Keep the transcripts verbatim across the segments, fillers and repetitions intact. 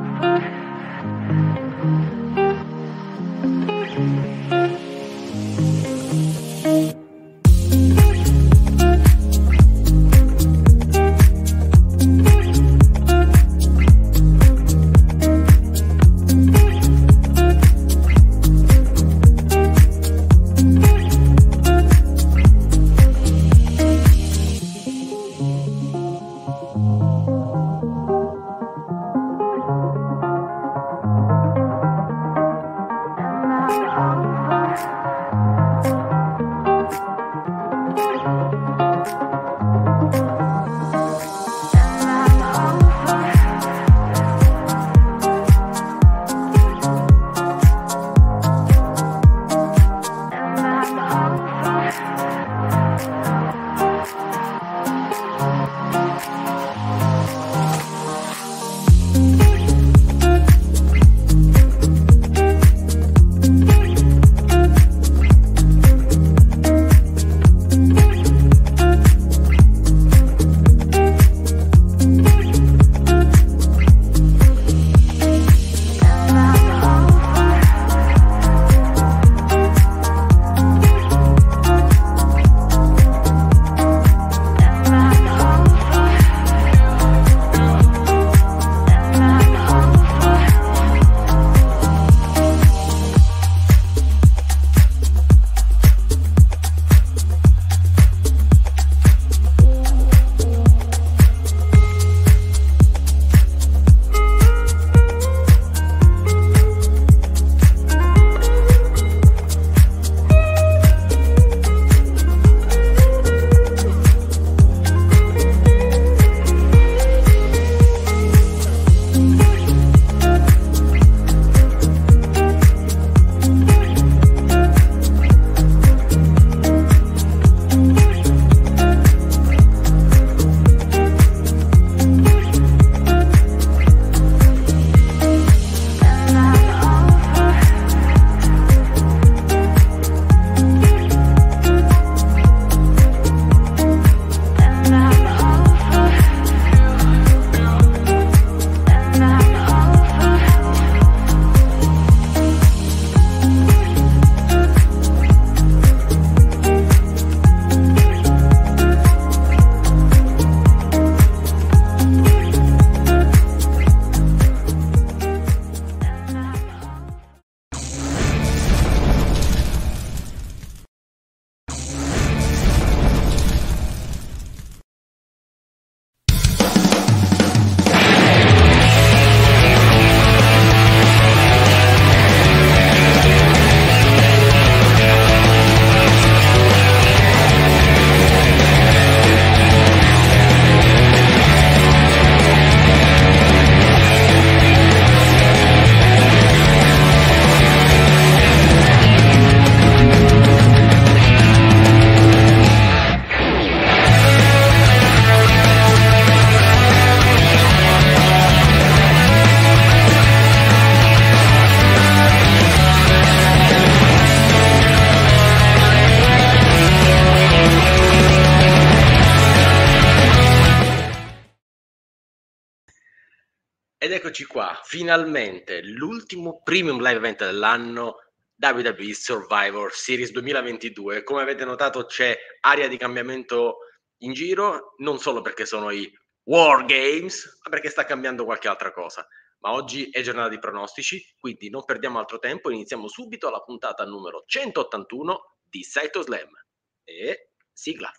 Ed eccoci qua, finalmente l'ultimo premium live event dell'anno, W W E Survivor Series duemilaventidue. Come avete notato c'è aria di cambiamento in giro, non solo perché sono i War Games, ma perché sta cambiando qualche altra cosa. Ma oggi è giornata di pronostici, quindi non perdiamo altro tempo, iniziamo subito la puntata numero centottantuno di Cytoslam. E sigla!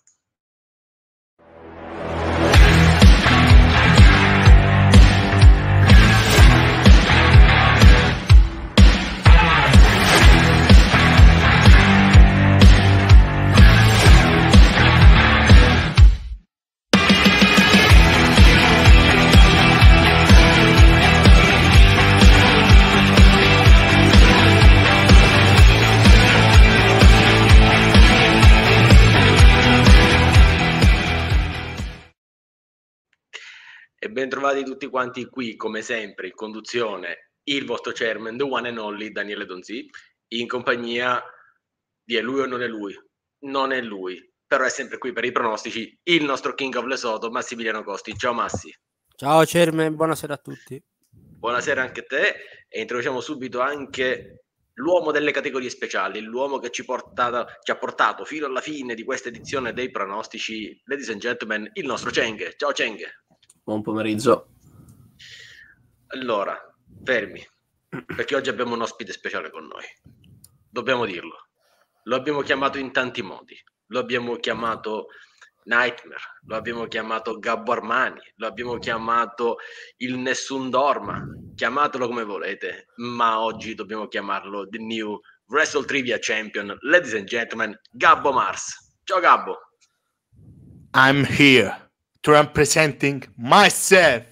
E ben trovati tutti quanti qui, come sempre, in conduzione, il vostro chairman, the one and only, Daniele Donzi, in compagnia di è lui o non è lui? Non è lui, però è sempre qui per i pronostici, il nostro King of Lesotho, Massimiliano Costi. Ciao Massi. Ciao chairman, buonasera a tutti. Buonasera anche a te, e introduciamo subito anche l'uomo delle categorie speciali, l'uomo che ci, portata, ci ha portato fino alla fine di questa edizione dei pronostici, ladies and gentlemen, il nostro Cenghe. Ciao Cenghe. Buon pomeriggio. Allora, fermi, perché oggi abbiamo un ospite speciale con noi. Dobbiamo dirlo. Lo abbiamo chiamato in tanti modi. Lo abbiamo chiamato Nightmare, lo abbiamo chiamato Gabbo Armani, lo abbiamo chiamato il Nessun Dorma, chiamatelo come volete, ma oggi dobbiamo chiamarlo The New Wrestle Trivia Champion, ladies and gentlemen, Gabbo Mars. Ciao Gabbo. I'm here to representing myself.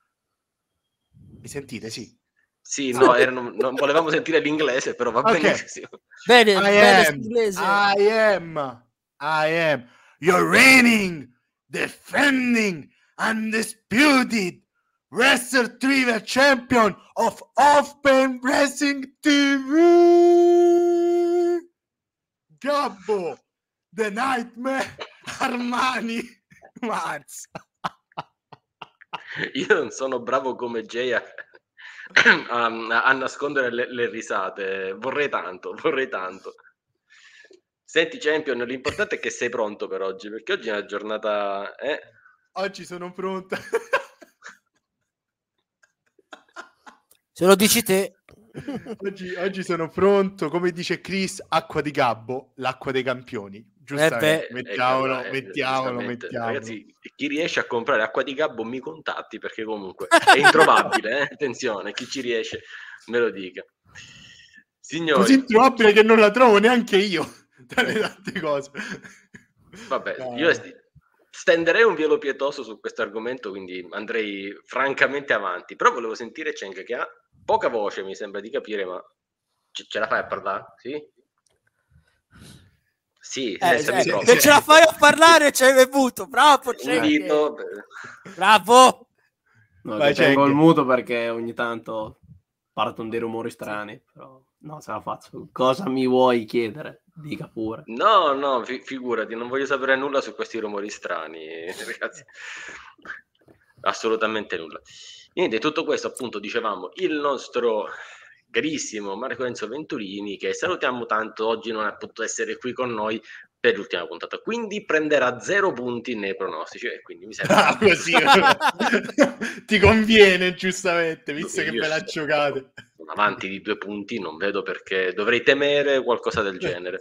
Mi sentite? Sì. Sì, no, erano, non volevamo sentire l'inglese, però va Okay. benissimo. Bene, I bene am, inglese. I am, I am your reigning, defending, undisputed Wrestle Trivia Champion of Open Wrestling T V, Gabbo, The Nightmare Armani Mars. Io non sono bravo come Jay a, a, a nascondere le, le risate, vorrei tanto, vorrei tanto. Senti Champion, l'importante è che sei pronto per oggi, perché oggi è una giornata... Eh? Oggi sono pronto. Se lo dici te. oggi, oggi sono pronto, come dice Chris, acqua di Gabbo, l'acqua dei campioni. Giustamente, Eh beh, mettiamolo, ecco, eh, mettiamolo, mettiamolo. Ragazzi, chi riesce a comprare acqua di Gabbo mi contatti, perché comunque è introvabile, eh? Attenzione, chi ci riesce me lo dica. Signori, così introvabile che non la trovo neanche io, tra le tante cose. Vabbè, No. io stenderei un velo pietoso su questo argomento, quindi andrei francamente avanti, però volevo sentire Cenk, che ha poca voce, mi sembra di capire, ma ce, ce la fai a parlare? Sì? Sì, Eh, senza eh, microfono. se ce la fai a parlare ci hai bevuto. Bravo, Cenk. Invito... Bravo. No, Vai, che tengo Cenk. il muto perché ogni tanto partono dei rumori strani, però no, ce la faccio. Cosa mi vuoi chiedere? Dica pure. No, no, fi- figurati, non voglio sapere nulla su questi rumori strani, ragazzi. Assolutamente nulla. Niente, tutto questo appunto dicevamo, il nostro carissimo Marco Enzo Venturini, che salutiamo tanto, oggi non ha potuto essere qui con noi per l'ultima puntata, quindi prenderà zero punti nei pronostici, e quindi mi sembra... Ah, così ti conviene, giustamente, visto che Io ve la sono- giocate. sono avanti di due punti, non vedo perché dovrei temere qualcosa del genere.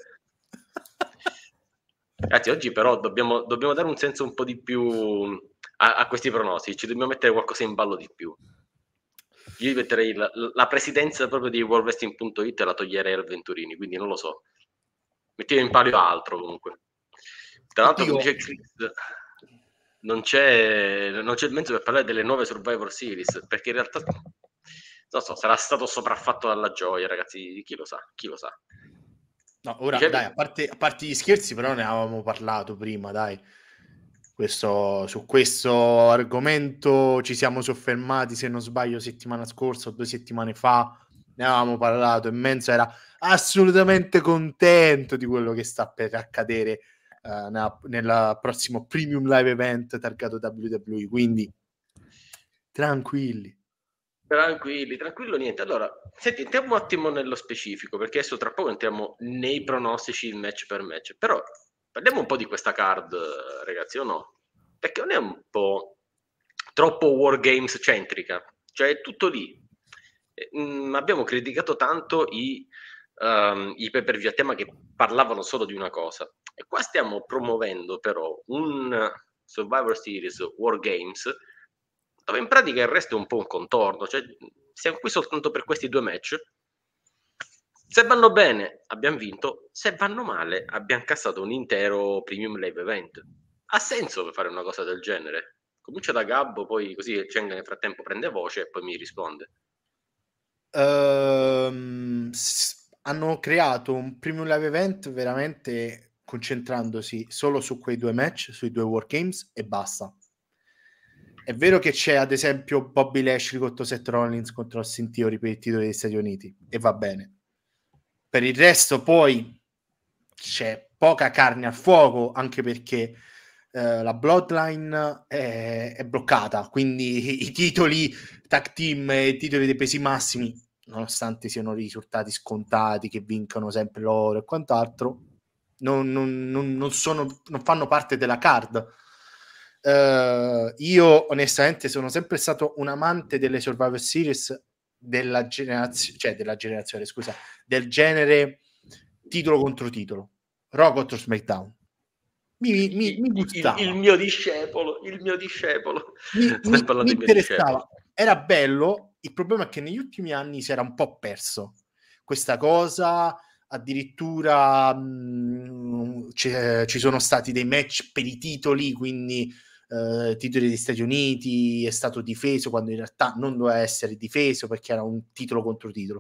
Ragazzi, oggi però dobbiamo, dobbiamo dare un senso un po' di più a, a questi pronostici, ci dobbiamo mettere qualcosa in ballo di più. Io metterei la, la presidenza proprio di world wrestling punto it e la toglierei al Venturini, quindi non lo so. Mettiamo in palio altro comunque. Tra l'altro, come Oddio. dice Chris, non c'è, non c'è il mezzo per parlare delle nuove Survivor Series, perché in realtà non so, sarà stato sopraffatto dalla gioia, ragazzi, chi lo sa, chi lo sa. No, ora, Dicevi? dai, a parte, a parte gli scherzi, però ne avevamo parlato prima, dai. Questo, su questo argomento ci siamo soffermati, se non sbaglio, settimana scorsa o due settimane fa, ne avevamo parlato, e Menzo era assolutamente contento di quello che sta per accadere uh, nella, nel prossimo Premium Live Event targato W W E, quindi tranquilli. Tranquilli, tranquillo, niente. Allora, senti, entriamo un attimo nello specifico, perché adesso tra poco entriamo nei pronostici match per match. Però parliamo un po' di questa card, ragazzi, o no? Perché non è un po' troppo Wargames centrica, cioè è tutto lì. Mm, abbiamo criticato tanto i, um, i pay-per-view a tema che parlavano solo di una cosa. E qua stiamo promuovendo però un Survivor Series Wargames dove in pratica il resto è un po' un contorno, cioè siamo qui soltanto per questi due match. Se vanno bene abbiamo vinto, se vanno male abbiamo cassato un intero Premium Live Event. Ha senso per fare una cosa del genere? Comincia da Gabbo, poi così Cheng nel frattempo prende voce e poi mi risponde. Um, s- hanno creato un Premium Live Event veramente concentrandosi solo su quei due match, sui due Wargames, e basta. È vero che c'è ad esempio Bobby Lashley contro Seth Rollins contro Austin Theory per i titoli degli Stati Uniti, e va bene. Per il resto poi c'è poca carne al fuoco, anche perché eh, la Bloodline è, è bloccata, quindi i, i titoli tag team e i titoli dei pesi massimi, nonostante siano risultati scontati, che vincono sempre loro e quant'altro, non, non, non, non, sono, non fanno parte della card. Uh, io onestamente sono sempre stato un amante delle Survivor Series della generazione, cioè della generazione, scusa, del genere titolo contro titolo, Raw contro SmackDown. Mi, mi, mi gustava. Il, il mio discepolo, il mio discepolo. Mi, Stai mi, parlando mi del mio discepolo. interessava. Era bello, il problema è che negli ultimi anni si era un po' perso questa cosa. Addirittura mh, ci sono stati dei match per i titoli, quindi eh, titoli degli Stati Uniti, è stato difeso quando in realtà non doveva essere difeso perché era un titolo contro titolo.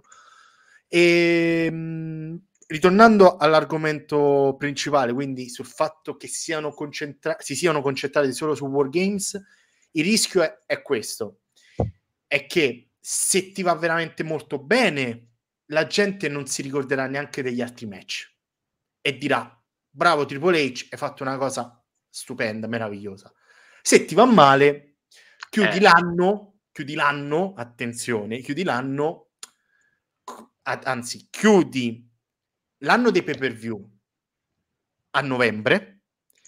E mh, ritornando all'argomento principale, quindi sul fatto che siano concentra- si siano concentrati solo su Wargames, il rischio è, è questo, è che se ti va veramente molto bene la gente non si ricorderà neanche degli altri match e dirà bravo Triple H, hai fatto una cosa stupenda, meravigliosa. Se ti va male chiudi eh. l'anno chiudi l'anno, attenzione, chiudi l'anno anzi chiudi l'anno dei pay per view a novembre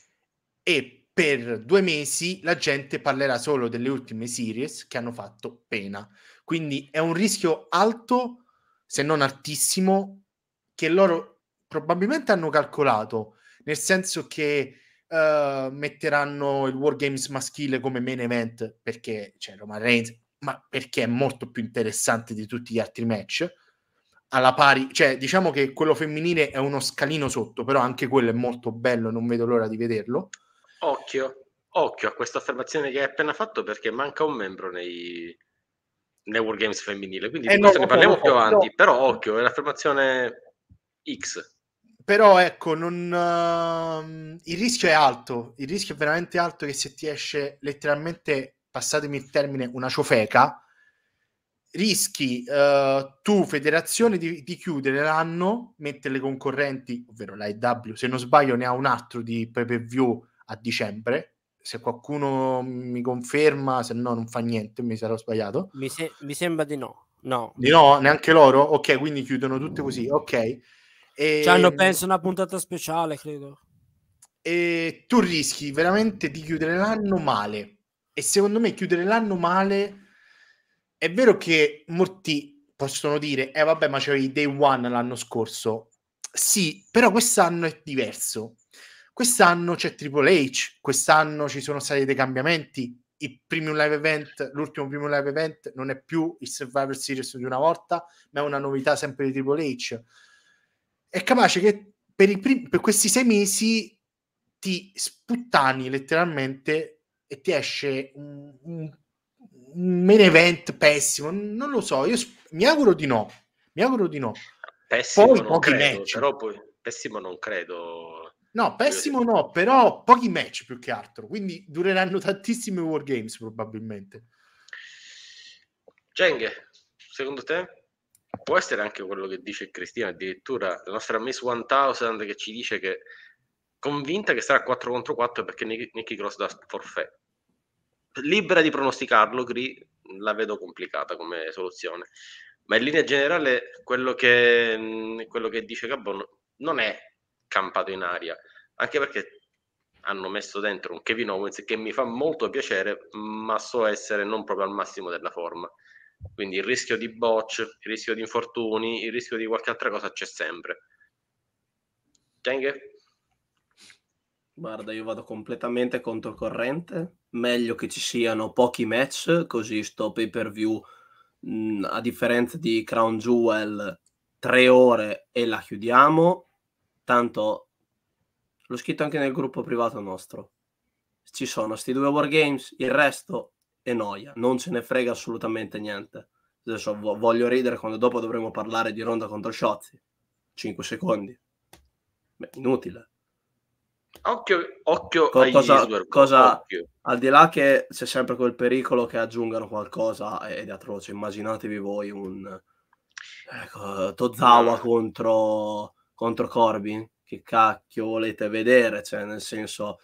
e per due mesi la gente parlerà solo delle ultime series che hanno fatto pena, quindi è un rischio alto, se non altissimo, che loro probabilmente hanno calcolato, nel senso che uh, metteranno il Wargames maschile come main event perché c'è Roman Reigns, ma perché è molto più interessante di tutti gli altri match, alla pari, cioè diciamo che quello femminile è uno scalino sotto, però anche quello è molto bello, non vedo l'ora di vederlo. Occhio, occhio a questa affermazione che hai appena fatto, perché manca un membro nei, nei Wargames femminile, quindi eh di questo no, ne parliamo no, più no, avanti, no. Però occhio, è l'affermazione X. Però ecco, non, uh, il rischio è alto, il rischio è veramente alto che se ti esce letteralmente, passatemi il termine, una ciofeca, rischi uh, tu, federazione, di, di chiudere l'anno, mentre le concorrenti, ovvero la A E W, se non sbaglio ne ha un altro di pay per view a dicembre, se qualcuno mi conferma, se no non fa niente, mi sarò sbagliato. Mi, se- mi sembra di no. No. Di no, neanche loro? Ok, quindi chiudono tutte così, ok. E... C'hanno penso una puntata speciale, credo. E tu rischi veramente di chiudere l'anno male. E secondo me chiudere l'anno male, è vero che molti possono dire, eh vabbè, ma c'avevi Day One l'anno scorso. Sì, però quest'anno è diverso. Quest'anno c'è Triple H, quest'anno ci sono stati dei cambiamenti. Il primo live event, l'ultimo primo live event non è più il Survivor Series di una volta, ma è una novità sempre di Triple H. È capace che per, i prim- per questi sei mesi ti sputtani letteralmente e ti esce un, un, un main event pessimo. Non lo so, io sp- mi auguro di no. Mi auguro di no. Pessimo poi non credo, match. Però poi pessimo non credo. No, pessimo no, però pochi match più che altro. Quindi dureranno tantissime Wargames probabilmente. Genghe, secondo te? Può essere anche quello che dice Cristina, addirittura la nostra Miss duemila che ci dice che convinta che sarà quattro contro quattro perché Nikki Cross dà forfait. Libera di pronosticarlo, Gri, la vedo complicata come soluzione. Ma in linea generale quello che, quello che dice Gabon non è campato in aria, anche perché hanno messo dentro un Kevin Owens che mi fa molto piacere, ma so essere non proprio al massimo della forma. Quindi il rischio di botch, il rischio di infortuni, il rischio di qualche altra cosa c'è sempre. Genghe? Guarda, io vado completamente controcorrente. Meglio che ci siano pochi match, così sto pay per view, mh, a differenza di Crown Jewel, tre ore e la chiudiamo. Tanto l'ho scritto anche nel gruppo privato nostro. Ci sono sti due Wargames, il resto è noia, non ce ne frega assolutamente niente. Adesso voglio ridere quando dopo dovremo parlare di Ronda contro Shotzi. cinque secondi. Beh, inutile. Occhio, occhio Co- agli cosa, Swerve, cosa occhio. Al di là che c'è sempre quel pericolo che aggiungano qualcosa ed è atroce, immaginatevi voi un ecco, Tozawa no. contro, contro Corbin, che cacchio volete vedere, cioè nel senso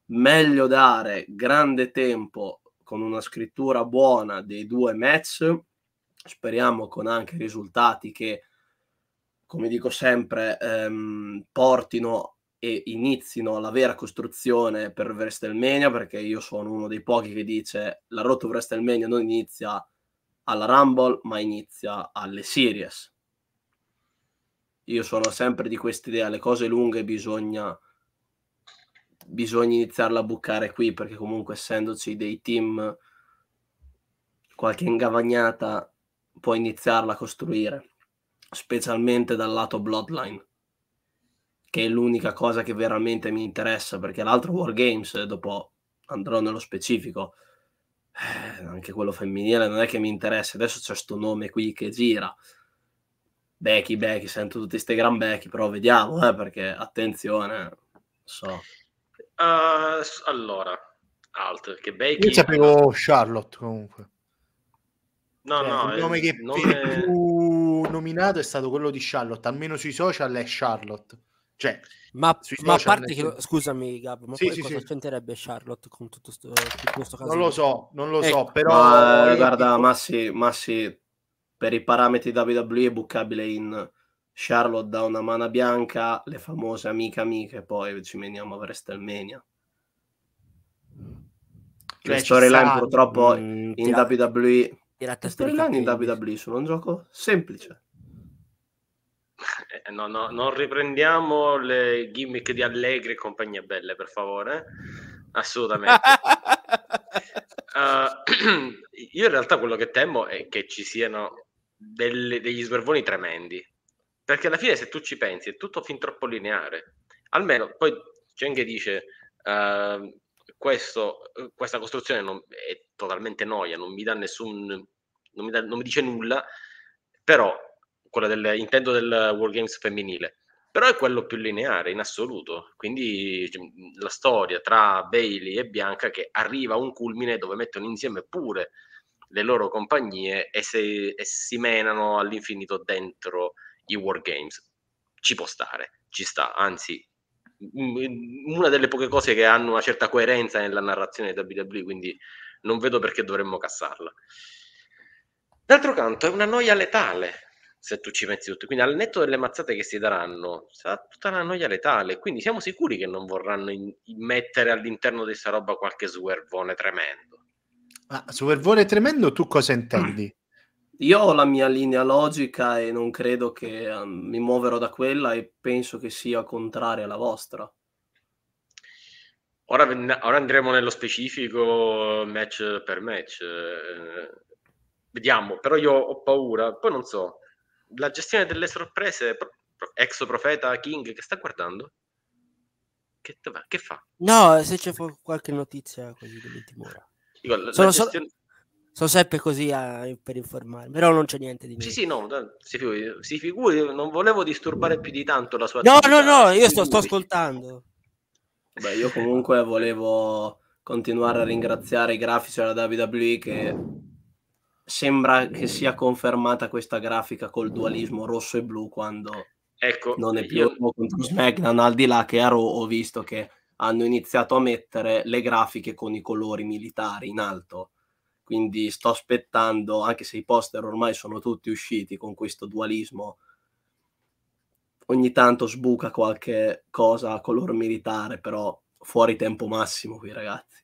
meglio dare grande tempo con una scrittura buona dei due match, speriamo con anche risultati che, come dico sempre, ehm, portino e inizino la vera costruzione per WrestleMania, perché io sono uno dei pochi che dice la road to WrestleMania non inizia alla Rumble, ma inizia alle Series. Io sono sempre di quest'idea, le cose lunghe bisogna bisogna iniziarla a bucare qui, perché comunque essendoci dei team, qualche ingavagnata può iniziarla a costruire, specialmente dal lato Bloodline, che è l'unica cosa che veramente mi interessa, perché l'altro War Games, dopo andrò nello specifico, eh, anche quello femminile non è che mi interessa. Adesso c'è sto nome qui che gira, Becky, Becky, sento tutti ste gran Becky, però vediamo, eh, perché attenzione, so. Uh, allora, alt, che Becky... Io sapevo Charlotte comunque. No, cioè, no, il nome eh, che non per è... più nominato è stato quello di Charlotte, almeno sui social è Charlotte. Cioè, Ma, sui ma a social parte nel che, scusami Gab, ma Sì, poi sì, cosa sì. c'entrerebbe Charlotte con tutto sto, in questo caso? Non lo so, non lo Ecco. so, però Ma eh, io guarda, dico- Massi, Massi, per i parametri W W E è buccabile in Charlotte da una mana bianca, le famose amiche amiche, poi ci meniamo a WrestleMania. cioè, Le ci storyline sta- purtroppo Mm, in tira- W W E, tirate le per i storyline in capelli. W W E sono un gioco semplice. Eh, no, no, non riprendiamo le gimmick di Allegri e compagnia belle, per favore. Assolutamente. Uh, io in realtà quello che temo è che ci siano delle- degli swervoni tremendi, perché alla fine se tu ci pensi è tutto fin troppo lineare. Almeno poi Cheng dice uh, questo, questa costruzione non, è totalmente noia, non mi dà nessun, non mi, dà, non mi dice nulla, però quella del, intendo del World Games femminile, però è quello più lineare in assoluto, quindi la storia tra Bayley e Bianca che arriva a un culmine dove mettono insieme pure le loro compagnie e, se, e si menano all'infinito dentro i War Games. Ci può stare, ci sta, anzi una delle poche cose che hanno una certa coerenza nella narrazione di W W E, quindi non vedo perché dovremmo cassarla. D'altro canto è una noia letale, se tu ci pensi tutto, quindi al netto delle mazzate che si daranno sarà tutta una noia letale, quindi siamo sicuri che non vorranno in, in mettere all'interno di sta roba qualche swervone tremendo. Ah, Supervole tremendo, tu cosa intendi? Io ho la mia linea logica e non credo che um, mi muoverò da quella, e penso che sia contraria alla vostra. Ora, ora andremo nello specifico match per match. Eh, vediamo, però io ho paura, poi non so, la gestione delle sorprese, ex profeta King che sta guardando? Che, che fa? No, se c'è qualche notizia così dell'ultima ora. Dico, la, sono, la gestione... sono sempre così a, per informarmi, però non c'è niente di nuovo. Sì, sì, no, si figuri, si figuri, non volevo disturbare più di tanto la sua no, attività. No, no, io sto, sto ascoltando. Beh, io comunque volevo continuare a ringraziare i grafici della W W E, che sembra che sia confermata questa grafica col dualismo rosso e blu, quando ecco, non è più io... contro SmackDown, al di là che a Raw ho visto che hanno iniziato a mettere le grafiche con i colori militari in alto, quindi sto aspettando, anche se i poster ormai sono tutti usciti con questo dualismo, ogni tanto sbuca qualche cosa a color militare, però fuori tempo massimo qui, ragazzi.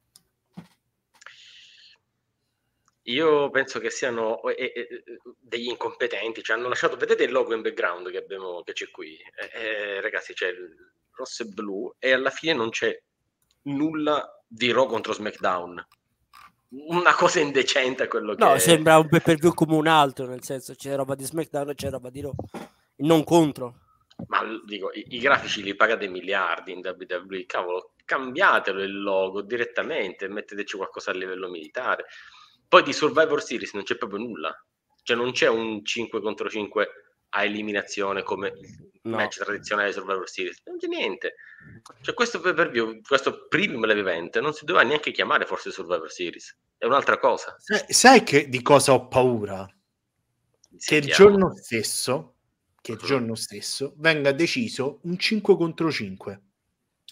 Io penso che siano eh, eh, degli incompetenti, cioè hanno lasciato, vedete il logo in background che, abbiamo, che c'è qui, eh, eh, ragazzi, c'è il rosso e blu e alla fine non c'è nulla di Raw contro SmackDown, una cosa indecente quello no, che... sembra un pay per view come un altro, nel senso c'è roba di SmackDown e c'è roba di Raw, non contro. Ma dico, i, i grafici li pagate miliardi in W W E, cavolo, cambiatelo il logo direttamente, metteteci qualcosa a livello militare. Poi di Survivor Series non c'è proprio nulla, cioè non c'è un cinque contro cinque a eliminazione come il No. match tradizionale di Survivor Series, non c'è niente. Cioè questo pay per view, questo premium live event non si doveva neanche chiamare forse Survivor Series, è un'altra cosa. Sai, sai che di cosa ho paura? Che il Sentiamo. giorno stesso, che il giorno stesso venga deciso un cinque contro cinque.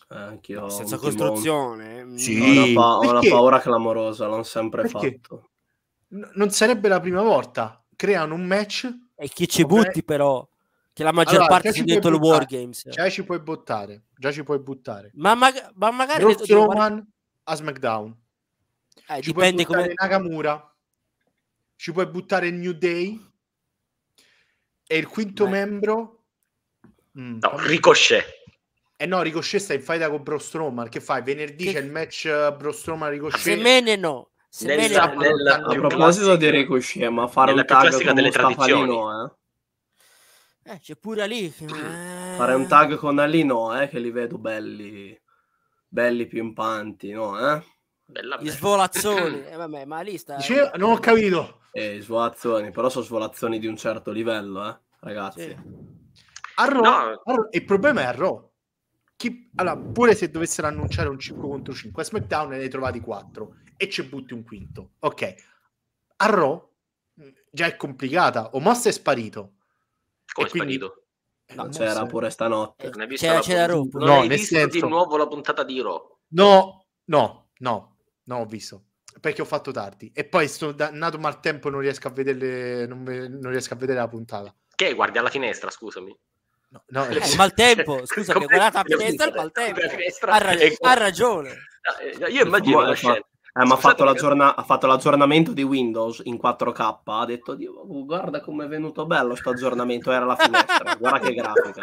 Eh, anch'io senza un timone. costruzione. mm, Sì. Ho una, pa- ho una Perché? paura clamorosa, l'hanno sempre Perché? fatto. N- non sarebbe la prima volta. Creano un match. E chi ci ok? butti però? Che la maggior Allora, parte già sono ci puoi dentro il buttare. Wargames. Già ci puoi buttare. Già ci puoi buttare. Ma, mag- ma magari Braun devo- devo guardare- Strowman a SmackDown. eh, Ci puoi dipende buttare come Nakamura. Ci puoi buttare New Day. E il quinto Ma- membro. Mm, No, fammi- Ricochet. Eh no, Ricochet sta in faida con Braun Strowman. Che fai? Venerdì Che- c'è il match uh, Braun Strowman Ricochet. Semene no. Semene Nella- no. nel- A A più proposito di classica- Ricochet, ma fare nella un più tag classica con delle Mustafa Ali tradizioni. no, eh? Eh, c'è pure lì. Eh, Fare un tag con Ali no, eh? Che li vedo belli, belli pimpanti, no, eh? Bella Gli bella. svolazzoni. Eh, vabbè, ma lì sta... Dice- non ho capito. E svolazzoni, però sono svolazzoni di un certo livello, eh? Ragazzi. Sì. A Raw, No. a Raw- il problema è a Raw. Chi, allora, pure se dovessero annunciare un cinque contro cinque a SmackDown ne hai trovati quattro e ci butti un quinto. Ok. A Raw mh, già è complicata. Omos è sparito. Come E è quindi- sparito? Eh, No, Omos c'era è- pure stanotte. Eh, Non hai visto C'era- la c'era puntata- Raw. Non No, hai nel visto senso- di nuovo la puntata di Raw? No, no, no, non ho visto. Perché ho fatto tardi. E poi sto dannato maltempo, non riesco a vedere, non, ve- non riesco a vedere la puntata. Che guardi alla finestra, scusami. No, no, Eh, il maltempo, scusa, che Come- guardate la finestra il maltempo. La finestra- Ha, ra- e- ha ragione. Eh, Io immagino Ma- una ha scena. fatto- eh, ma ha Scusate, fatto, ma- l'aggiorna- ha fatto l'aggiornamento di Windows in quattro K. Ha detto, Dio, guarda come è venuto bello sto aggiornamento. Era la finestra. Guarda che grafica.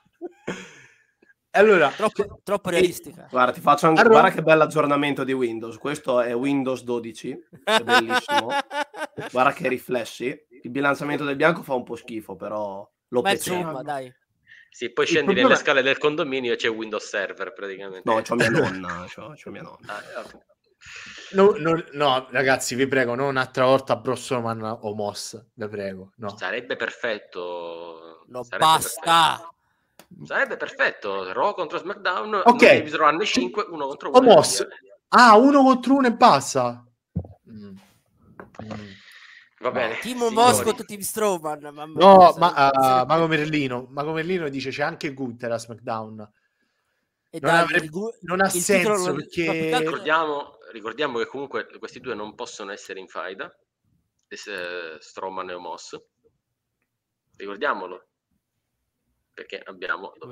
Allora, Troppo, troppo realistica. Guarda, ti faccio anche. Allora- Guarda che bello aggiornamento di Windows. Questo è Windows dodici. È bellissimo. Guarda che riflessi. Il bilanciamento del bianco fa un po' schifo, però lo Ma pezzemo. insomma, dai. Sì, poi Il scendi problema- nelle scale del condominio e c'è Windows Server praticamente. No, c'ho mia nonna. C'ho, c'ho mia nonna. Ah, eh, ok. no, no, no, ragazzi, vi prego, non un'altra volta Braun Strowman o Moss, vi prego. No. Sarebbe perfetto. No, Sarebbe basta. perfetto. Sarebbe perfetto. Raw contro SmackDown. Ok. Non devi trovarne cinque, uno contro uno. O Moss. Ah, uno contro uno e basta. Mm. Mm. Va bene. Timo signori. Moss contro Team Strowman. mamma No, mia, ma sarebbe- uh, sarebbe- Mago Merlino, Mago Merlino dice c'è anche Gunther a SmackDown. E Non, dai, avrebbe- il gu- non ha il titolo senso non- perché ma più che altro- Ricordiamo, ricordiamo che comunque questi due non possono essere in faida. eh, Strowman e Omos. Ricordiamolo. Perché abbiamo... Dov'è?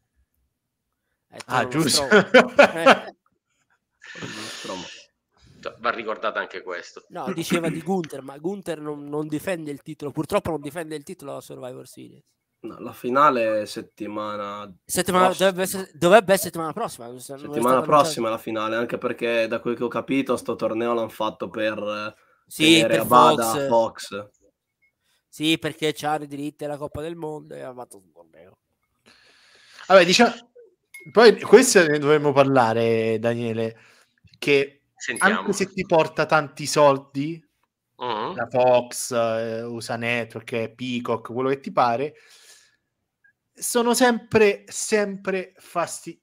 Eh, Ah, tornano giusto. Strowman. Eh, Stromo. Cioè, va ricordato anche questo. no, diceva di Gunther, ma Gunther non, non difende il titolo. Purtroppo non difende il titolo alla Survivor Series. No, la finale è settimana Settimana, prossima. dovrebbe, essere, dovrebbe essere settimana prossima. non è Settimana stata prossima è la finale, anche perché da quel che ho capito sto torneo l'hanno fatto per eh, Sì, tenere per a bada Fox. Fox. Sì, perché c'hanno i diritti alla Coppa del Mondo e ha fatto un torneo. Vabbè, diciamo, poi questo ne dovremmo parlare, Daniele, che Sentiamo. anche se ti porta tanti soldi, Mhm. la Fox, eh, USA Network, Peacock, quello che ti pare, sono sempre, sempre fasti.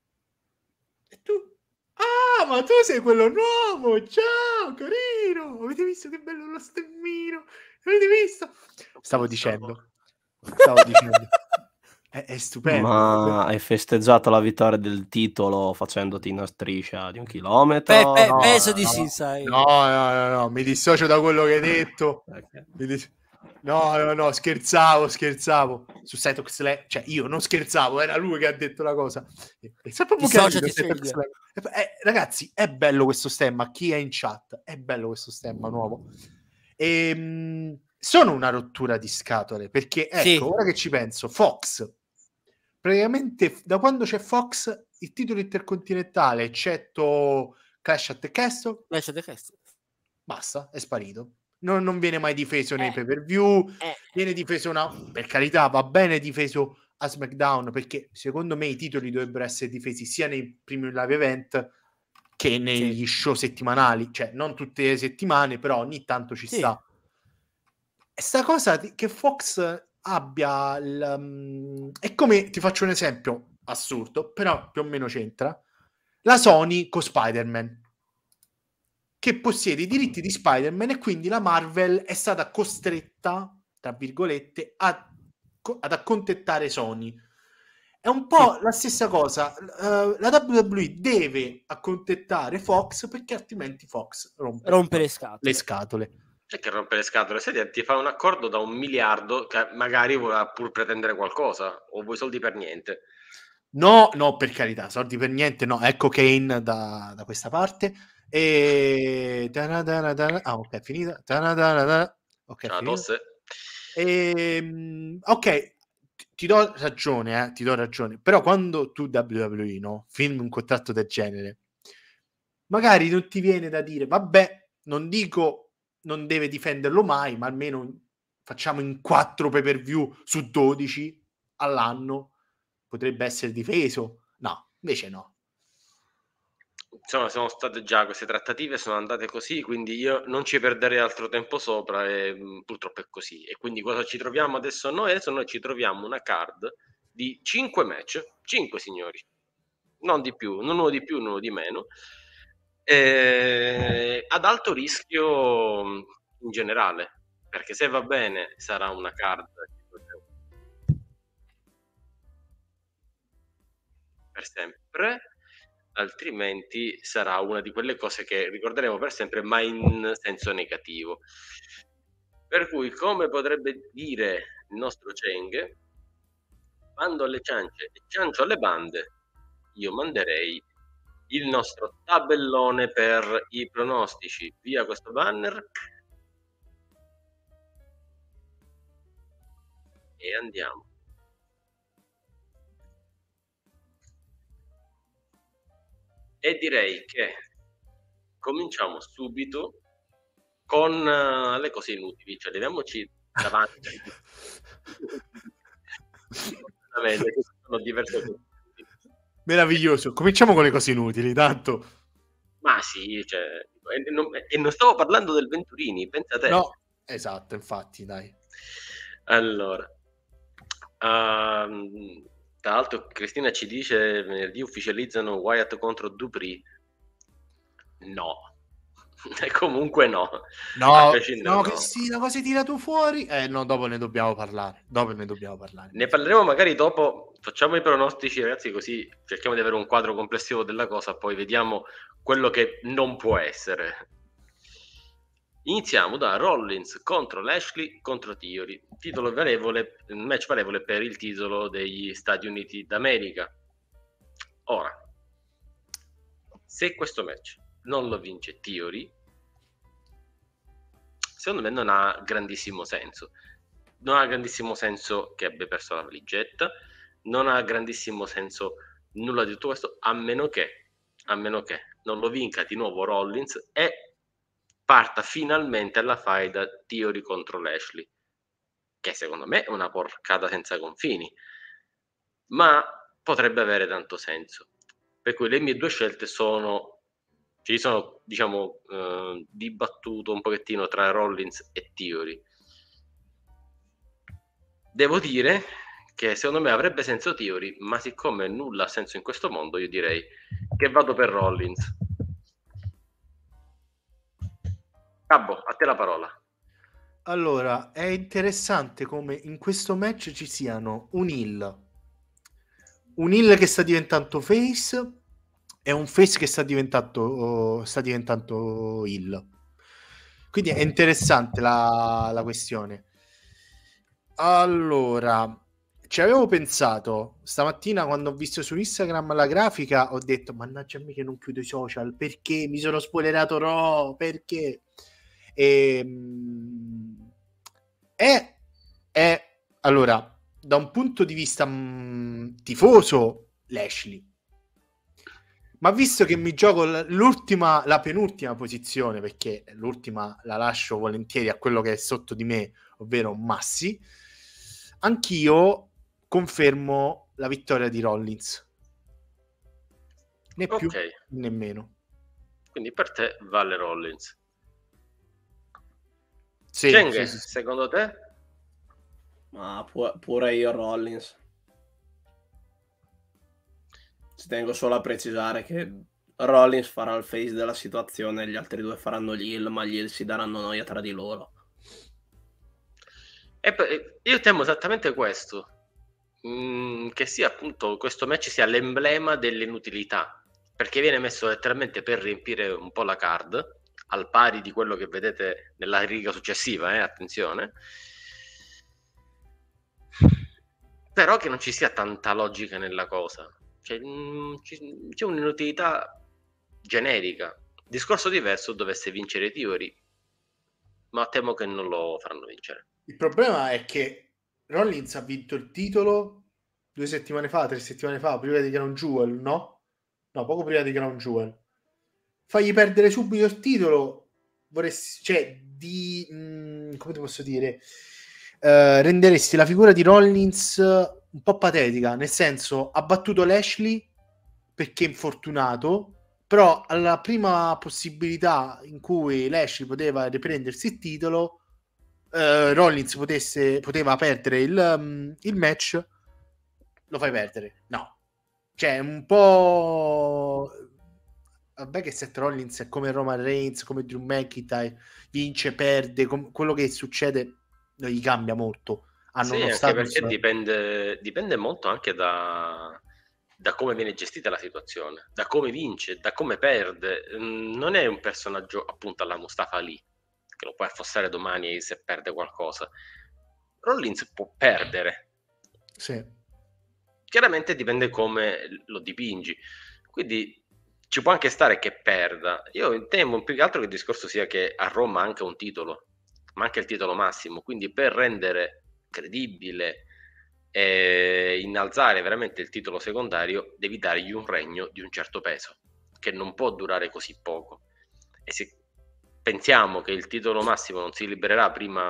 E tu? Ah, ma tu sei quello nuovo! Ciao, carino! Avete visto che bello lo stemmino? Avete visto? Stavo dicendo. Stavo dicendo. È, è stupendo. Ma hai festeggiato la vittoria del titolo facendoti una striscia di un chilometro? Pe- pe- no, penso di no. sì, sai. No, no, no, no, mi dissocio da quello che hai detto. Ok. Mi dis- No, no, no, scherzavo, scherzavo. Su Setox Slack, cioè io non scherzavo, era lui che ha detto la cosa. E sa proprio che Dissociati, arriva Setox figlia. Slack. Eh, ragazzi, è bello questo stemma. Chi è in chat? È bello questo stemma nuovo. E, sono una rottura di scatole perché, ecco, Sì. ora che ci penso, Fox, praticamente da quando c'è Fox, il titolo intercontinentale, eccetto Clash at the Castle, Clash of the Castle. basta, è sparito. Non, non viene mai difeso nei Eh. pay per view, Eh, viene difeso una... per carità, va bene difeso a SmackDown, perché secondo me i titoli dovrebbero essere difesi sia nei primi live event che negli show settimanali, cioè non tutte le settimane, però ogni tanto ci Sì. sta. E sta cosa di- che Fox abbia il, um, è come, ti faccio un esempio assurdo, però più o meno c'entra, la Sony con Spider-Man, che possiede i diritti di Spider-Man, e quindi la Marvel è stata costretta, tra virgolette, a, co- ad accontentare Sony. è un po' sì. la stessa cosa. Uh, la W W E deve accontentare Fox perché altrimenti Fox rompe, rompe le scatole. Le scatole. C'è che rompe le scatole. Senti, ti fa un accordo da un miliardo che magari vuole pur pretendere qualcosa o vuoi soldi per niente. No, no, per carità, soldi per niente, no. Ecco Kane da, da questa parte. E... Ah, ok, è finita. Ok, Ciao, tosse. E... Ok, ti do ragione, eh, ti do ragione. Però quando tu W W E, no, firmi un contratto del genere, magari non ti viene da dire, vabbè, non dico non deve difenderlo mai, ma almeno facciamo in quattro pay per view su dodici all'anno. Potrebbe essere difeso. No, invece no. Insomma, sono state già queste trattative, sono andate così, quindi io non ci perderei altro tempo sopra e mh, purtroppo è così. E quindi cosa ci troviamo adesso noi? Adesso noi ci troviamo una card di cinque match, cinque signori, non di più, non uno di più, non uno di meno, e ad alto rischio in generale, perché se va bene sarà una card per sempre, altrimenti sarà una di quelle cose che ricorderemo per sempre, ma in senso negativo. Per cui, come potrebbe dire il nostro Cheng, bando alle ciance e ciancio alle bande, io manderei il nostro tabellone per i pronostici via questo banner e andiamo. E direi che cominciamo subito con uh, le cose inutili, cioè leviamoci davanti. Sono diverse cose. Meraviglioso, cominciamo con le cose inutili, tanto. Ma sì, cioè, e, non, e non stavo parlando del Venturini, pensa te. No, esatto, infatti, dai. Allora, um, tra l'altro Cristina ci dice venerdì ufficializzano Wyatt contro Dupree. No. E comunque no. No, no, Cristina, cosa hai tirato fuori? Eh no, dopo ne dobbiamo parlare. Dopo ne dobbiamo parlare. Ne parleremo magari dopo. Facciamo i pronostici, ragazzi, così cerchiamo di avere un quadro complessivo della cosa, poi vediamo quello che non può essere. Iniziamo da Rollins contro Lashley contro Theory, titolo valevole, match valevole per il titolo degli Stati Uniti d'America. Ora, se questo match non lo vince Theory, secondo me non ha grandissimo senso. Non ha grandissimo senso che abbia perso la valigetta, non ha grandissimo senso nulla di tutto questo, a meno che, a meno che non lo vinca di nuovo Rollins e parta finalmente alla faida Theory contro Lashley, che secondo me è una porcata senza confini, ma potrebbe avere tanto senso. Per cui le mie due scelte sono, ci sono, diciamo, eh, dibattuto un pochettino tra Rollins e Theory. Devo dire che secondo me avrebbe senso Theory, ma siccome nulla ha senso in questo mondo, io direi che vado per Rollins. Cabbo, a te la parola. Allora, è interessante come in questo match ci siano un heel, un heel che sta diventando face e un face che sta diventando, oh, sta diventando heel. Quindi è interessante la, la questione. Allora, ci avevo pensato stamattina quando ho visto su Instagram la grafica, ho detto mannaggia a me che non chiudo i social, perché mi sono spoilerato Raw, perché e, è, è allora da un punto di vista mh, tifoso Lashley, ma visto che mi gioco l'ultima, la penultima posizione, perché l'ultima la lascio volentieri a quello che è sotto di me, ovvero Massi, anch'io confermo la vittoria di Rollins, né più okay, né meno. Quindi per te vale Rollins. Sì, Cheng, sì, sì. secondo te? Ma pu- pure io Rollins. Ci tengo solo a precisare che Rollins farà il face della situazione, gli altri due faranno gli heel, ma gli heel si daranno noia tra di loro. E io temo esattamente questo. mh, che sia appunto questo match sia l'emblema dell'inutilità, perché viene messo letteralmente per riempire un po' la card, al pari di quello che vedete nella riga successiva, eh, attenzione, però che non ci sia tanta logica nella cosa, cioè, mh, ci- c'è un'inutilità generica. Discorso diverso dovesse vincere Theory, ma temo che non lo faranno vincere. Il problema è che Rollins ha vinto il titolo due settimane fa, tre settimane fa, prima di Crown Jewel, no? No, poco prima di Crown Jewel. Fagli perdere subito il titolo, vorresti, cioè, di, mh, come ti posso dire, eh, renderesti la figura di Rollins un po' patetica, nel senso, ha battuto Lashley perché è infortunato, però alla prima possibilità in cui Lashley poteva riprendersi il titolo, Uh, Rollins potesse, poteva perdere il, um, il match, lo fai perdere. No, cioè un po', vabbè che Seth Rollins è come Roman Reigns, come Drew McIntyre, vince, perde, com- quello che succede non gli cambia molto. Hanno Sì, uno anche status... perché dipende, dipende molto anche da, da come viene gestita la situazione, da come vince, da come perde. Mm, Non è un personaggio appunto alla Mustafa Ali, che lo puoi affossare domani se perde qualcosa. Rollins può perdere, Sì. chiaramente dipende come lo dipingi, quindi ci può anche stare che perda. Io temo più che altro che il discorso sia che a Roma ha anche un titolo, ma anche il titolo massimo, quindi per rendere credibile e innalzare veramente il titolo secondario devi dargli un regno di un certo peso, che non può durare così poco. E se pensiamo che il titolo massimo non si libererà prima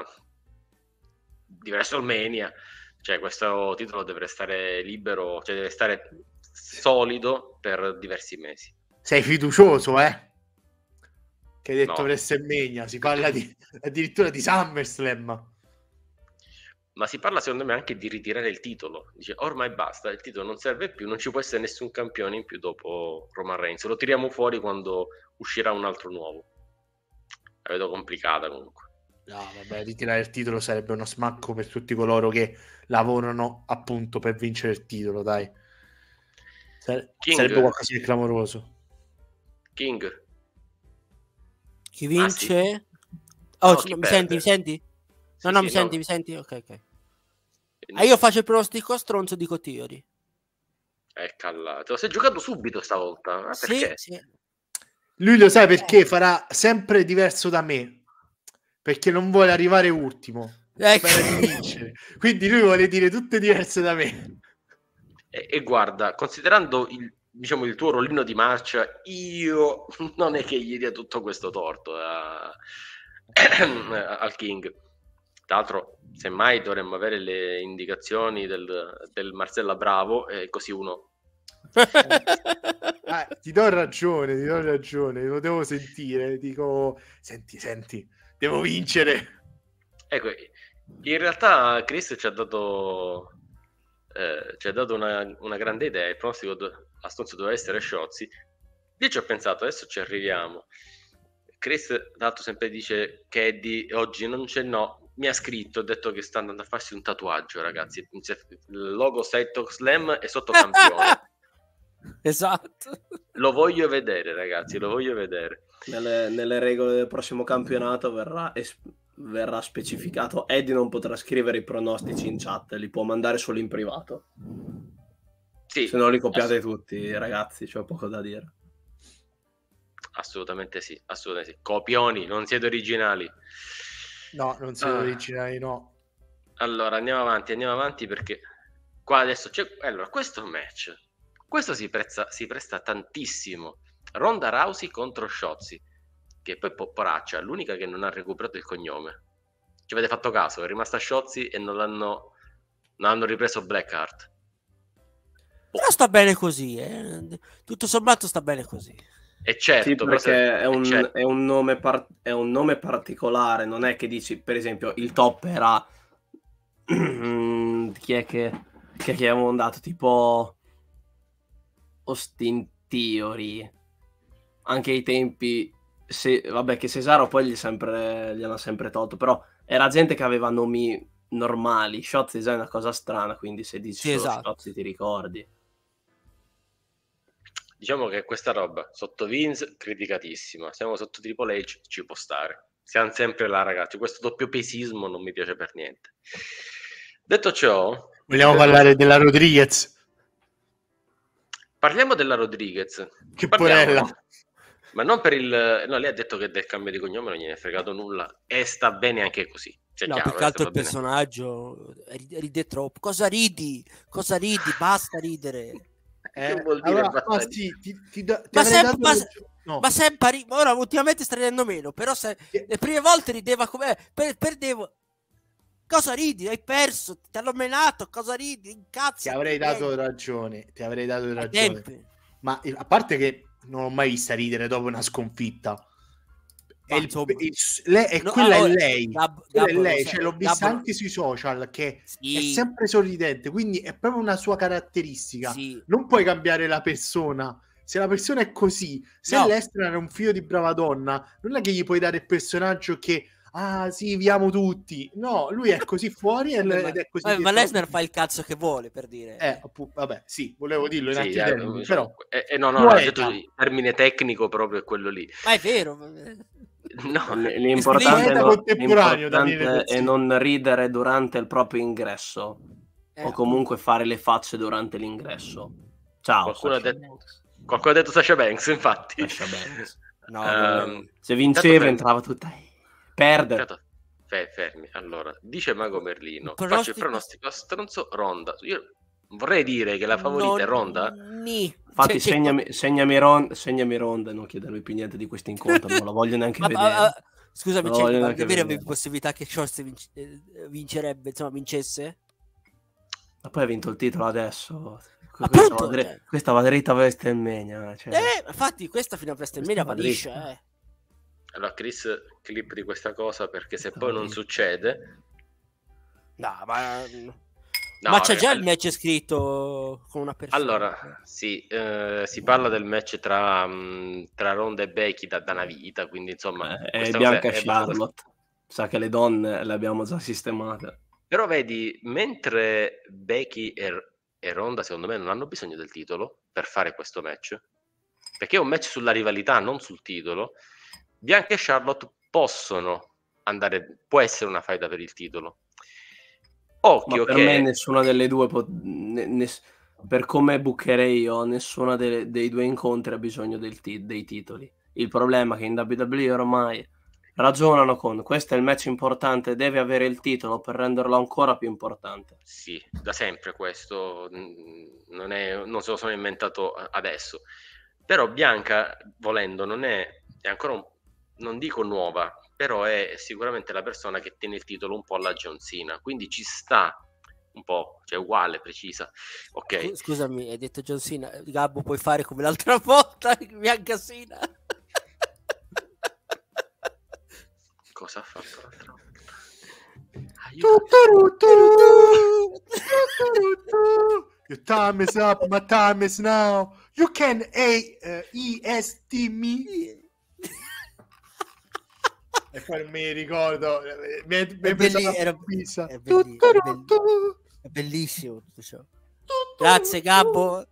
di WrestleMania, cioè questo titolo deve stare libero, cioè deve stare solido per diversi mesi. Sei fiducioso, eh? Che hai detto No. WrestleMania, si parla di, addirittura di SummerSlam. Ma si parla secondo me anche di ritirare il titolo. Dice ormai basta, il titolo non serve più, non ci può essere nessun campione in più dopo Roman Reigns. Lo tiriamo fuori quando uscirà un altro nuovo. La vedo complicata comunque. No, vabbè, ritirare il titolo sarebbe uno smacco per tutti coloro che lavorano appunto per vincere il titolo, dai. Sare- King. Sarebbe qualcosa di clamoroso. King. Chi vince? Ah, sì. Oh, No, c- chi mi perde? senti, mi senti? Sì, No, no, sì, mi senti, mi senti? Ok, ok. No. Ah, io faccio il pronostico stronzo, dico Theory. È callato. Lo sei giocato subito stavolta? Ma Sì, perché? sì. Lui lo sai perché farà sempre diverso da me, perché non vuole arrivare ultimo, Ecco. spera di vincere. Quindi lui vuole dire tutte diverse da me. E, e guarda, considerando il, diciamo, il tuo rollino di marcia, io non è che gli dia tutto questo torto a- al King. Tra l'altro, semmai dovremmo avere le indicazioni del, del Marcella Bravo, e così uno... Ah, ti do ragione, ti do ragione, lo devo sentire. Dico, senti, senti, devo vincere. Ecco, in realtà Chris ci ha dato, eh, ci ha dato una, una grande idea. Il pronostico do- a Stonzo doveva essere Sciozzi. Io ci ho pensato, adesso ci arriviamo. Chris, tanto sempre dice che Eddie oggi non c'è, no. Mi ha scritto, ha detto che sta andando a farsi un tatuaggio, ragazzi. Il logo Side Slam è sotto campione. Esatto. Lo voglio vedere, ragazzi, lo voglio vedere. Nelle, nelle regole del prossimo campionato verrà, es- verrà specificato: Eddie non potrà scrivere i pronostici in chat, li può mandare solo in privato. Sì, Se no li copiate ass- tutti, ragazzi, c'è poco da dire. assolutamente sì, assolutamente sì. Copioni, non siete originali. No, non siete Ah. originali, no. Allora, andiamo avanti, andiamo avanti perché qua adesso c'è... Allora, questo match, questo si, prezza, si presta tantissimo. Ronda Rousey contro Shotzi, che poi Popporaccia, l'unica che non ha recuperato il cognome. Ci avete fatto caso? È rimasta Shotzi e non l'hanno, non hanno ripreso Blackheart. Però sta bene così, eh. Tutto sommato sta bene così. E certo, Sì, però se- perché è e un, certo. è un nome par- è un nome particolare, non è che dici, per esempio, il top era chi è che, chi è che abbiamo dato, tipo Austin Theory, anche ai tempi, se, vabbè che Cesaro poi gli, sempre, gli hanno sempre tolto, però era gente che aveva nomi normali. Shotzi è una cosa strana, quindi se dici Sì, solo esatto. Shotzi ti ricordi. Diciamo che questa roba sotto Vince criticatissima, siamo sotto Triple H, ci può stare. Siamo sempre là, ragazzi. Questo doppio pesismo non mi piace per niente. Detto ciò, Vogliamo detto parlare ciò, della Rodriguez? parliamo della Rodriguez. Che Parliamone. porella. Ma non per il... No, lei ha detto che del cambio di cognome non gliene è fregato nulla e sta bene anche così. Cioè, No, chiaro, più che eh, altro se il va bene. personaggio ride, ride troppo. Cosa ridi? Cosa ridi? Basta ridere. Che Eh, vuol dire allora, basta ma ridere? sì, ti, ti, da- ti Ma avrei sempre, dato ma, ragione. No. ma sempre ri- ora ultimamente sta ridendo meno, però se, Che- le prime volte rideva come per, perdevo. Cosa ridi? Hai perso, ti hanno menato, cosa ridi? Incazzo. Ti avrei dato ragione, ti avrei dato ai ragione. tempi. Ma eh, a parte che non l'ho mai vista ridere dopo una sconfitta. È, Ma il- insomma. il- lei, è No, quella allora, è lei, Gab- quella Gabbo è lo lei, sa- cioè, l'ho vista Gabbo- anche sui social che Sì. è sempre sorridente, quindi è proprio una sua caratteristica. Sì. Non puoi cambiare la persona. Se la persona è così, se No. Lesnar è un figlio di brava donna, non è che gli puoi dare il personaggio che ah sì, vi amo tutti. No, lui è così fuori ed Vabbè, ma, è così vabbè, ma dentro. Lesnar fa il cazzo che vuole, per dire. Eh, appu- vabbè, sì, volevo dirlo in Sì, altri eh, termini, insomma, però eh, eh, no, no, no, ho detto poeta. il termine tecnico proprio è quello lì. Ma è vero. No, L- L'importante, Poeta è non, contemporaneo, Daniele l'importante è Pezzini. non ridere durante il proprio ingresso Eh, o comunque fare le facce durante l'ingresso. Ciao, Qualcuno ha Sasha detto- Banks. qualcuno ha detto Sasha Banks, infatti. Sasha Banks. No, Ehm, non è- Se vinceva Intanto- entrava tutta perdere. Intanto- fe- fermi. Allora, dice Mago Merlino, Il faccio il pronostico- pronostico a stronzo Ronda. Io vorrei dire che la favorita è Ronda. Ni. Infatti, Cioè, segnami, segnami, Ron, segnami Ronda, non chiedermi più niente di questo incontro, non lo voglio neanche Ma- vedere. ma- ma- scusami, Non c'è, voglio ma neanche davvero vedere. avevi possibilità che Shorts vinc- eh, vincerebbe, insomma, vincesse? Ma poi ha vinto il titolo adesso. Appunto, Questa va, dri- cioè. questa va dritta a WrestleMania. Cioè. Eh, infatti questa fino a WrestleMania va Questa va liscia, dritta. eh. Allora, Chris, clip di questa cosa perché se Questa poi va non dritta. succede... No, ma... No, ma c'è già raga, il match scritto con una persona. Allora, sì, eh, si parla del match tra, mh, tra Ronda e Becky da, da una vita, quindi insomma... Eh, e questa cosa Bianca è abbastanza- Charlotte. Sa che le donne le abbiamo già sistemate. Però vedi, mentre Becky e, e Ronda secondo me non hanno bisogno del titolo per fare questo match, perché è un match sulla rivalità, non sul titolo, Bianca e Charlotte possono andare, può essere una faida per il titolo. Ma Occhio per che... me nessuna delle due, pot- ne- ness- per come bookerei io, nessuna delle- dei due incontri ha bisogno del ti- dei titoli. Il problema è che in W W E ormai ragionano con questo è il match importante, deve avere il titolo per renderlo ancora più importante. Sì, da sempre questo, mh, non, è, non se lo sono inventato adesso. Però Bianca, volendo, non è, è ancora, un, non dico nuova, però è sicuramente la persona che tiene il titolo un po' alla John Cena, quindi ci sta un po', cioè uguale, precisa. Ok, Scu- Scusami, hai detto John Cena. Gabbo, puoi fare come l'altra volta, Bianca Cena. cosa ha fatto l'altra volta? Tu, tu, tu, tu, tu. Your time is up, my time is now. You can A E S T me. E poi non mi ricordo. Mi è, mi è È presa belli- la era- pizza. è Tu, belli- tu, è belli- tu. È bellissimo tutto ciò. Grazie, Gabbo.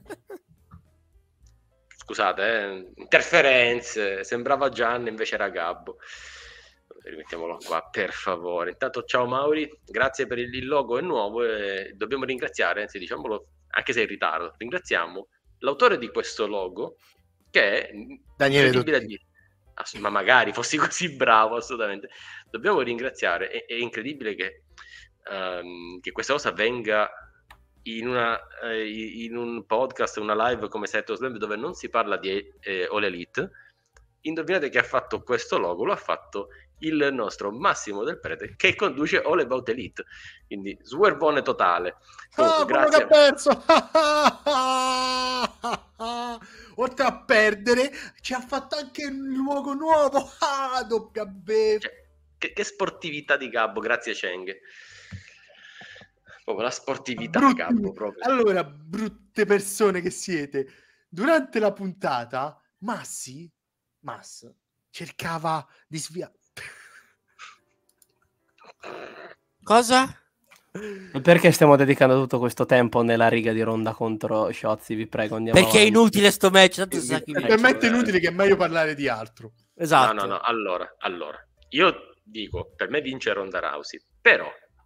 Scusate, eh, interferenze, sembrava Gian, invece era Gabbo. Rimettiamolo qua, per favore. Intanto ciao Mauri, grazie per il, il logo, è nuovo e dobbiamo ringraziare, anzi diciamolo, anche se è in ritardo, ringraziamo l'autore di questo logo che è Daniele incredibile a Dotti. dire. Ass- ma magari fossi così bravo, assolutamente. Dobbiamo ringraziare, è, è incredibile che, ehm, che questa cosa venga in, una, eh, in un podcast, una live come Saturday Slam dove non si parla di eh, All Elite. Indovinate chi ha fatto questo logo? Lo ha fatto il nostro Massimo Del Prete che conduce All About Elite, quindi swervone totale. Comunque, Ah, quello grazie. che ha perso. Oltre a perdere, ci ha fatto anche un luogo nuovo. Ah, doppia B. Cioè, che, che sportività di Gabbo, grazie Cheng. Proprio la sportività Brutti- Gabbo proprio. Allora, brutte persone che siete. Durante la puntata, Massi, Mass, cercava di sviare. Cosa? E perché stiamo dedicando tutto questo tempo nella riga di Ronda contro Shotzi? Vi prego, andiamo Perché è avanti. inutile sto match, tanto si sa chi È vince. talmente inutile che è meglio parlare di altro. Esatto. No, no, no, allora, allora, io dico, per me vince Ronda Rousey, però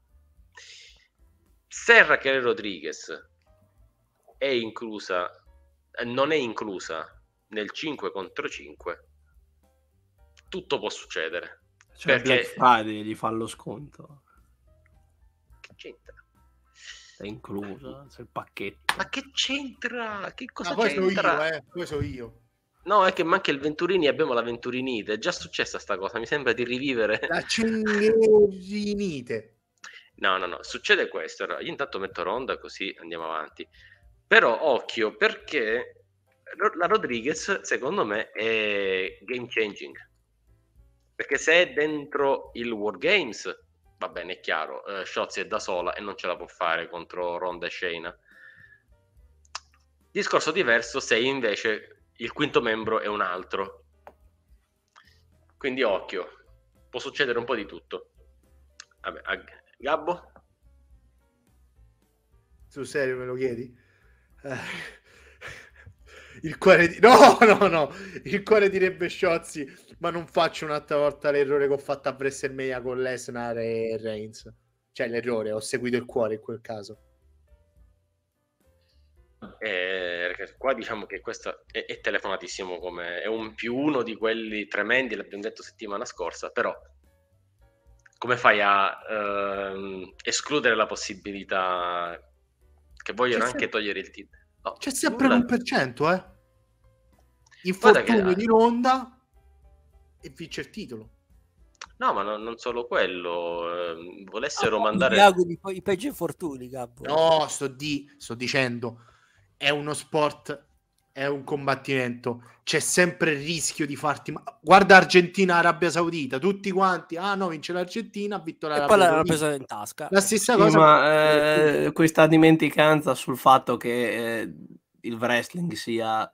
se Raquel Rodriguez è inclusa, non è inclusa nel cinque contro cinque, tutto può succedere. Cioè, perché Black Friday gli fa lo sconto. che c'entra? È incluso, c'è il pacchetto. Ma che c'entra? Che cosa Ah, poi so c'entra? io, eh, poi so io. No, è che manca il Venturini e abbiamo la Venturinite. È già successa sta cosa, mi sembra di rivivere. La Cengerinite. No, no, no, succede questo. Io intanto metto Ronda così andiamo avanti. Però occhio, perché la Rodriguez secondo me è game changing. Perché se è dentro il War Games, va bene, è chiaro, eh, Shotzi è da sola e non ce la può fare contro Ronda e Shayna. Discorso diverso se invece il quinto membro è un altro. Quindi occhio, può succedere un po' di tutto. Vabbè, a- Gabbo? Sul serio me lo chiedi? Eh. Il cuore di... No, no, no. Il cuore direbbe Sciozzi, ma non faccio un'altra volta l'errore che ho fatto a WrestleMania con Lesnar e Reigns. Cioè l'errore, ho seguito il cuore in quel caso. Eh, perché qua diciamo che questo è, è telefonatissimo, come è un più uno di quelli tremendi, l'abbiamo detto settimana scorsa, però come fai a ehm, escludere la possibilità che vogliono C'è anche sempre- togliere il titolo? No, C'è sempre nulla. l'uno per cento, eh. Guarda Infortunio che- di Ronda e vince il titolo. No, ma non, non solo quello, ehm, volessero Mi mandare... auguri i, i peggio infortuni, Gabbo. No, sto, di, sto dicendo, è uno sport, è un combattimento, c'è sempre il rischio di farti... ma- Guarda Argentina, Arabia Saudita, tutti quanti, ah no, vince l'Argentina, ha vinto E l'Arabia poi l'hanno Saudita. presa in tasca. La stessa Sì, cosa... ma eh, questa dimenticanza sul fatto che eh, il wrestling sia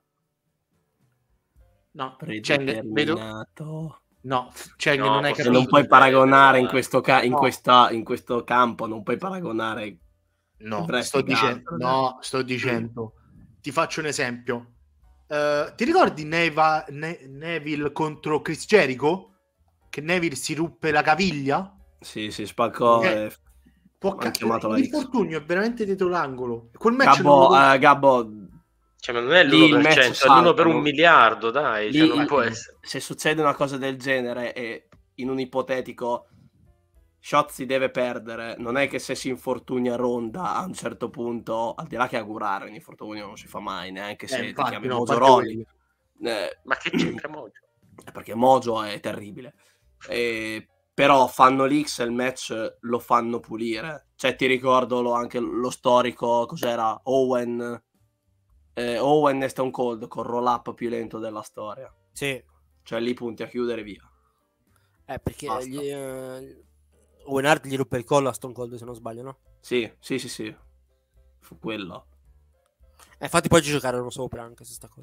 No, Cheng, vedo... predeterminato. No, Cheng, No, non hai posso- E capito. non puoi succedere, paragonare in dai. questo, ca- in, No. questa, in questo campo, non puoi paragonare il No, sto wrestling dicendo, altro, no, sto dicendo, ti faccio un esempio. Eh, ti ricordi Neva, Ne- Neville contro Chris Jericho? Che Neville si ruppe la caviglia? Sì, si spaccò. Eh, e Può hanno ca- chiamato la X. l'infortunio è veramente dietro l'angolo. Quel match non lo Gabbo, con- eh, Gabbo, Cioè, ma non è Lì l'uno il per match cento, è l'uno per saltano. un miliardo, dai, cioè, lì non il- può essere. se succede una cosa del genere e in un ipotetico Shotzi deve perdere, non è che se si infortuna Ronda a un certo punto, al di là che augurare un infortunio non si fa mai, neanche se Eh, ti infatti, chiami no, a Mojo parte Rawley. quello. Eh, Ma che c'entra Mojo? perché Mojo è terribile. Eh, però fanno l'X e il match lo fanno pulire. Cioè ti ricordo lo- anche lo storico, cos'era? Owen eh, Owen e Stone Cold con roll up più lento della storia. Sì. Cioè lì punti a chiudere via. Eh, perché Basta. gli, eh, Owen Hart gli ruppe il collo a Stone Cold, se non sbaglio, no? Sì, sì, sì, sì. Fu quello. Eh, infatti poi ci giocarono sopra anche su sta cosa.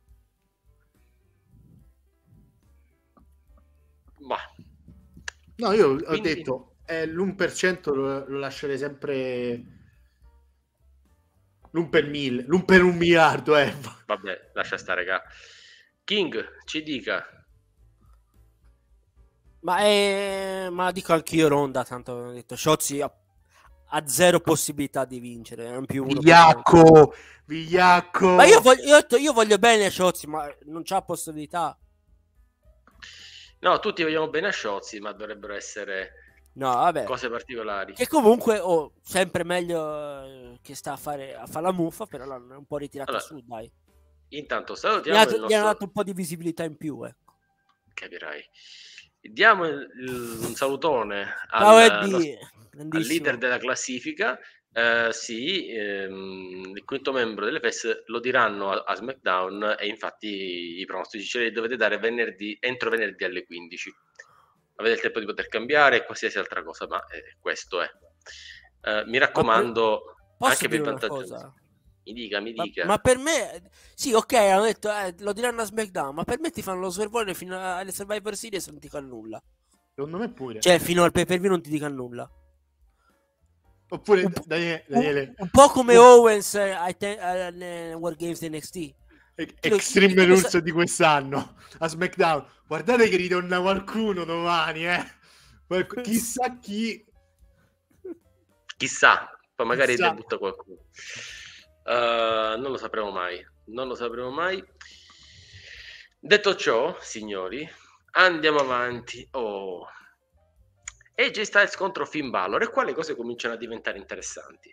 Ma No, io ho Quindi- detto, eh, l'uno per cento lo, lo lascerei sempre... L'un per mille, l'un per un miliardo, eh. vabbè, lascia stare, raga. King, ci dica. Ma, è... Ma dico anch'io Ronda, tanto ho detto, Shotzi ha... ha zero possibilità di vincere, è un più uno. Vigliacco, vigliacco. Ma io voglio, io, ho detto, io voglio bene a Shotzi, ma non c'ha possibilità. No, tutti vogliamo bene a Shotzi, ma dovrebbero essere No, vabbè. cose particolari. Che comunque, oh, sempre meglio eh, che sta a fare, a fare la muffa, però l'hanno un po' ritirata Allora, su, dai. Intanto Gli, salutiamo ha, il gli hanno nostro... dato un po' di visibilità in più, ecco. Capirai. Diamo il- il- un salutone Ciao al, Eddie, nostro- al grandissimo. leader della classifica. Eh, sì, ehm, il quinto membro delle F E S lo diranno a, a SmackDown e infatti i pronostici ce li dovete dare venerdì, entro venerdì alle quindici. Avete il tempo di poter cambiare e qualsiasi altra cosa, ma eh, questo è. Eh, mi raccomando, Posso anche per dire il una vantaggio. cosa? Mi dica, mi Ma, dica. ma per me, sì, ok, hanno detto eh, lo diranno a SmackDown, ma per me ti fanno lo swervone fino alle Survivor Series e non ti dicono nulla. Secondo me pure. Cioè, fino al pay per view non ti dicono nulla. Oppure un, po', Daniele, Daniele. Un, un po' come Owens eh, ai te- alle War Games di N X T. Extreme Rules sa- di quest'anno a SmackDown. Guardate che ritorna qualcuno domani, eh. Chissà chi. Chissà, poi magari Chissà. debutta qualcuno. Uh, non lo sapremo mai. Non lo sapremo mai. Detto ciò, signori, andiamo avanti. Oh. A J Styles contro Finn Balor, e qua le cose cominciano a diventare interessanti.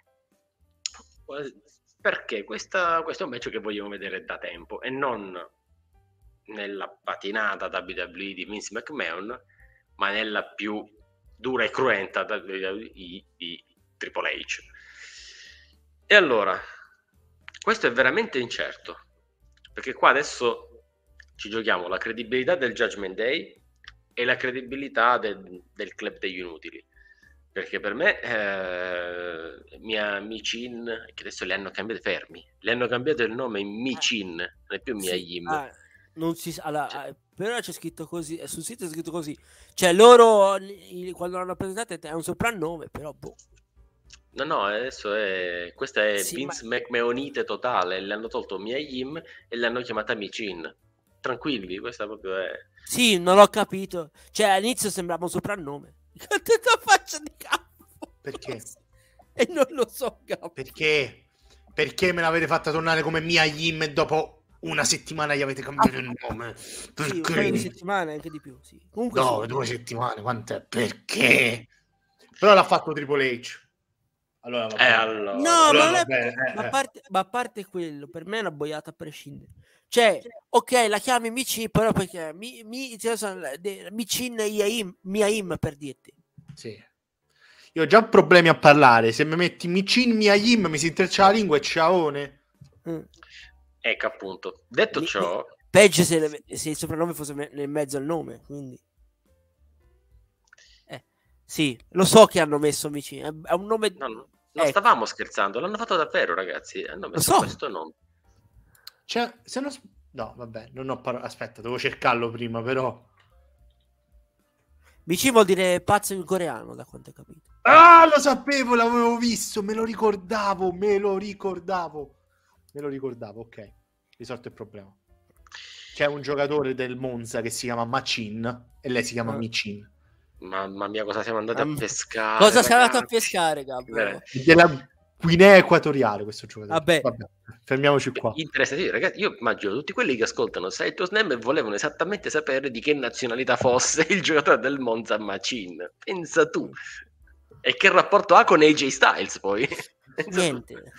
Perché questa, questo è un match che vogliamo vedere da tempo e non nella patinata W W E di Vince McMahon, ma nella più dura e cruenta W W E di Triple H. E allora, questo è veramente incerto, perché qua adesso ci giochiamo la credibilità del Judgment Day e la credibilità del, del Club degli Inutili. Perché per me eh, Mia Michin, che adesso le hanno cambiato, fermi, le hanno cambiato il nome in Michin, non è più Mia Sì, Yim. ah, non si, allora, Cioè- eh, però c'è scritto così, eh, sul sito è scritto così. Cioè loro i- quando l'hanno presentato è un soprannome, però boh. No, no, adesso è questa è Sì, Vince ma- McMahonite totale, le hanno tolto Mia Yim e l'hanno chiamata Michin. Tranquilli, questa proprio è... Sì, non l'ho capito. Cioè all'inizio sembrava un soprannome. Tutta faccia di capo. Perché? E non lo so, capo. Perché? Perché me l'avete fatta tornare come Mia Yim e dopo una settimana gli avete cambiato il nome? Sì, un Perché? paio di settimane, anche di più, sì. Comunque No, sì. due settimane, quant'è? Perché? Però l'ha fatto Triple H. Allora, va Eh, bene. allora... No, allora ma, non va è- bene, eh, ma a eh. parte, ma a parte quello, per me è una boiata a prescindere. Cioè, ok, la chiami Micin, però perché mi, mi, cioè, sono de- Micin Miaim, Miaim per dirti. Sì. Io ho già problemi a parlare. Se mi metti Micin Miayim mi si intreccia la lingua e ciaone. Mm. Ecco appunto. Detto Mi- ciò, Peggio se, le- se il soprannome fosse me- nel mezzo al nome, quindi. Eh, sì, lo so che hanno messo Micin, è, è un nome... no, no, non ecco. stavamo scherzando, l'hanno fatto davvero, ragazzi. Hanno messo so. questo nome. Cioè, se non... No, vabbè, non ho parole. Aspetta, devo cercarlo prima, però. Micin vuol dire pazzo in coreano, da quanto ho capito. Ah, lo sapevo, l'avevo visto, me lo ricordavo, me lo ricordavo. Me lo ricordavo, ok. Risolto il problema. C'è un giocatore del Monza che si chiama Macin e lei si chiama Ah. Micin. Mamma mia, cosa siamo andati Mamma- a pescare? Cosa sei andato a ragazzi? pescare, Gabbo? Eh, È della Guinea Equatoriale questo giocatore. Vabbè. Fermiamoci qua. Interessante, ragazzi. Io immagino tutti quelli che ascoltano Sai to Slam e volevano esattamente sapere di che nazionalità fosse il giocatore del Monza Macin. Pensa tu. E che rapporto ha con A J Styles poi? Pensa tu. Niente.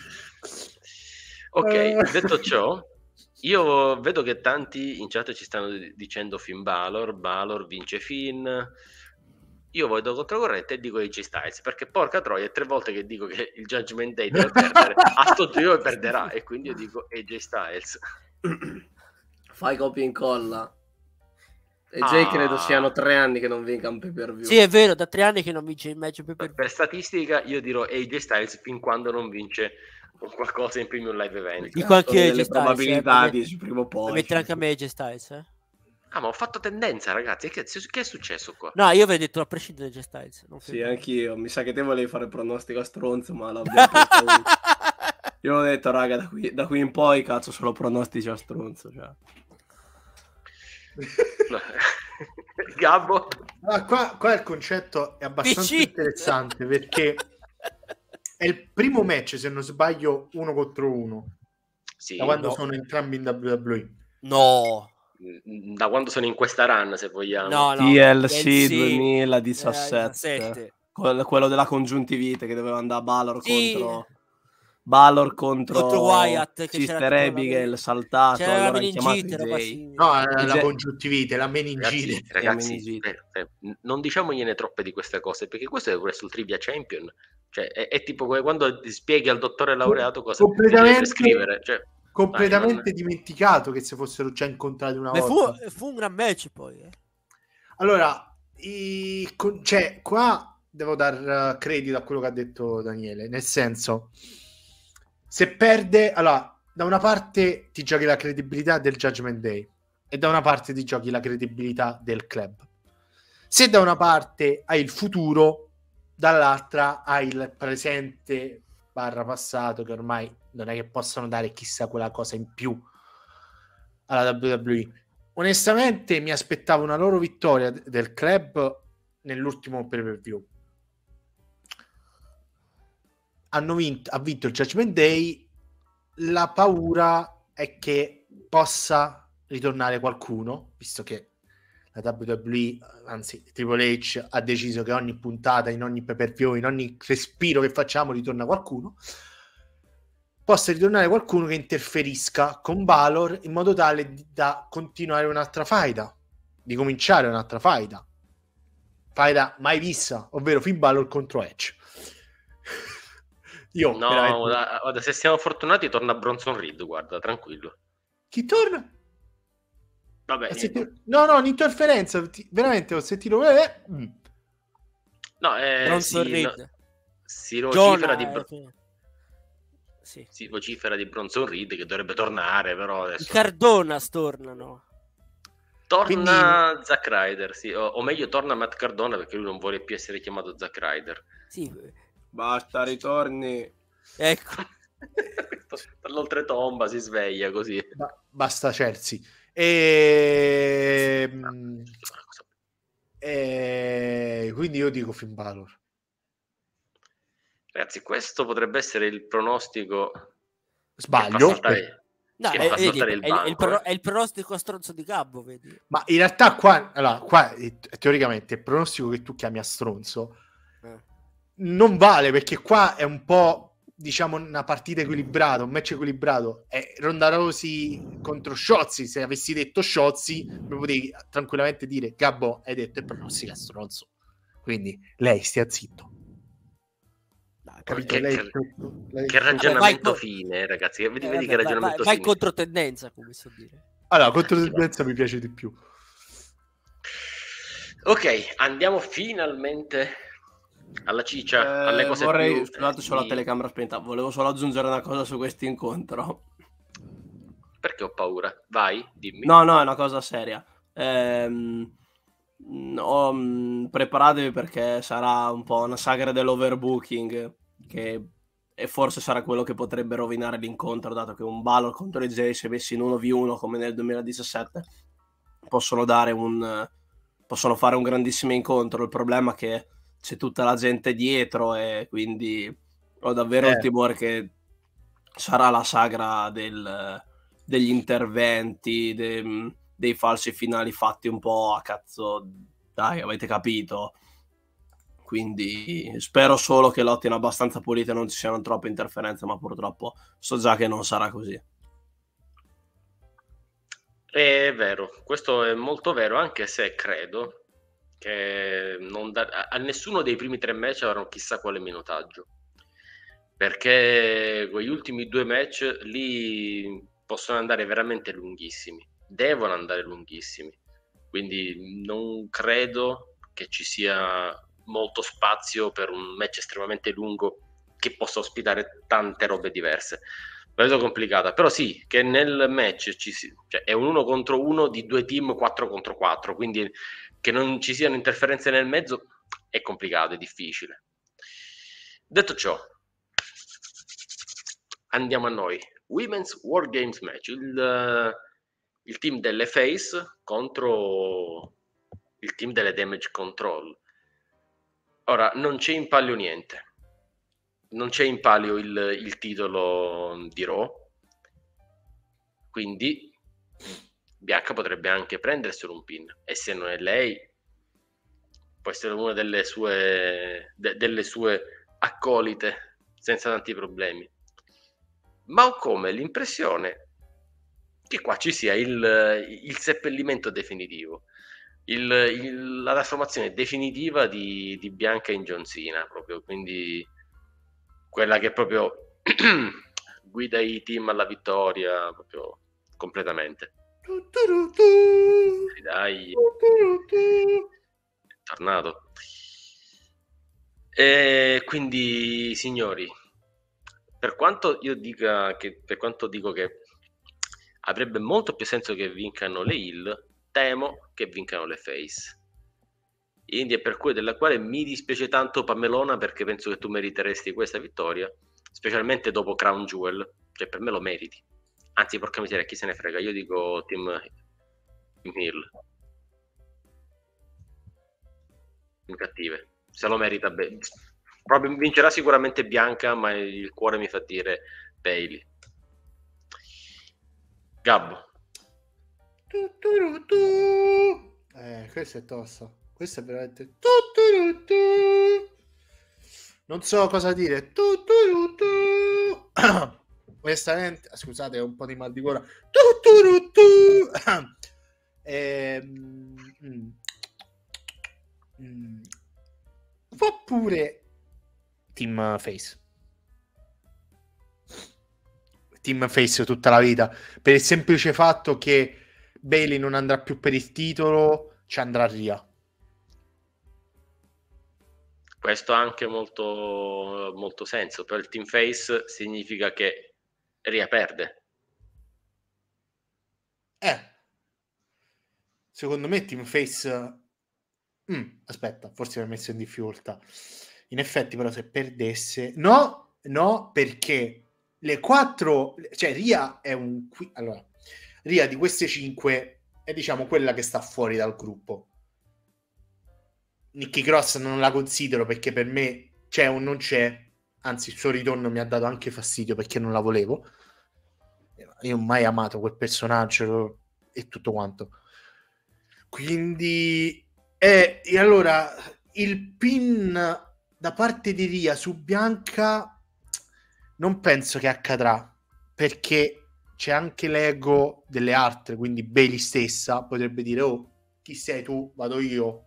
Ok, detto ciò, io vedo che tanti in chat ci stanno dicendo Finn Balor, Balor vince Finn. Io vado controcorrente e dico A J Styles, perché porca troia, tre volte che dico che il Judgment Day deve perdere, a sto giro perderà, e quindi io dico A J Styles. Fai copia e incolla. E Jay Ah. credo siano tre anni che non vinca un pay per view. Sì, è vero, da tre anni che non vince il match per Per, per statistica io dirò A J Styles fin quando non vince un qualcosa in premium live event. Dico anche Sono A J delle Styles, probabilità eh, per di prima o me- poi. per mettere anche a me A J Styles, eh. Ah, ma ho fatto tendenza, ragazzi. Che, che è successo qua? No, io avrei detto a prescindere da A J Styles. Non Sì, Finn Balor. anch'io. Mi sa che te volevi fare il pronostico a stronzo, ma l'abbiamo preso uno. Io ho detto, raga, da qui, da qui in poi, cazzo, solo pronostici a stronzo. Cioè. Gabbo? Ah, qua, qua il concetto è abbastanza Vicino. interessante perché è il primo match, se non sbaglio, uno contro uno. Sì, Da quando no. sono entrambi in W W E. No, Da quando sono in questa run, se vogliamo. no, no. T L C T L C, duemiladiciassette. eh, diciassette. Quel- quello della congiuntivite che doveva andare Balor Sì. contro Balor contro, Contro Wyatt, che Sister c'era tipo la Abigail men- saltato. C'era la Allora hai chiamato meningite, roba Jay. simile. No, è E la Jay- congiuntivite, la meningite. Ragazzi, ragazzi meningite. eh, eh, non diciamogliene troppe di queste cose, perché questo è Wrestle Trivia Champion. Cioè, è, è tipo come quando ti spieghi al dottore laureato cosa ti deve completamente, prescrivere. Cioè, completamente dai, non- dimenticato che si fossero già incontrati una Beh, fu, volta. fu un gran match poi. eh. Allora, i, con- cioè, qua devo dar uh, credito a quello che ha detto Daniele, nel senso, se perde, allora, da una parte ti giochi la credibilità del Judgment Day e da una parte ti giochi la credibilità del club. Se da una parte hai il futuro, dall'altra hai il presente barra passato, che ormai non è che possano dare chissà quella cosa in più alla W W E. Onestamente mi aspettavo una loro vittoria del club nell'ultimo pay-per-view. Hanno vinto, ha vinto il Judgment Day. La paura è che possa ritornare qualcuno, visto che la W W E, anzi Triple H, ha deciso che ogni puntata, in ogni pay-per-view, in ogni respiro che facciamo ritorna qualcuno, possa ritornare qualcuno che interferisca con Balor in modo tale da continuare un'altra faida, di cominciare un'altra faida faida mai vista, ovvero Finn Balor contro Edge. Io no, veramente... guarda, guarda, se siamo fortunati torna Bronson Reed, guarda, tranquillo. Chi torna? Vabbè, Se ti... No, no, un'interferenza, ti... veramente ho sentito... Eh... Mm. No, eh, Bronson si, Reed. no, si vocifera Jonah, di... Bro... eh, sì. si vocifera di Bronson Reed che dovrebbe tornare, però adesso... I Cardonas tornano. Torna Quindi... Zack Ryder, sì, o, o meglio torna Matt Cardona, perché lui non vuole più essere chiamato Zack Ryder. Sì. Basta, ritorni. Ecco. Dall'oltretomba si sveglia così. Ba- basta Chelsea. E... e... quindi io dico Finn Balor. Ragazzi, questo potrebbe essere il pronostico. Sbaglio? Che fa saltare, No, che è, fa vedi, saltare il è, il- è il banco, pro- eh. è il pronostico a stronzo di Gabbo, vedi? Ma in realtà qua, allora, qua eh, teoricamente il pronostico che tu chiami a stronzo Eh. non vale, perché qua è un po', diciamo, una partita equilibrata, un match equilibrato. È Ronda Rousey contro Shotzi. Se avessi detto Shotzi mi potevi tranquillamente dire Gabbo, hai detto il pronostico a stronzo, quindi lei stia zitto. Dai, Capito? Che, Lei- che- lei- che Vabbè, ragionamento vai- fine, ragazzi. Vedi, Eh, vedi vabbè, che vai, ragionamento vai, vai fine. contro tendenza, come so dire. Allora, contro tendenza mi piace di più. Ok, andiamo finalmente alla ciccia, alle Eh, cose vorrei, più... scusate, c'ho la di- telecamera spenta. Volevo solo aggiungere una cosa su questo incontro. Perché ho paura? Vai, dimmi. No, no, è una cosa seria. Ehm, ho, mh, preparatevi perché sarà un po' una sagra dell'overbooking, che e forse sarà quello che potrebbe rovinare l'incontro, dato che un Balor contro i Jay, se messi in uno vu uno come nel duemiladiciassette, possono dare un possono fare un grandissimo incontro. Il problema è che c'è tutta la gente dietro e quindi ho davvero Eh. il timore che sarà la sagra del, degli interventi, de- dei falsi finali fatti un po' a cazzo, dai, avete capito. Quindi spero solo che lottino abbastanza pulite e non ci siano troppe interferenze, ma purtroppo so già che non sarà così. È vero, questo è molto vero, anche se credo che non da- a- a nessuno dei primi tre match avranno chissà quale minutaggio, perché quegli ultimi due match lì possono andare veramente lunghissimi, devono andare lunghissimi, quindi non credo che ci sia molto spazio per un match estremamente lungo che possa ospitare tante robe diverse. La vedo complicata, però sì, che nel match ci si, cioè è un uno contro uno di due team quattro contro quattro, quindi che non ci siano interferenze nel mezzo è complicato, è difficile. Detto ciò, andiamo a noi. Women's War Games match, il, il team delle Face contro il team delle Damage Control. Ora, non c'è in palio niente. Non c'è in palio il, il titolo di Raw, quindi Bianca potrebbe anche prenderselo un pin, e se non è lei può essere una delle sue, de, delle sue accolite senza tanti problemi. Ma ho come l'impressione che qua ci sia il, il seppellimento definitivo, il, il, la trasformazione definitiva di, di Bianca in John Cena, proprio, quindi quella che proprio guida i team alla vittoria proprio completamente. Dai, è tornato. E quindi, signori, per quanto io dica che per quanto dico che avrebbe molto più senso che vincano le heel, temo che vincano le face. India, per cui della quale mi dispiace tanto Pamelona, perché penso che tu meriteresti questa vittoria, specialmente dopo Crown Jewel, cioè per me lo meriti. Anzi, porca miseria, chi se ne frega, io dico Team, team Hill. In cattive, se lo merita bene. Proprio vincerà sicuramente Bianca, ma il cuore mi fa dire Bailey. Gabbo. Tu, tu, tu. Eh, questo è tosta. Questo è veramente tu, tu, tu. Non so cosa dire. Tu, tu, tu. Onestamente, scusate, ho un po' di mal di gola. Tu, tu, tu. Ehm, mm. Mm. Fa pure Team Face. Team Face tutta la vita, per il semplice fatto che Bailey non andrà più per il titolo, ci andrà Rhea. Questo ha anche molto, molto senso. Per il Team Face significa che Rhea perde. Eh, secondo me Team Face... Mm, aspetta, forse mi ha messo in difficoltà. In effetti, però, se perdesse... No, no, perché le quattro... Cioè, Rhea è un... Allora, Rhea di queste cinque è, diciamo, quella che sta fuori dal gruppo. Nikki Cross non la considero perché per me c'è o non c'è. Anzi, il suo ritorno mi ha dato anche fastidio perché non la volevo. Io ho mai amato quel personaggio e tutto quanto. Quindi... Eh, e allora, il pin da parte di Rhea su Bianca non penso che accadrà, perché c'è anche l'ego delle altre, quindi Bailey stessa potrebbe dire: oh, chi sei tu? Vado io.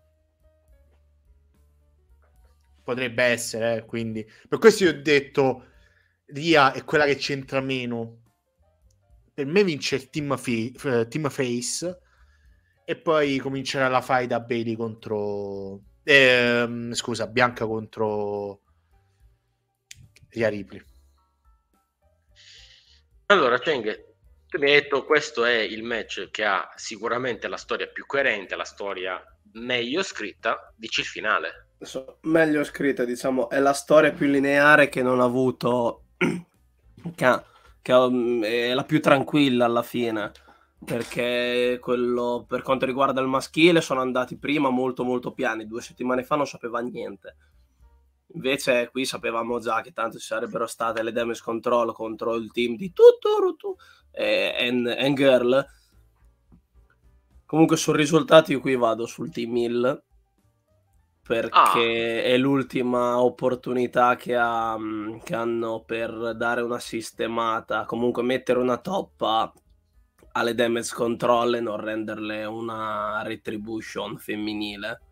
Potrebbe essere, eh, quindi per questo io ho detto Rhea è quella che c'entra meno. Per me vince il team, fa- team Face e poi comincerà la fight a Bailey contro ehm, scusa, Bianca contro Rhea Ripley. Allora, Cheng, tu mi hai detto questo è il match che ha sicuramente la storia più coerente, la storia meglio scritta. Dici il finale. Meglio scritta, diciamo, è la storia più lineare che non ha avuto, che, ha, che ha, è la più tranquilla alla fine, perché quello per quanto riguarda il maschile sono andati prima molto molto piani, due settimane fa non sapeva niente, invece qui sapevamo già che tanto ci sarebbero state le Damage Control contro il team di Tutto e and Girl. Comunque sul risultato io qui vado sul Team Hill, perché ah. è l'ultima opportunità che, ha, che hanno per dare una sistemata, comunque mettere una toppa alle Damage Control e non renderle una Retribution femminile.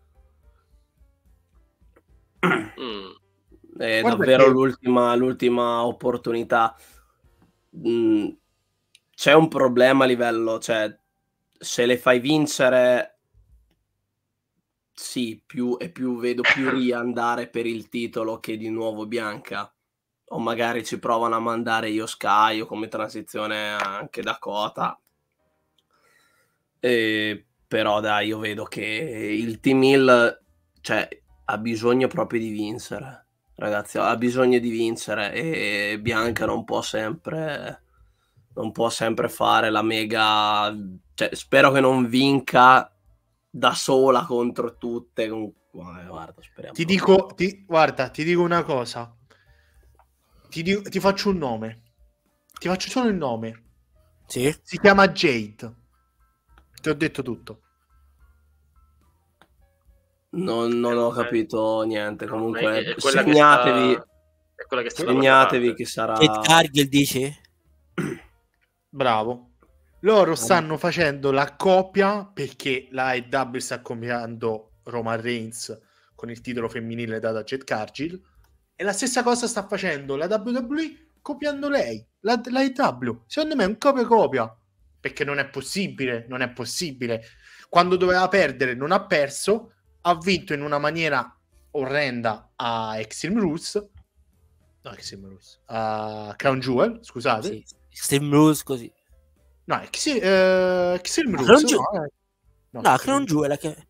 Mm. È Guarda davvero che... l'ultima, l'ultima opportunità. Mm, c'è un problema a livello, cioè se le fai vincere... Sì, più e più vedo più Rhea andare per il titolo che di nuovo Bianca, o magari ci provano a mandare Io Sky o come transizione anche Dakota, e, però dai, io vedo che il Team Hill, cioè, ha bisogno proprio di vincere, ragazzi, ha bisogno di vincere e Bianca non può sempre non può sempre fare la mega, cioè, spero che non vinca da sola contro tutte. Guarda, speriamo. Ti dico, ti, guarda, ti dico una cosa. Ti, dico, ti faccio un nome. Ti faccio solo il nome. Sì? Si chiama Jade. Ti ho detto tutto. Non, non ho capito niente. Comunque, è, è segnatevi. Che sta, è quella che sta segnatevi che sarà. Kate Cargill dici? Bravo. Loro stanno facendo la coppia perché la A E W sta copiando Roman Reigns con il titolo femminile dato a Jade Cargill e la stessa cosa sta facendo la W W E copiando lei, la, la A E W. Secondo me è un copia copia, perché non è possibile, non è possibile. Quando doveva perdere non ha perso, ha vinto in una maniera orrenda a Extreme Rules, no Extreme Rules, a Crown Jewel, scusate. Sì, Extreme Rules così. No, Extreme uh, Rules. No, no Crown Jewel è che...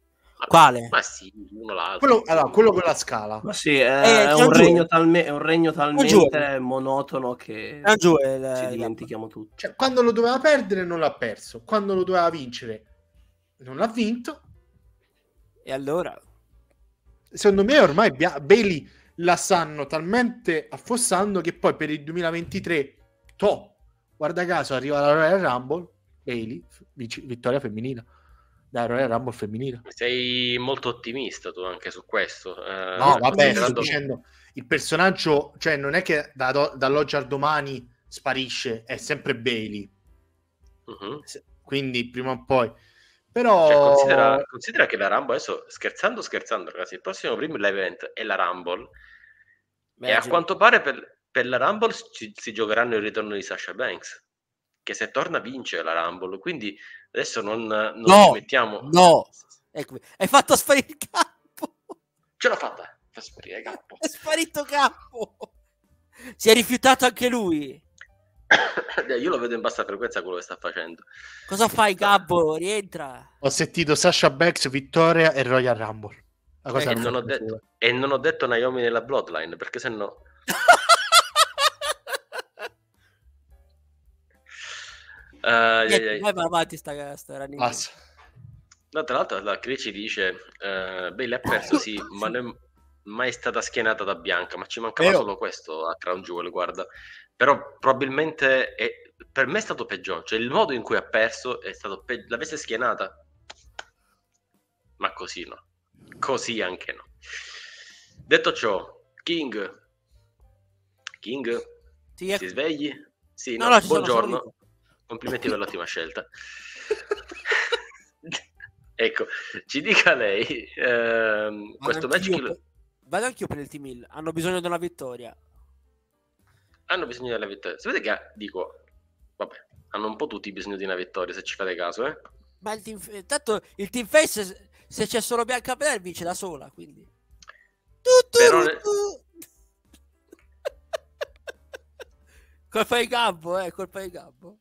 Quale? Ma sì, uno l'altro. Quello, allora, quello con la scala. Ma sì, è, Eh, è Crown un, regno Jewel. talme- è un regno talmente Jewel. monotono che Crown Jewel, ci eh, dimentichiamo tutto. Cioè, quando lo doveva perdere non l'ha perso, quando lo doveva vincere non l'ha vinto. E allora? Secondo me ormai Bia- Bailey la stanno talmente affossando che poi per il duemilaventitré, to, guarda caso, arriva la Royal Rumble, Bailey, vic- vittoria femminile, da Royal Rumble femminile. Sei molto ottimista tu anche su questo. Eh, No, vabbè, sto considerando- dicendo, il personaggio, cioè non è che da, dall'oggi al domani sparisce, è sempre Bailey. Mhm. Se- Quindi prima o poi. Però Cioè, considera, considera che la Rumble adesso, scherzando scherzando ragazzi, il prossimo primo live event è la Rumble e a Magic. quanto pare per, per la Rumble ci- si giocheranno il ritorno di Sasha Banks, che se torna vince la Rumble, quindi adesso non, non No, ci mettiamo... no. Eccomi. Hai fatto sparire il capo. Ce l'ho fatta, fa sparire capo. È sparito capo. Si è rifiutato anche lui. Io lo vedo in bassa frequenza quello che sta facendo. Cosa fai, Gabbo? Rientra. ho sentito Sasha Banks vittoria e Royal Rumble. La cosa Eh, E non non, ho è detto, sicura. e non ho detto Naomi nella Bloodline, perché se no... Uh, Niente, vai, vai avanti sta, sta running. Basta. No, tra l'altro la Cri dice uh, Bailey ha perso, sì, ma non è mai stata schienata da Bianca, ma ci mancava Io- solo questo a Crown Jewel, guarda. Però probabilmente è, per me è stato peggiore, cioè il modo in cui ha perso è stato peggio. L'avesse schienata? Ma così no. Così anche no. Detto ciò, King King, Sì, ti ecco. svegli? Sì, No, no, no, ci sono, buongiorno. sono Complimenti per l'ottima scelta. Ecco, ci dica lei, ehm, Vado questo match anch'io chi lo- per- Vado anch'io per il Team Hill. Hanno bisogno di una vittoria. hanno bisogno della vittoria. Sapete che dico, vabbè, hanno un po' tutti bisogno di una vittoria, se ci fate caso, eh? Ma il team, tanto il Team Face, se- se c'è solo Bianca Belair, vince da sola. Quindi. Tu, tu, Però ne- tu. Colpa di Gabbo, eh, colpa di Gabbo.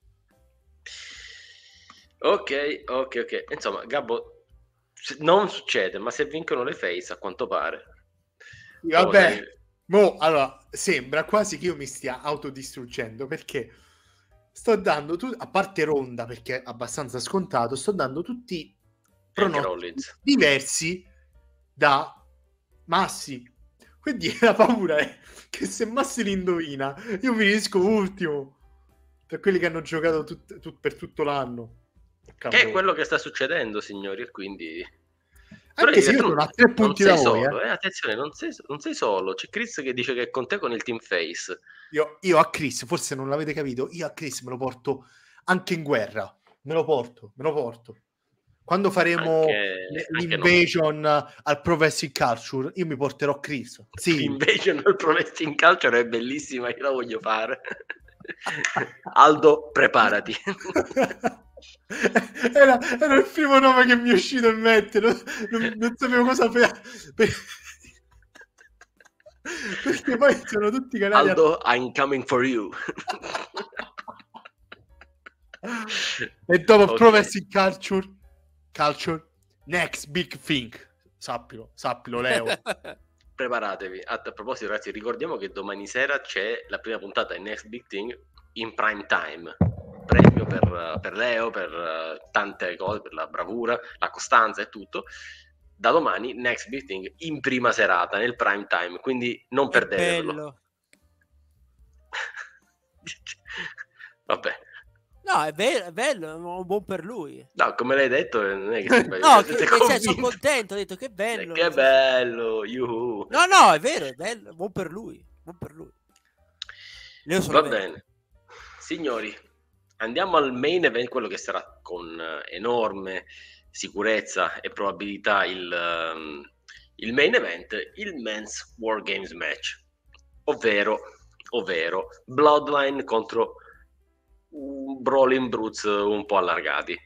Ok, ok, ok. Insomma, Gabbo, se- non succede, ma se vincono le face, a quanto pare. Vabbè, Cosa- mo, allora, sembra quasi che io mi stia autodistruggendo perché sto dando, tu- a parte Ronda, perché è abbastanza scontato, sto dando tutti Anche pronostici Rollins. diversi da Massi. Quindi la paura è che se Massi li indovina, io finisco ultimo per quelli che hanno giocato tut- tut- per tutto l'anno. Che è quello che sta succedendo, signori, e quindi... Anche se io tu sono non- a tre punti non da sei voi, solo, eh. eh, attenzione, non sei, non sei solo. C'è Chris che dice che è con te con il Team Face. Io, io a Chris, forse non l'avete capito, io a Chris me lo porto anche in guerra, me lo porto, me lo porto. Quando faremo Anche- l- anche l'invasion al Pro Wrestling Culture, io mi porterò Chris. Sì, L'invasion al Pro Wrestling Culture è bellissima, io la voglio fare. Aldo, preparati. era, era il primo nome che mi è uscito in mente, non, non- non sapevo cosa per, per- perché poi sono tutti canali a- Aldo, I'm coming for you. e dopo Ok. Pro Wrestling Culture, Culture, next big thing, sappilo, sappilo Leo. Preparatevi. A, a proposito, ragazzi, ricordiamo che domani sera c'è la prima puntata di Next Big Thing in prime time. Premio per, per Leo, per uh, tante cose, per la bravura, la costanza e tutto. Da domani Next Big Thing in prima serata, nel prime time, quindi non Che perdetevelo. bello. Vabbè. No, è bello, è bello, è un buon per lui. No, come l'hai detto, non è che siete No, che, siete che- cioè, sono convinti. contento, ho detto che bello. Che bello, yuhu. No, no, è vero, è bello, buon per lui, buon per lui. Io sono Va bene. Signori, andiamo al main event, quello che sarà con eh, enorme sicurezza e probabilità il, ehm, il main event, il Men's War Games match, ovvero, ovvero Bloodline contro un Brawling Brutes un po' allargati.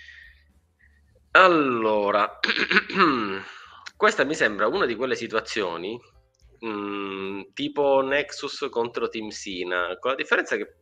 Allora, questa mi sembra una di quelle situazioni mh, tipo Nexus contro Team Sina, con la differenza che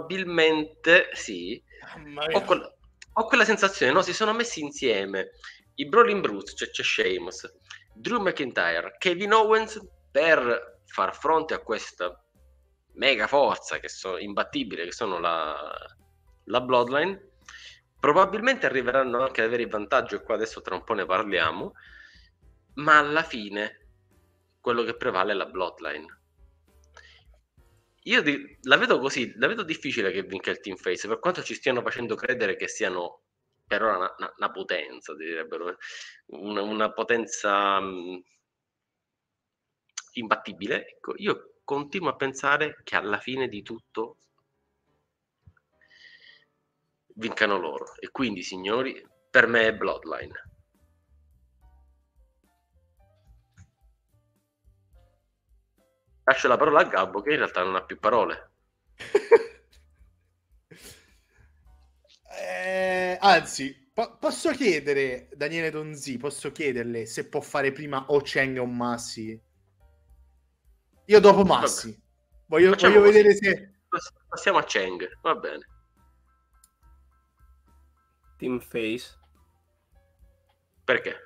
probabilmente sì, Mamma ho, mia. quel- ho quella sensazione, no? Si sono messi insieme i Brawling Brutes, cioè c'è Sheamus, Drew McIntyre, Kevin Owens, per far fronte a questa mega forza che sono imbattibile, che sono la, la Bloodline. Probabilmente arriveranno anche ad avere il vantaggio, e qua adesso tra un po' ne parliamo, ma alla fine quello che prevale è la Bloodline. Io di, la vedo così, la vedo difficile che vinca il Team Face, per quanto ci stiano facendo credere che siano per ora una, una, una potenza, direbbero, una, una potenza mh, imbattibile. Ecco, io continuo a pensare che alla fine di tutto vincano loro, e quindi, signori, per me è Bloodline. Lascio la parola a Gabbo, che in realtà non ha più parole. eh, anzi, po- posso chiedere, Daniele Donzi, posso chiederle se può fare prima o Cheng o Massi? Io dopo Massi. Voglio, voglio vedere se... Passiamo a Cheng, va bene. Team Face. Perché?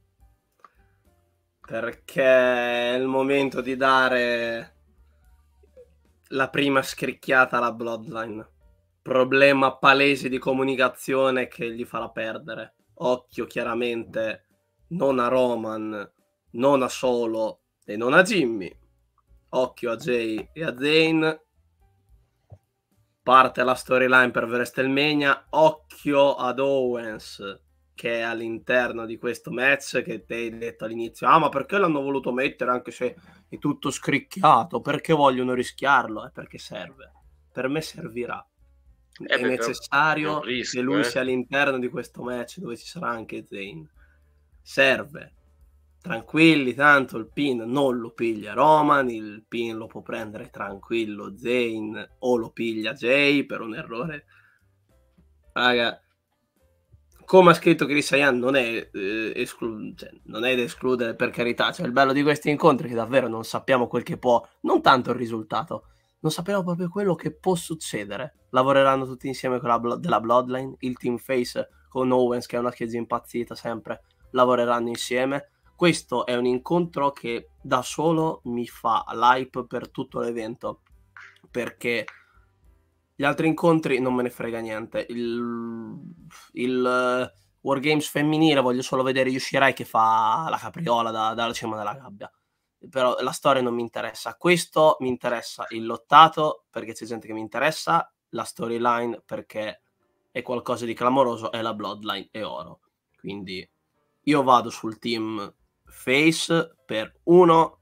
Perché è il momento di dare la prima scricchiata alla Bloodline. Problema palese di comunicazione che gli farà perdere. Occhio chiaramente non a Roman, non a Solo e non a Jimmy. Occhio a Jay e a Zayn. Parte la storyline per WrestleMania. Occhio ad Owens, che è all'interno di questo match, che ti hai detto all'inizio, ah ma perché l'hanno voluto mettere anche se è tutto scricchiato, perché vogliono rischiarlo? È perché serve, per me servirà, eh è necessario rischio, che lui eh. sia all'interno di questo match dove ci sarà anche Zayn, serve, tranquilli, tanto il pin non lo piglia Roman, il pin lo può prendere tranquillo Zayn, o lo piglia Jay per un errore, raga. Come ha scritto Chris Ryan, non è, eh, esclu- cioè, non è da escludere, per carità. Cioè, il bello di questi incontri è che davvero non sappiamo quel che può, non tanto il risultato, non sappiamo proprio quello che può succedere. Lavoreranno tutti insieme con la blo- della Bloodline, il Team Face con Owens, che è una scheggia impazzita sempre, lavoreranno insieme. Questo è un incontro che da solo mi fa l'hype per tutto l'evento, perché gli altri incontri non me ne frega niente. Il, il uh, Wargames femminile voglio solo vedere Yoshirai che fa la capriola da, dalla cima della gabbia. Però la storia non mi interessa. Questo mi interessa il lottato, perché c'è gente che mi interessa, la storyline perché è qualcosa di clamoroso, e la Bloodline è oro. Quindi io vado sul team face per uno,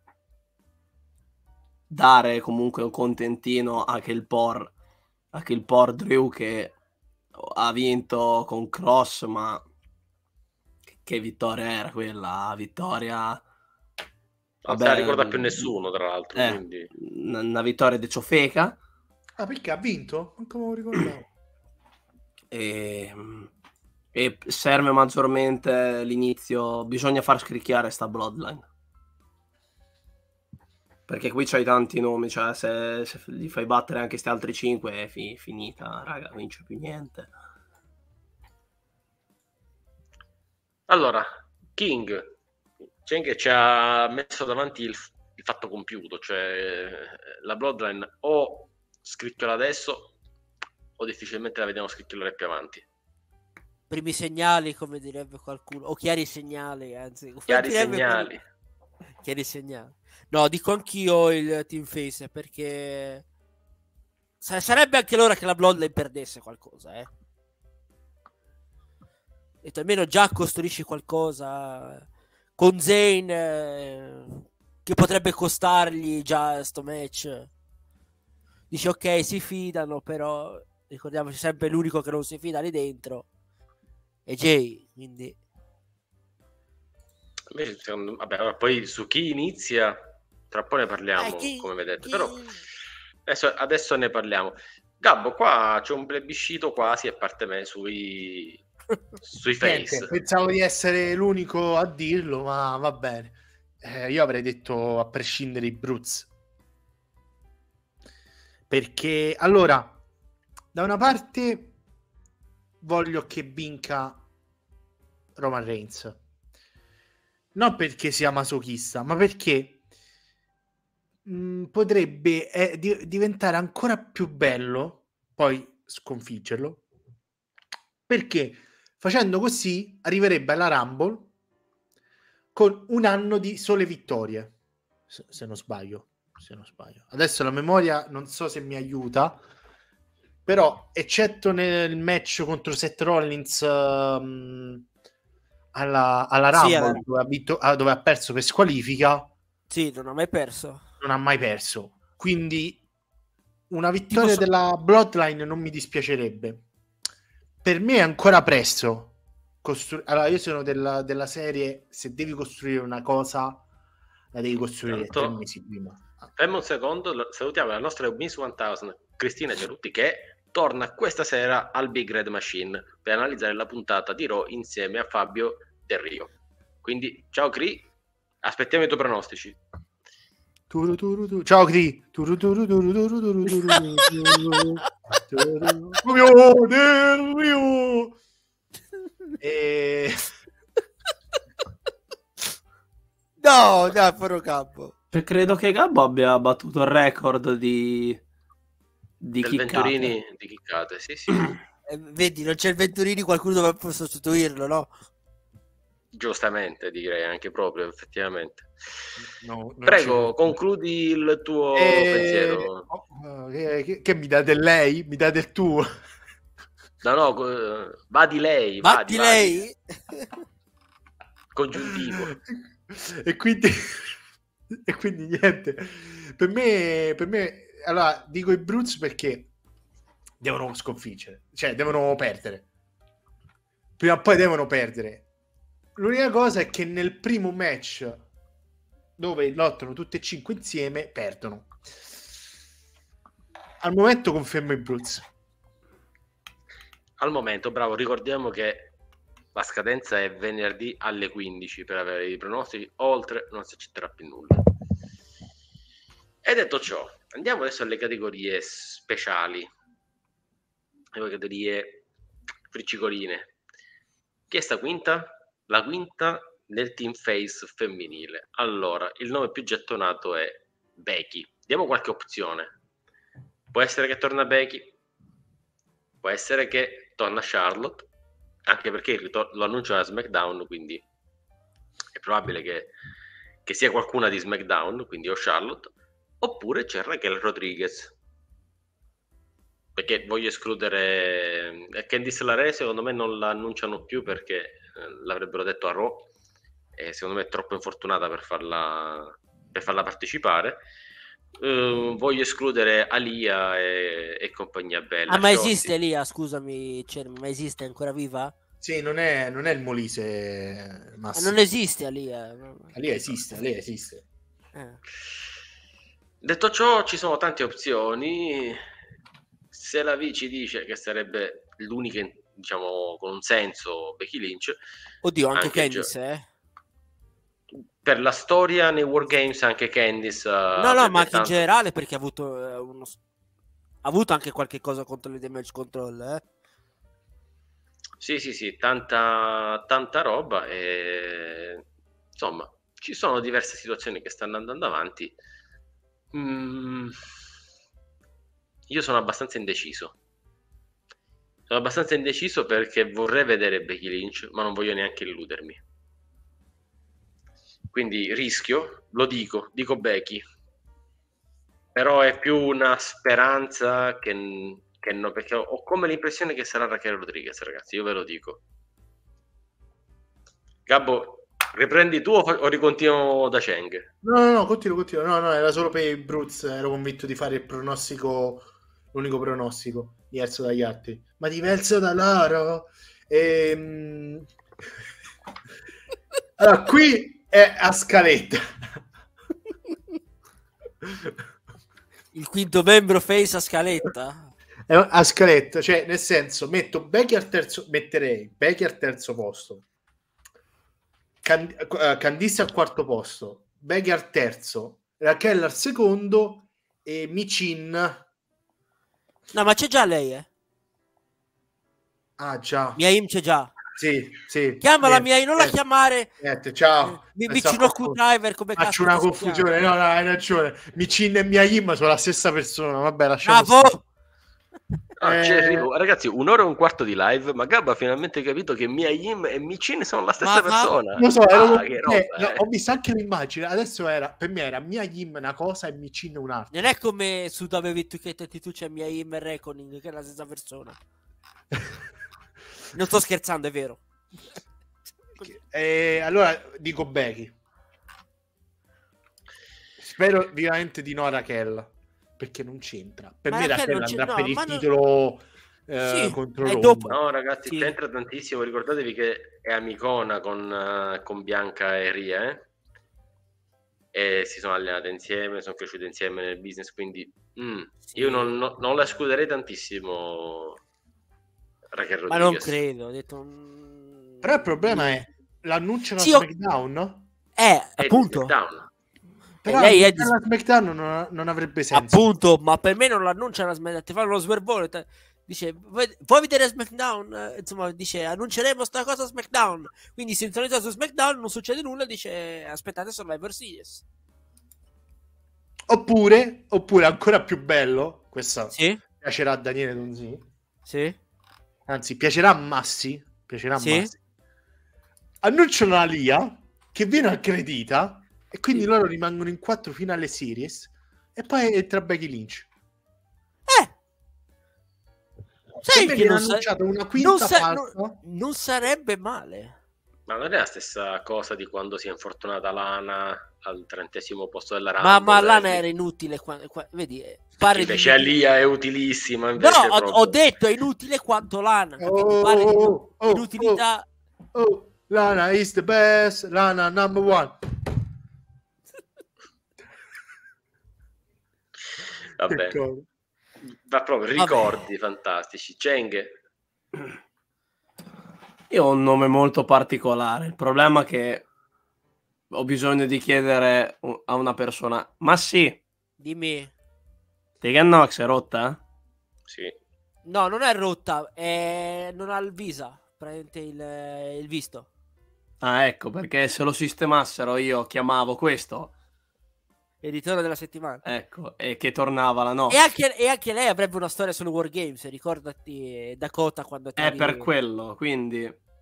dare comunque un contentino a che il por anche il por Drew, che ha vinto con Cross, ma che vittoria era quella? Vittoria, non se la ricorda più nessuno, tra l'altro, eh, quindi una vittoria di ciofeca. Ah, perché ha vinto? Non come lo ricordavo. E, e serve maggiormente l'inizio, bisogna far scricchiare sta Bloodline, perché qui c'hai tanti nomi, cioè se, se li fai battere anche questi altri cinque è fi- finita, raga, non vince più niente. allora King Cheng ci ha messo davanti il, il fatto compiuto, cioè la Bloodline o scricchiola adesso o difficilmente la vediamo scricchiolare più avanti. Primi segnali, come direbbe qualcuno, o chiari segnali, anzi, chiari segnali qual... chiari segnali. No, dico anch'io il Team Face, perché sarebbe anche l'ora che la Bloodline perdesse qualcosa, eh. E tu almeno già costruisci qualcosa con Zayn, eh, che potrebbe costargli già sto match. Dici ok, si fidano, però ricordiamoci sempre l'unico che non si fida lì dentro è Jay, quindi secondo... vabbè, poi su chi inizia tra un po' ne parliamo, eh, chi, come vedete, chi... però adesso, adesso ne parliamo. Gabbo, qua c'è un plebiscito quasi, a parte me, sui sui face. Niente, pensavo di essere l'unico a dirlo, ma va bene. Eh, io avrei detto a prescindere i Brutes, perché allora da una parte voglio che vinca Roman Reigns. Non perché sia masochista, ma perché mh, potrebbe eh, di- diventare ancora più bello poi sconfiggerlo, perché facendo così arriverebbe alla Rumble con un anno di sole vittorie, se, se non sbaglio. Se non sbaglio. Adesso la memoria non so se mi aiuta, però eccetto nel match contro Seth Rollins um, alla, alla Sì, Rumble, alla- dove, ha vinto, ah, dove ha perso per squalifica, Sì, non ho mai perso. non ha mai perso. Quindi una Tipo vittoria so- della Bloodline non mi dispiacerebbe. Per me è ancora presto. Costru- allora, io sono della, della serie: se devi costruire una cosa, la devi costruire Tanto- tre mesi prima. Fermo un secondo, lo- salutiamo la nostra Miss duemila, Cristina Cerutti, che torna questa sera al Big Red Machine per analizzare la puntata di Raw insieme a Fabio Del Rio. Quindi, ciao Cri, aspettiamo i tuoi pronostici. Turu, turu, turu. Ciao Cri. Turu, turu, turu, turu, turu, turu, turu, turu. Fabio Del Rio. E... No, dai, Foro Campo. Credo che Gabbo abbia battuto il record di, di Del kickate. Venturini di chiccate, sì sì, Eh, vedi, non c'è il Venturini, qualcuno dovrebbe sostituirlo, no? giustamente direi anche proprio, effettivamente. No, non Prego, ci- concludi il tuo E- pensiero. oh, che, che- che mi date lei? Mi date il tuo? No, no, co- va di lei, Ma vadi, di vadi. lei? Congiuntivo. E quindi, e quindi niente. Per me, per me, allora dico i Brutes perché devono sconfiggere, cioè devono perdere. Prima o poi devono perdere. L'unica cosa è che nel primo match, dove lottano tutti e cinque insieme, perdono. Al momento confermo i Brutes. Al momento, bravo, ricordiamo che la scadenza è venerdì alle quindici per avere i pronostici, oltre non si accetterà più nulla. E detto ciò, andiamo adesso alle categorie speciali, le categorie friccicoline. Chi è sta quinta? La quinta nel team face femminile. Allora, il nome più gettonato è Becky. Diamo qualche opzione. Può essere che torna Becky, può essere che torna Charlotte, anche perché il ritor- lo annunciano a SmackDown, quindi è probabile che, che sia qualcuna di SmackDown, quindi o Charlotte, oppure c'è Raquel Rodriguez. Perché voglio escludere eh, Candice LeRae, secondo me non la annunciano più perché eh, l'avrebbero detto a Raw e secondo me è troppo infortunata per farla, per farla partecipare. Uh, voglio escludere Alia e, e compagnia bella. Ah, ma Shotzi. esiste Lia, scusami, cioè, ma esiste è ancora viva? Sì, non è, non è il Molise, Ah, Massimo. non esiste Alia. Lì esiste, lì esiste. Eh. Detto ciò, ci sono tante opzioni. Se la V ci dice che sarebbe l'unica, diciamo, con un senso Becky Lynch, Oddio, anche, Anche Candice, eh? per la storia nei Wargames anche Candice No, no, avrebbe ma anche in tanto- generale perché ha avuto eh, uno... s- ha avuto anche qualche cosa contro le damage control, eh? Sì, sì, sì, tanta, tanta roba e insomma, ci sono diverse situazioni che stanno andando avanti. Mm, io sono abbastanza indeciso. Sono abbastanza indeciso perché vorrei vedere Becky Lynch, ma non voglio neanche illudermi. Quindi rischio, lo dico, dico Becky. Però è più una speranza che, che no, perché ho, ho come l'impressione che sarà Raquel Rodriguez, ragazzi, io ve lo dico. Gabbo, riprendi tu o, fa- o ricontinuo da Cheng? No, no, no, continuo, continuo. No, no, era solo per i Brutes. Ero convinto di fare il pronostico, l'unico pronostico diverso dagli altri. Ma diverso da loro. Ehm... Allora, qui è a scaletta. Il quinto membro face a scaletta. È a scaletta, cioè nel senso, metto Becky al terzo, metterei Becky al terzo posto, Can- uh, Candice al quarto posto, Becky al terzo, Raquel al secondo e Michin. No, ma c'è già lei, eh? Ah già, Mia Im c'è già. Sì, sì. Chiama la niente, mia, non la niente, chiamare niente, ciao. mi Penso a vicino qualcuno. Driver come Faccio cazzo una che si confusione, no, no, hai ragione. Micin e Miyahim sono la stessa persona, vabbè, lasciamo chiama. Bravo. stare. Ah, ci Eh, arrivo. Ragazzi, un'ora e un quarto di live, ma Gabba ha finalmente capito che Miyahim e Micin sono la stessa Ma va- persona. Lo so, ero Ah, con- che eh, roba, no, eh. ho visto anche l'immagine, adesso era, per me era Miyahim una cosa e Micin un'altra. Non è come su dove tu che tu c'è mia Im Reckoning, che è la stessa persona. Non sto scherzando, è vero. Eh, allora dico Becky. Spero vivamente di no Raquel, perché non c'entra. Per Ma me Raquel Raquel non c'è- andrà no, per il ma non- titolo eh, Sì, contro è Ronda. dopo. No, ragazzi, Sì. c'entra tantissimo. Ricordatevi che è amicona con, eh, con Bianca e Ria, eh? E si sono allenate insieme, sono cresciute insieme nel business, quindi mm, Sì. io non, no- non la escluderei tantissimo Raquel Ma non Rodriguez. credo, ho detto... mm, Però il problema è l'annunciano Sì, a ho- SmackDown, no? Eh, È di appunto. SmackDown. Però lei è di- la SmackDown non, non avrebbe senso. Appunto, ma per me non l'annunciano a SmackDown, ti fanno lo swervone, te- dice, vuoi, vuoi vedere SmackDown? Eh, Insomma, dice, annunceremo sta cosa a SmackDown, quindi sintonizza su SmackDown, non succede nulla, dice, aspettate Survivor Series. Oppure, oppure ancora più bello, questo Sì? piacerà a Daniele Donzi, Sì? anzi piacerà a Massi, piacerà a Sì? Massi. Annunciano la Lia che viene aggredita e quindi Sì. loro rimangono in quattro fino alle series e poi entra Becky Lynch. Eh! Sai Per me che viene non, sa- annunciata una non, quinta sa- parte. non- non sarebbe male. Ma non è la stessa cosa di quando si è infortunata Lana al trentesimo posto della Ma, Rumble? ma Lana eh, era inutile, qua- qua- vedi, eh, pare di... invece Alia è utilissima. No, Invece ho, proprio. ho detto è inutile quanto Lana, capito? Oh, Pare di oh, oh, inutilità... Oh, Lana is the best, Lana number one. Va Che bene. cosa. Va proprio ricordi fantastici. Cheng, Io ho un nome molto particolare. Il problema è che ho bisogno di chiedere u- a una persona: ma sì, Dimmi... Tegan Nox è rotta? sì. No, non è rotta, è... non ha il visa, praticamente il, il visto. Ah, ecco, perché se lo sistemassero io chiamavo questo, Il ritorno della settimana. ecco, e che tornava la notte. E anche, e anche lei avrebbe una storia solo War Games, ricordati Dakota quando È ti- per quello, quindi...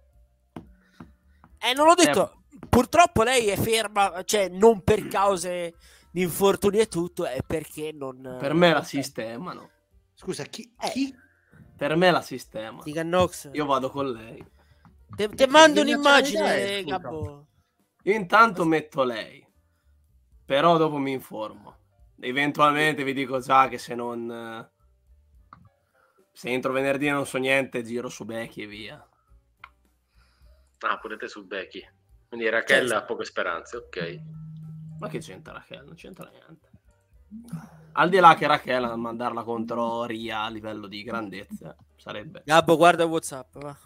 Eh, non l'ho detto, purtroppo lei è ferma, cioè non per cause di infortuni e tutto, è perché non... Per me la sistemano. Scusa, chi? Eh. chi? Per me la sistemano. Tegan Nox. Io vado con lei. Te, te mando Che un'immagine, nazionalità è, scusa? Gabbo. Io intanto metto lei, però dopo mi informo. Eventualmente vi dico già che se non... eh, se entro venerdì e non so niente, giro su Becky e via. Ah, pure te su Becky. Quindi Raquel Cioè, ha poche speranze, ok. Ma che c'entra Raquel? Non c'entra niente. Al di là che Raquel a mandarla contro Ria a livello di grandezza sarebbe... Gabbo, guarda WhatsApp, va.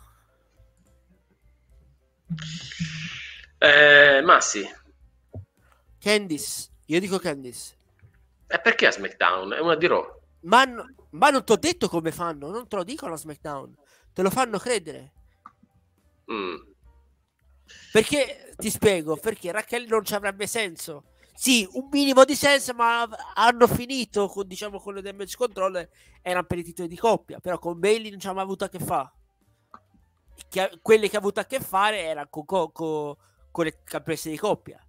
Eh, Massi, Candice, io dico Candice. e perché a SmackDown? È una di Raw. Ma, n- ma non ti ho detto come fanno, non te lo dicono a SmackDown, te lo fanno credere. Mm. Perché ti spiego, perché Raquel non ci avrebbe senso. Sì, un minimo di senso, ma hanno finito con, diciamo, con le damage control, erano per i titoli di coppia, però con Bailey non ci ha mai avuto a che fare. Che, quelle che ha avuto a che fare erano con, con, con, con le campionesse di coppia.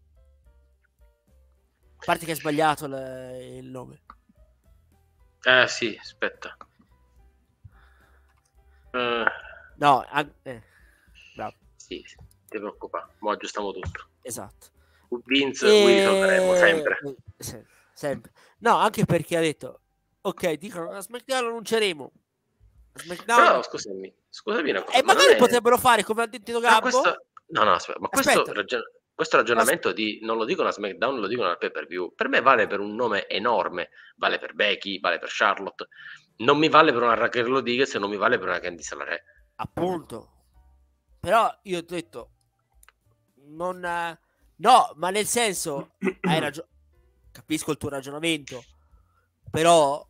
A parte che hai sbagliato le- il nome. Eh sì, aspetta. Eh, No, an- eh, bravo, sì, ti preoccupare, mo aggiustiamo tutto. esatto. Vince, E- qui risolveremo sempre. eh, se- sempre. No, anche perché ha detto, ok, dicono a SmackDown lo annunceremo. A SmackDown... Però scusami, scusami una cosa. E ma magari non è- potrebbero fare come ha detto ma Gabbo. questo- No, no, aspetta, ma questo, Aspetta. ragion- questo ragionamento di non lo dicono a SmackDown, lo dicono al pay-per-view. Per me vale per un nome enorme, vale per Becky, vale per Charlotte. Non mi vale per una Raquel Rodriguez e non mi vale per una Candice LeRae. Appunto. Però io ho detto non eh, no, ma nel senso hai ragione. Capisco il tuo ragionamento. Però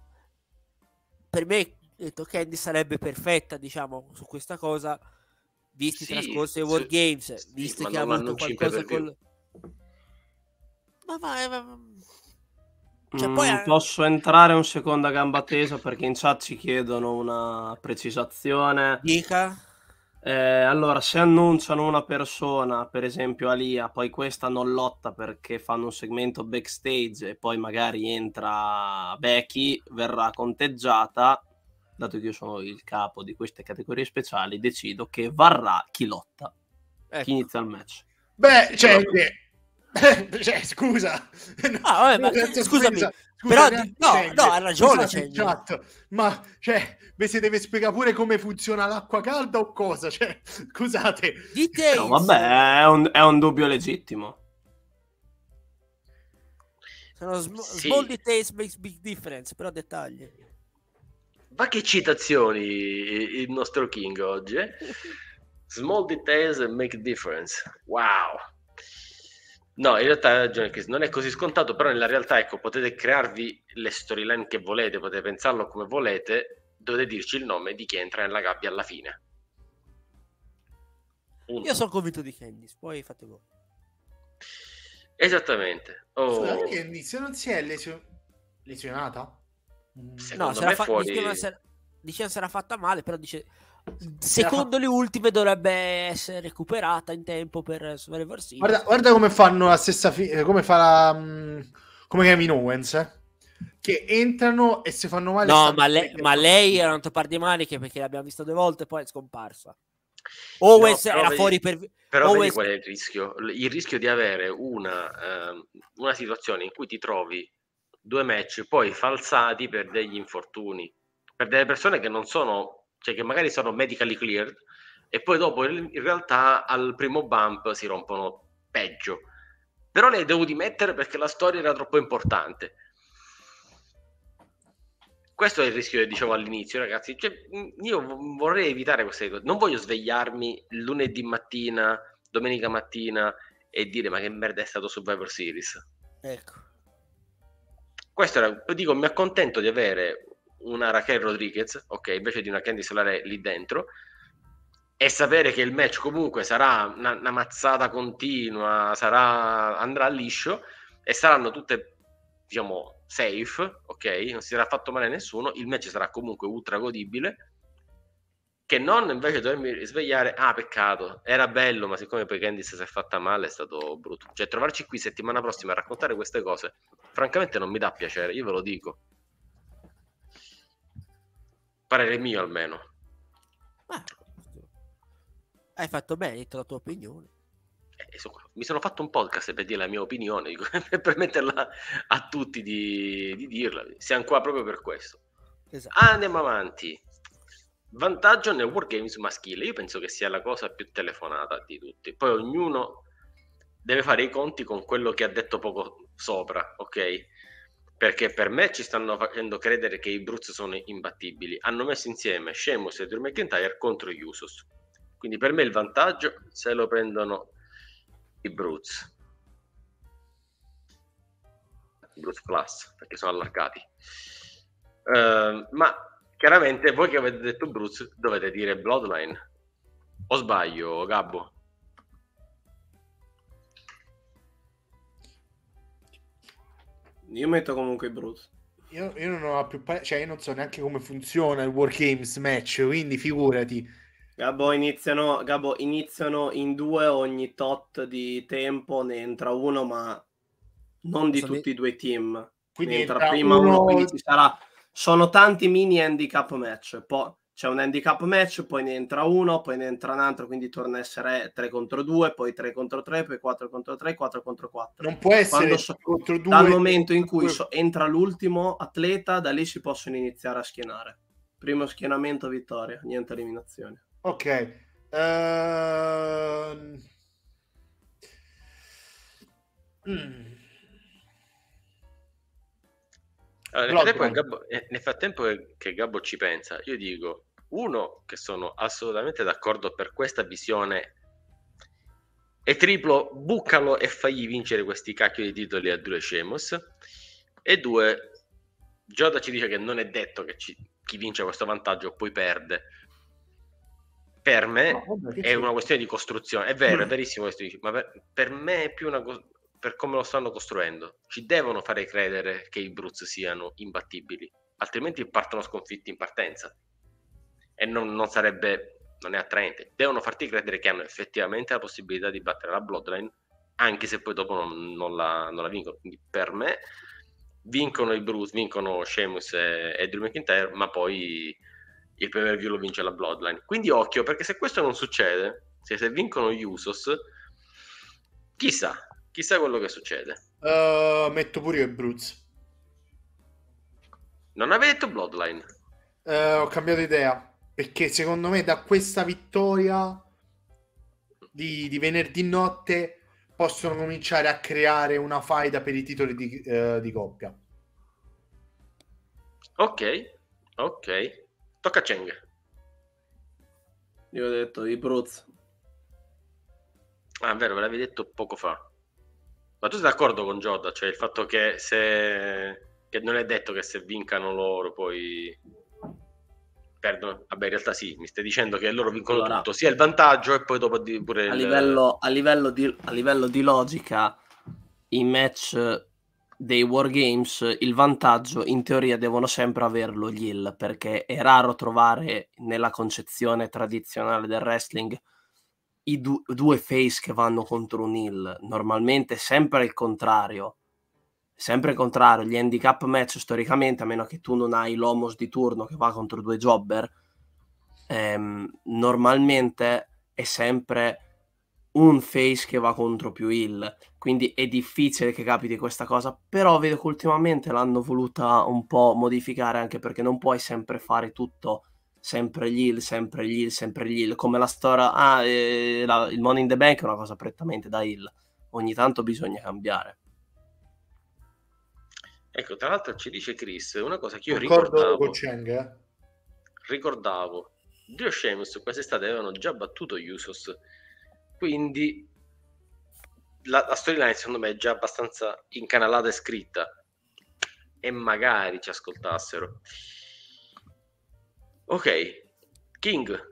per me ho detto Candy sarebbe perfetta, diciamo, su questa cosa visti i Sì, trascorsi ai sì, Wargames, sì, visto ma che ha non avuto annunci in qualcosa pay-per-view. col... Ma vai, va... Cioè, Mm, poi... ha- posso entrare un secondo a gamba tesa perché in chat ci chiedono una precisazione. Dica... Eh, allora, se annunciano una persona, per esempio Alia, poi questa non lotta perché fanno un segmento backstage e poi magari entra Becky, verrà conteggiata, dato che io sono il capo di queste categorie speciali, decido che varrà chi lotta, chi Ecco. inizia il match. Beh, cioè, Allora- eh, cioè, scusa. Ah, vabbè, ma Nel senso, scusami, scusa, scusa, però neanche di- no, Cengi. no, ha ragione Scusate in Cengi. chat, ma cioè, vi si deve spiegare pure come funziona l'acqua calda o cosa? Cioè, scusate. Details. No, vabbè, è un, è un dubbio legittimo. Sono sm- Sì. small details makes big difference, però dettagli. Ma che citazioni il nostro King oggi, eh? Small details make difference. Wow. No, in realtà hai ragione, Chris, non è così scontato, però nella realtà, ecco, potete crearvi le storyline che volete, potete pensarlo come volete, dovete dirci il nome di chi entra nella gabbia alla fine. Punto. Io sono convinto di Candice, poi fate voi. Esattamente. Oh, Scusa, perché inizio non si è lesio- lesionata? Mm. Secondo No, sarà me fa- fuori- diceva sarà, diceva sarà fatta male, però dice secondo le ultime dovrebbe essere recuperata in tempo per Survivor Series. Guarda, guarda come fanno la stessa fi- eh, come fa la mh, come Kevin Owens, eh? Che entrano e si fanno male. No, stanno ma, le- fuori. ma lei era un par di maniche perché l'abbiamo vista due volte e poi è scomparsa. Owens No, però era vedi- fuori per... Però Owens... vedi qual è il rischio? L- Il rischio di avere una, ehm, una situazione in cui ti trovi due match poi falsati per degli infortuni, per delle persone che non sono, cioè che magari sono medically cleared e poi dopo in in realtà al primo bump si rompono peggio. Però le hai dovuti mettere perché la storia era troppo importante. Questo è il rischio che dicevo all'inizio, ragazzi. Cioè, mh, io v- vorrei evitare queste cose. Non voglio svegliarmi lunedì mattina, domenica mattina e dire ma che merda è stato Survivor Series. Ecco. Questo era, dico, mi accontento di avere una Raquel Rodriguez, ok, invece di una Candice LeRae lì dentro, e sapere che il match comunque sarà una, una mazzata continua, sarà, andrà liscio e saranno tutte, diciamo, safe, ok, non si sarà fatto male a nessuno, il match sarà comunque ultra godibile, che non invece dovermi risvegliare, ah peccato, era bello, ma siccome poi Candice si è fatta male è stato brutto. Cioè trovarci qui settimana prossima a raccontare queste cose, francamente non mi dà piacere, io ve lo dico. Parere mio almeno. Ah, hai fatto bene, hai detto la tua opinione. Eh, so- mi sono fatto un podcast per dire la mia opinione, dico, per permetterla a tutti di, di dirla. Siamo qua proprio per questo. Esatto. Andiamo avanti. Vantaggio nel Wargames maschile. Io penso che sia la cosa più telefonata di tutti. Poi ognuno deve fare i conti con quello che ha detto poco sopra, ok? Perché per me ci stanno facendo credere che i Brutes sono imbattibili. Hanno messo insieme Sheamus e Drew McIntyre contro gli Usos. Quindi per me il vantaggio se lo prendono i Brutes. Brutes Plus, perché sono allargati. Uh, ma chiaramente voi che avete detto Brutes dovete dire Bloodline. O sbaglio, Gabbo? Io metto comunque i Brutes. Io, io non ho più pa- cioè io non so neanche come funziona il Wargames match, quindi figurati. Gabbo iniziano, Gabbo iniziano in due ogni tot di tempo, ne entra uno, ma non di Sono tutti i due team. Quindi Ne entra entra prima uno- uno, quindi ci sarà. Sono tanti mini handicap match. Poi c'è un handicap match, poi ne entra uno, poi ne entra un altro, quindi torna a essere tre contro due, poi tre contro tre, poi quattro contro tre, quattro contro quattro. Non può essere Quando so- contro due. Dal momento in cui due- so- entra l'ultimo atleta, da lì si possono iniziare a schienare. Primo schienamento, vittoria, niente eliminazioni. Ok. Ehm. Mm. Allora, nel, frattempo che Bloodline. Gabbo, eh, nel frattempo che- che Gabbo ci pensa, io dico, uno, che sono assolutamente d'accordo per questa visione e triplo, buccalo e fagli vincere questi cacchio di titoli a Drew e Sheamus, e due, Giada ci dice che non è detto che ci- chi vince questo vantaggio poi perde. per me No, vabbè, è una questione di costruzione. È vero, è verissimo questo dici, ma per, per me è più una cosa per come lo stanno costruendo. Ci devono fare credere che i Brutes siano imbattibili, altrimenti partono sconfitti in partenza e non, non sarebbe, non è attraente. Devono farti credere che hanno effettivamente la possibilità di battere la Bloodline, anche se poi dopo non, non, la, non la vincono. Quindi per me vincono i Brutes, vincono Sheamus e, e Drew McIntyre, ma poi il pay per view lo vince la Bloodline. Quindi occhio, perché se questo non succede, se, se vincono gli Usos, chissà, chissà quello che succede. Uh, metto pure io i Brutes. Non avete detto Bloodline? Uh, ho cambiato idea, perché secondo me da questa vittoria di, di venerdì notte possono cominciare a creare una faida per i titoli di, uh, di coppia. Ok, ok. Tocca a Cheng. Io ho detto i Brutes. Ah, è vero, ve l'avevi detto poco fa. Ma tu sei d'accordo con Giodda? Cioè il fatto che se... che non è detto che se vincano loro poi perdono? Vabbè, in realtà sì, mi stai dicendo che loro vincono Allora, tutto, sia il vantaggio e poi dopo di- pure a il... livello, a livello di, a livello di logica, i match dei Wargames, il vantaggio in teoria devono sempre averlo gli heel, perché è raro trovare nella concezione tradizionale del wrestling i du- due face che vanno contro un heel. Normalmente è sempre il contrario. Sempre il contrario, gli handicap match storicamente, a meno che tu non hai l'homos di turno che va contro due jobber, ehm, normalmente è sempre un face che va contro più heel, quindi è difficile che capiti questa cosa, però vedo che ultimamente l'hanno voluta un po' modificare, anche perché non puoi sempre fare tutto sempre gli heel, sempre gli heel, sempre gli heel, come la storia, ah, eh, la- il Money in the Bank è una cosa prettamente da heel, ogni tanto bisogna cambiare. Ecco, tra l'altro ci dice Chris una cosa che io Concordo ricordavo, con Cheng, eh? ricordavo, Dio Sheamus quest'estate avevano già battuto gli Usos, quindi la, la storyline secondo me è già abbastanza incanalata e scritta e magari ci ascoltassero. Ok, King.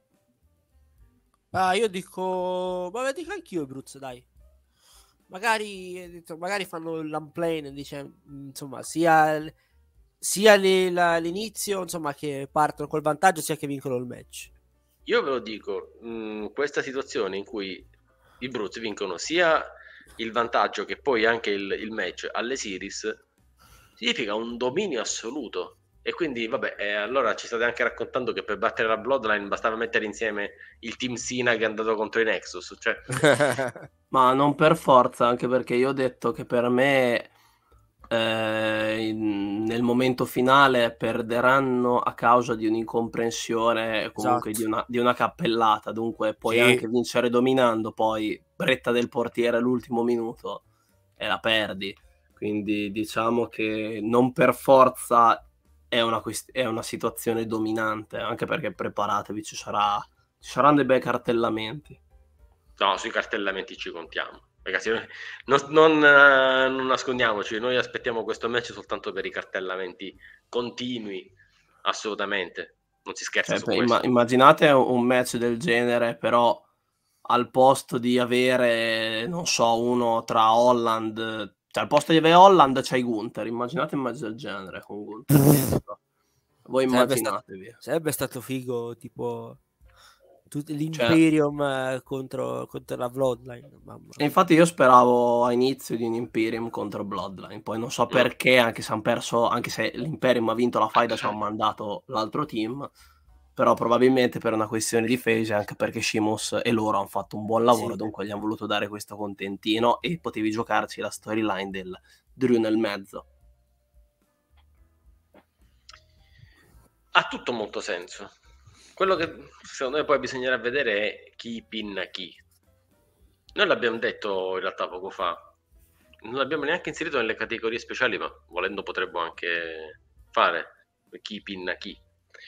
Ah, io dico... Vabbè, dico anch'io i Brutes, dai. Magari, eh, detto, magari fanno l'unplane, dice, insomma, sia, sia li- la- l'inizio, insomma, che partono col vantaggio, sia che vincono il match. Io ve lo dico, mh, questa situazione in cui i Brutes vincono sia il vantaggio che poi anche il, il match alle series significa un dominio assoluto. E quindi, vabbè, eh, allora ci state anche raccontando che per battere la Bloodline bastava mettere insieme il team Sina che è andato contro i Nexus. Cioè, Ma non per forza, anche perché io ho detto che per me eh, in- nel momento finale perderanno a causa di un'incomprensione e comunque Esatto. di una, di una cappellata, dunque puoi Sì. anche vincere dominando, poi bretta del portiere all'ultimo minuto e la perdi. Quindi diciamo che non per forza è una, quest- è una situazione dominante, anche perché preparatevi, ci sarà, ci saranno dei bei cartellamenti. no, sui cartellamenti ci contiamo. Ragazzi, noi- non, non, eh, non nascondiamoci, noi aspettiamo questo match soltanto per i cartellamenti continui, assolutamente. Non si scherza Cioè, su per- questo. imma- immaginate un match del genere, però al posto di avere, non so, uno tra Holland, cioè al posto di avere Holland c'hai Gunther. Immaginate un match del genere con Gunther dentro. Voi Sarebbe stato, immaginatevi. sarebbe stato figo, tipo tut- Cioè, l'Imperium eh, contro, contro la Bloodline. Mamma e mia. infatti io speravo a inizio di un Imperium contro Bloodline, poi non so Mm. perché, anche se han perso, anche se l'Imperium ha vinto la faida, ci hanno mandato l'altro team, però probabilmente per una questione di phase, anche perché Sheamus e loro hanno fatto un buon lavoro, Sì. dunque gli hanno voluto dare questo contentino e potevi giocarci la storyline del Drew nel mezzo. Ha tutto molto senso. Quello che secondo me poi bisognerà vedere è chi pinna chi. Noi l'abbiamo detto in realtà poco fa, non l'abbiamo neanche inserito nelle categorie speciali, ma volendo potremmo anche fare chi pinna chi.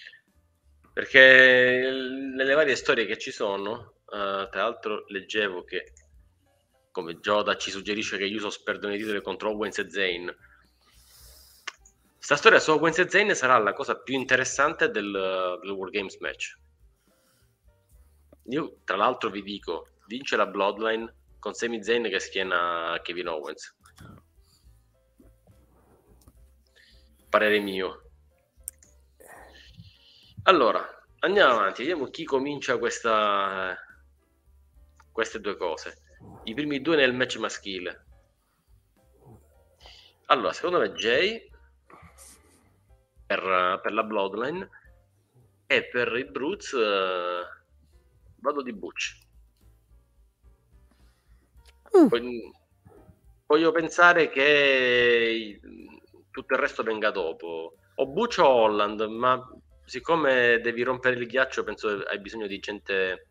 Perché nelle varie storie che ci sono, uh, tra l'altro leggevo che, come Joda ci suggerisce che gli Usos perdono i titoli contro Owens e Zayn, sta storia su Owens e Zayn sarà la cosa più interessante del, del War Games match. io tra l'altro vi dico, vince la Bloodline con Sami Zayn che schiena Kevin Owens. Parere mio. Allora, andiamo avanti, vediamo chi comincia questa queste due cose. I primi due nel match maschile. Allora, secondo me Jay per, per la Bloodline e per i Brutes uh, vado di Butch. Mm. Poi, voglio pensare che tutto il resto venga dopo. O Butch o Holland, ma siccome devi rompere il ghiaccio penso hai bisogno di gente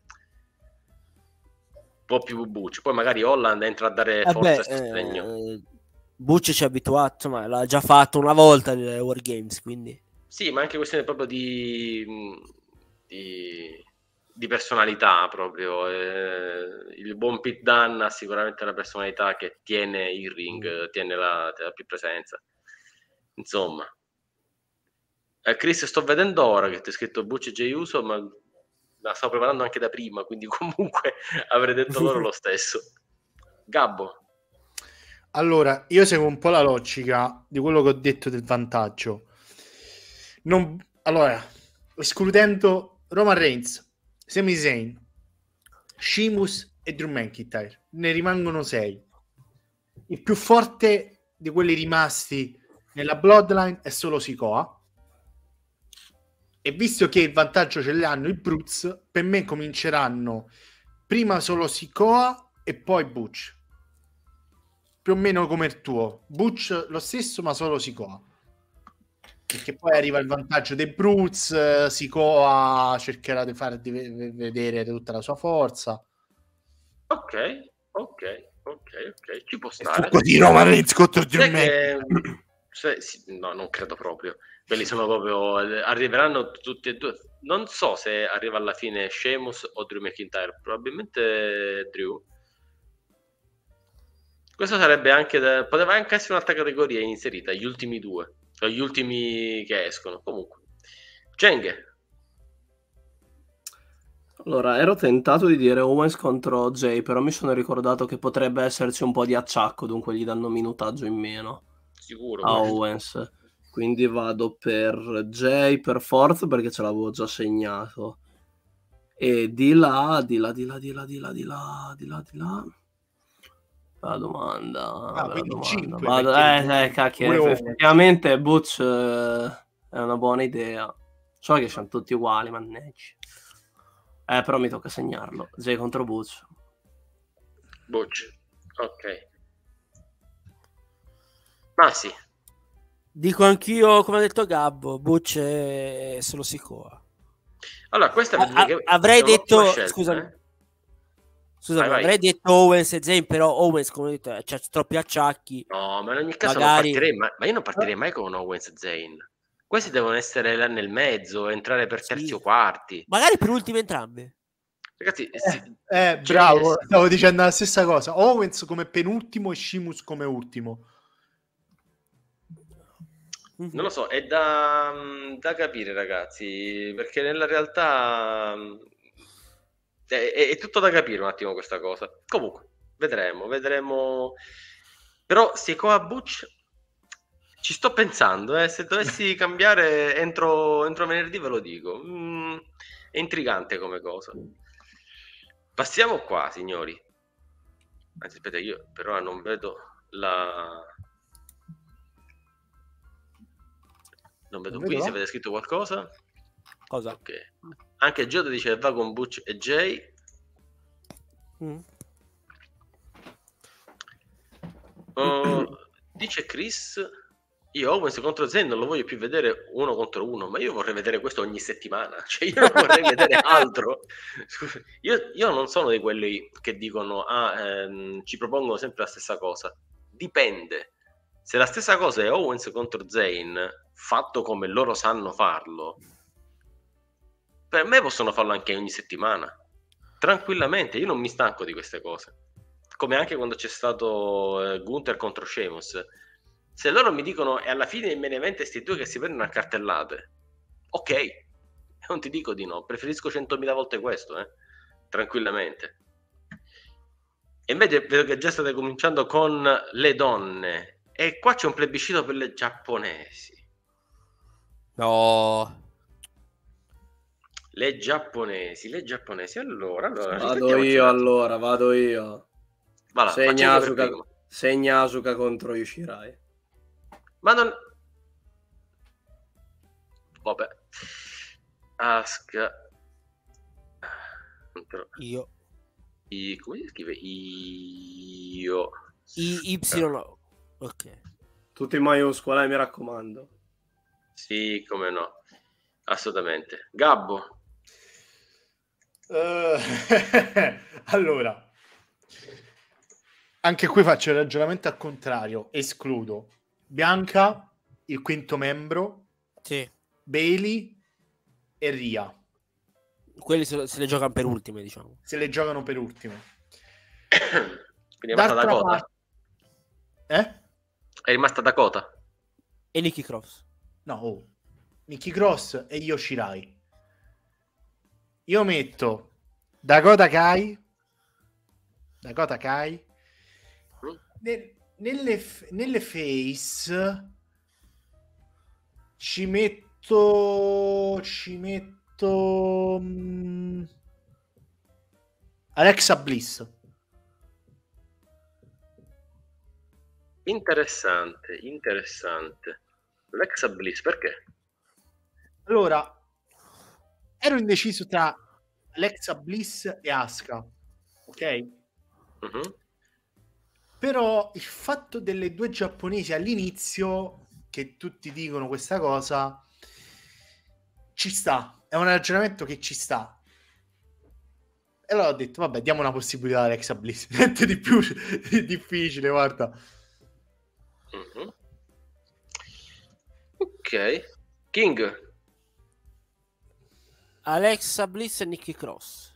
un po' più Butch. Poi magari Holland entra a dare Vabbè, forza e sostegno. eh, Butch ci è abituato, ma l'ha già fatto una volta nelle War Games, quindi Sì, ma anche questione proprio di, di, di personalità proprio. Eh, il buon Pete Dunne ha sicuramente una personalità che tiene il ring, tiene la, la più presenza. Insomma, eh, Chris, sto vedendo ora che ti hai scritto Butch J Uso, ma la stavo preparando anche da prima, quindi comunque avrei detto loro lo stesso. Gabbo. Allora, io seguo un po' la logica di quello che ho detto del vantaggio. Non, allora, escludendo Roman Reigns, Sami Zayn, Sheamus e Drew McIntyre, ne rimangono sei. Il più forte di quelli rimasti nella Bloodline è solo Sikoa. E visto che il vantaggio ce l'hanno i Brutes, per me cominceranno prima solo Sikoa e poi Butch. Più o meno come il tuo. Butch lo stesso, ma solo Sikoa. Perché poi arriva il vantaggio dei Brutes, Sikoa cercherà di far di vedere tutta la sua forza. Ok, ok, ok, ok, ci può Il stare. fuoco di Roman Reigns contro Drew Sai che- McIntyre. se- sì, no, non credo proprio. Quelli sono proprio arriveranno tutti e due. Non so se arriva alla fine Sheamus o Drew McIntyre, probabilmente Drew. Questo sarebbe anche da- poteva anche essere un'altra categoria inserita, gli ultimi due, o gli ultimi che escono. Comunque, Genghe. Allora, ero tentato di dire Owens contro Jay, però mi sono ricordato che potrebbe esserci un po' di acciacco, dunque gli danno minutaggio in meno Sicuro. a questo. Owens. Quindi vado per Jay per forza perché ce l'avevo già segnato. E di là, di là, di là, di là, di là, di là, di là, di là. La domanda, Ah, bella quindi domanda. cinque, Vado, perché eh, eh, cacchio, pure eff- Owens. effettivamente Butch eh, è una buona idea. So che sono tutti uguali, mannaggia. Eh, però mi tocca segnarlo. Jay contro Butch. Butch. Ok. Ma sì. dico anch'io, come ha detto Gabbo, Butch è solo Sikoa. Allora, questa A- a- che- avrei è un'ottima detto, scelta, scusami, eh? scusami, Vai, vai. avrei detto Owens e Zayn, però Owens, come ho detto, c'ha troppi acciacchi. No, ma in ogni caso Magari- non partirei mai, ma io non partirei mai con Owens e Zayn. Questi devono essere là nel mezzo, entrare per terzi Sì. o quarti. Magari per ultimi entrambi. Ragazzi, si- Eh, Jay bravo, è- stavo dicendo la stessa cosa. Owens come penultimo e Sheamus come ultimo. Mhm. non lo so, è da, da capire, ragazzi, perché nella realtà è, è- è tutto da capire un attimo questa cosa. Comunque, vedremo, vedremo. Però Sikoa Butch ci sto pensando, eh, se dovessi cambiare entro, entro venerdì ve lo dico. Mm, è intrigante come cosa. Passiamo qua, signori. Anzi, aspetta, io per ora non vedo la... Non vedo Non qui vedo se là. avete scritto qualcosa. Cosa? Ok. Anche Giotto dice va con Butch e Jay. Mm. Uh, dice Chris, io Owens contro Zayn non lo voglio più vedere uno contro uno, ma io vorrei vedere questo ogni settimana, cioè io non vorrei vedere altro. Scusa, io, io non sono di quelli che dicono ah, ehm, ci propongono sempre la stessa cosa. Dipende. Se la stessa cosa è Owens contro Zayn, fatto come loro sanno farlo, per me possono farlo anche ogni settimana, tranquillamente. Io non mi stanco di queste cose, come anche quando c'è stato eh, Gunther contro Sheamus. Se loro mi dicono e alla fine il main event è sti due che si prendono a cartellate, ok, non ti dico di no, preferisco centomila volte questo, eh. tranquillamente. E invece vedo che già state cominciando con le donne, e qua c'è un plebiscito per le giapponesi. No. Le giapponesi, le giapponesi. Allora, allora Vado riflettiamoci io un attimo. allora, vado io. Voilà, Segna facciamo per Asuka, primo. segna Asuka contro Yoshirai. Ma non... Vabbè. Asuka. Contro- Io. I... Come si scrive? Io. I Y. Ok. Tutto in maiuscola, eh, mi raccomando. Sì, come no. Assolutamente. Gabbo. Uh, allora, anche qui faccio il ragionamento al contrario. Escludo Bianca, il quinto membro, Sì. Bailey e Rhea. Quelli se, se le giocano per ultime, diciamo. Se le giocano per ultime. Quindi è rimasta D'altra Dakota. parte- Eh? È rimasta Dakota. E Nikki Cross. No, oh. Nikki Cross e Yoshirai. Io metto Dakota Kai, Dakota Kai Mm. ne- nelle, f- nelle face ci metto ci metto mm, Alexa Bliss. Interessante, interessante. Alexa Bliss, perché? Allora, ero indeciso tra Alexa Bliss e Asuka, ok? Mhm. Però il fatto delle due giapponesi all'inizio, che tutti dicono questa cosa, ci sta, è un ragionamento che ci sta. E allora ho detto, vabbè, diamo una possibilità a Alexa Bliss. Niente di più difficile, guarda. Mhm. Ok. King. Alexa Bliss e Nikki Cross.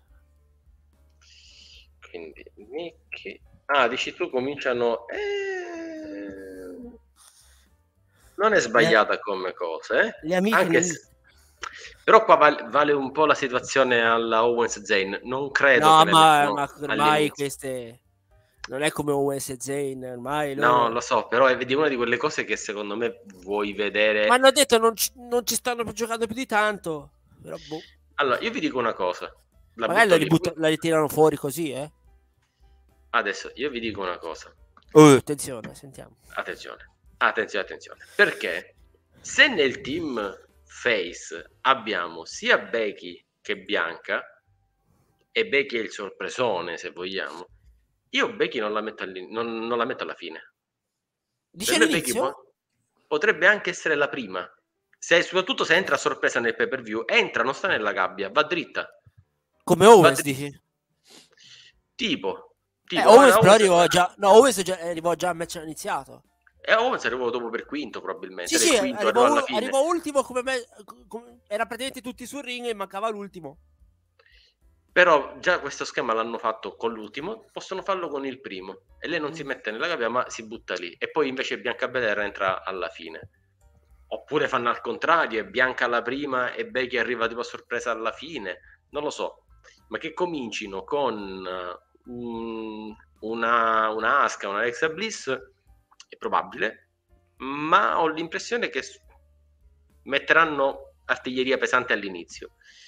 Quindi Nicky. Ah, dici tu cominciano. Eh... Non è sbagliata come cosa, eh? Le amiche Anche nemiche. se... Però qua vale, vale un po' la situazione alla Owens Zayn. Non credo No, che le ma, mettano ma ormai all'inizio. queste non è come Owens e Zayn, ormai No, loro... lo so, però è di una di quelle cose che secondo me vuoi vedere. Ma hanno detto non ci, non ci stanno più giocando più di tanto. Però boh. Allora, io vi dico una cosa. La Magari butto la, lì. ributta- la ritirano fuori così, eh. Adesso, io vi dico una cosa. Oh, attenzione, sentiamo. Attenzione, attenzione, attenzione. Perché se nel team face abbiamo sia Becky che Bianca, e Becky è il sorpresone, se vogliamo, io Becky non la metto, all'in- non, non la metto alla fine. Dice Per me Becky all'inizio? po- potrebbe anche essere la prima. Se, soprattutto se entra a sorpresa nel pay per view, entra, non sta nella gabbia, va dritta. Come Owens, Va dri- dici? Tipo, Eh, tipo Owens guarda, però Owens- arrivò già... No, Owens già- arrivò già a match iniziato. E Owens arrivò dopo per quinto probabilmente. Sì, Era il sì, quinto, arrivò, arrivò alla ul- fine. arrivò ultimo come me... come- Era praticamente tutti sul ring e mancava l'ultimo. Però già questo schema l'hanno fatto con l'ultimo, possono farlo con il primo. E lei non Mm. si mette nella gabbia, ma si butta lì. E poi invece Bianca Belair entra alla fine. Oppure fanno al contrario, è Bianca alla prima e Becky arriva tipo a sorpresa alla fine. Non lo so. Ma che comincino con uh, un- una, una Asuka, una Alexa Bliss, è probabile. Ma ho l'impressione che s- metteranno artiglieria pesante all'inizio.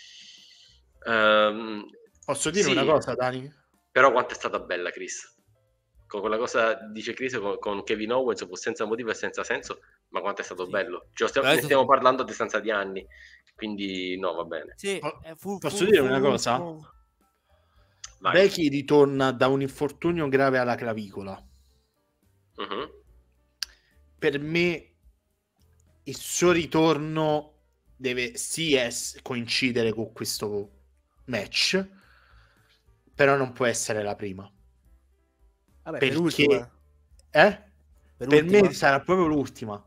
Ehm, Posso dire sì, una cosa, Dani? però quanto è stata bella Chris, con quella cosa dice Chris con, con Kevin Owens, fu senza motivo e senza senso, ma quanto è stato Sì. bello, cioè, stiamo, Veramente ne stiamo sì. parlando a distanza di anni, quindi no, va bene. Sì, Po- eh, fu- posso fu- dire fu una cosa? l'ultimo. Vai. Becky ritorna da un infortunio grave alla clavicola. Mhm. Per me il suo ritorno deve sì es- coincidere con questo match, però non può essere la prima. Vabbè, Perché per l'ultima. eh? Per, Per l'ultima. me sarà proprio l'ultima.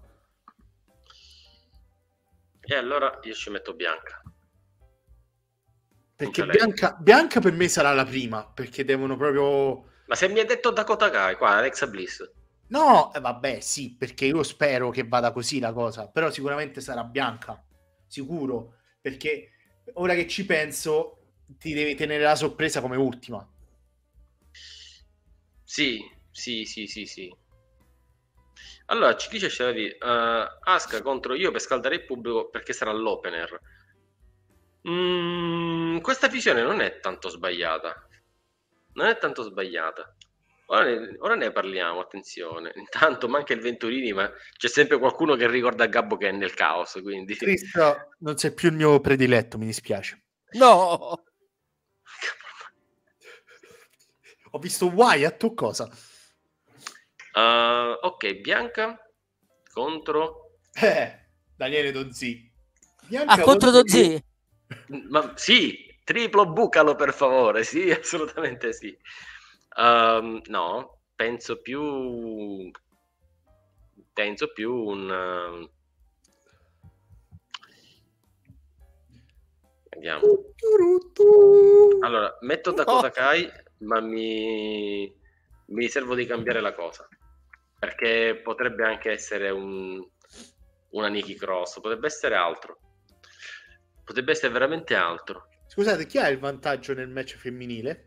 E allora io ci metto Bianca. Perché Punta lei. Bianca, Bianca per me sarà la prima, perché devono proprio... Ma se mi hai detto Dakota Kai, qua Alexa Bliss, No, eh, vabbè, sì, perché io spero che vada così la cosa, però sicuramente sarà Bianca, sicuro, perché ora che ci penso, ti devi tenere la sorpresa come ultima. Sì, sì, sì, sì, sì. Allora, ci dice Sharavi, uh, Asuka contro Io per scaldare il pubblico perché sarà l'opener. Mm, questa visione non è tanto sbagliata. Non è tanto sbagliata. Ora ne, ora ne parliamo, attenzione. Intanto manca il Venturini, ma c'è sempre qualcuno che ricorda Gabbo che è nel caos, quindi... Cristo, non sei più il mio prediletto, mi dispiace. No! Ho visto Wyatt o cosa? Uh, ok, Bianca contro... Eh, Daniele Donzi. Bianca Ah, contro Donzi? Ma sì, triplo bucalo per favore, sì, assolutamente sì. Um, no, penso più... Penso più un... Vediamo. Allora, metto Dakota Kai, ma mi... mi riservo di cambiare la cosa. Perché potrebbe anche essere un... una Nikki Cross, potrebbe essere altro. Potrebbe essere veramente altro. Scusate, chi ha il vantaggio nel match femminile?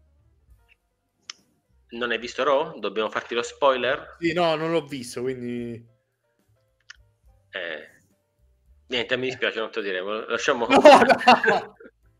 Non hai visto Raw? Dobbiamo farti lo spoiler? Sì, no, non l'ho visto, quindi... Eh... Niente, mi dispiace, non te lo diremo. Lasciamo... No, no!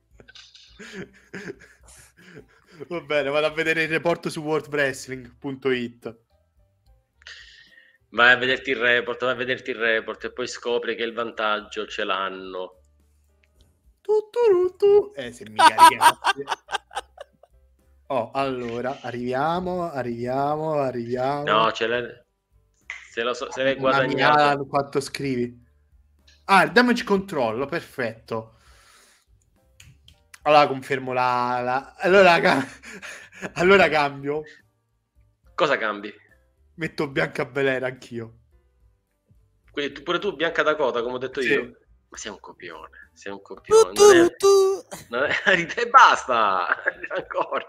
Va bene, vado a vedere il report su world wrestling punto it. Vai a vederti il report, vai a vederti il report e poi scopri che il vantaggio ce l'hanno. Tu, tu, tu. Eh, se mi caricate. Oh, allora, arriviamo, arriviamo, arriviamo. No, ce l'hai... Se, lo so, se l'hai guadagnato... Guadagnato. Quanto scrivi? Ah, il damage controllo, perfetto. Allora confermo la... la... Allora, ca... allora cambio. Cosa cambi? Metto Bianca Belair anch'io. Quindi tu, pure tu, Bianca Dakota, come ho detto Sì. io? Ma sei un copione, sei un copione. Tu, Non è... tu. Non è... E basta! Ancora.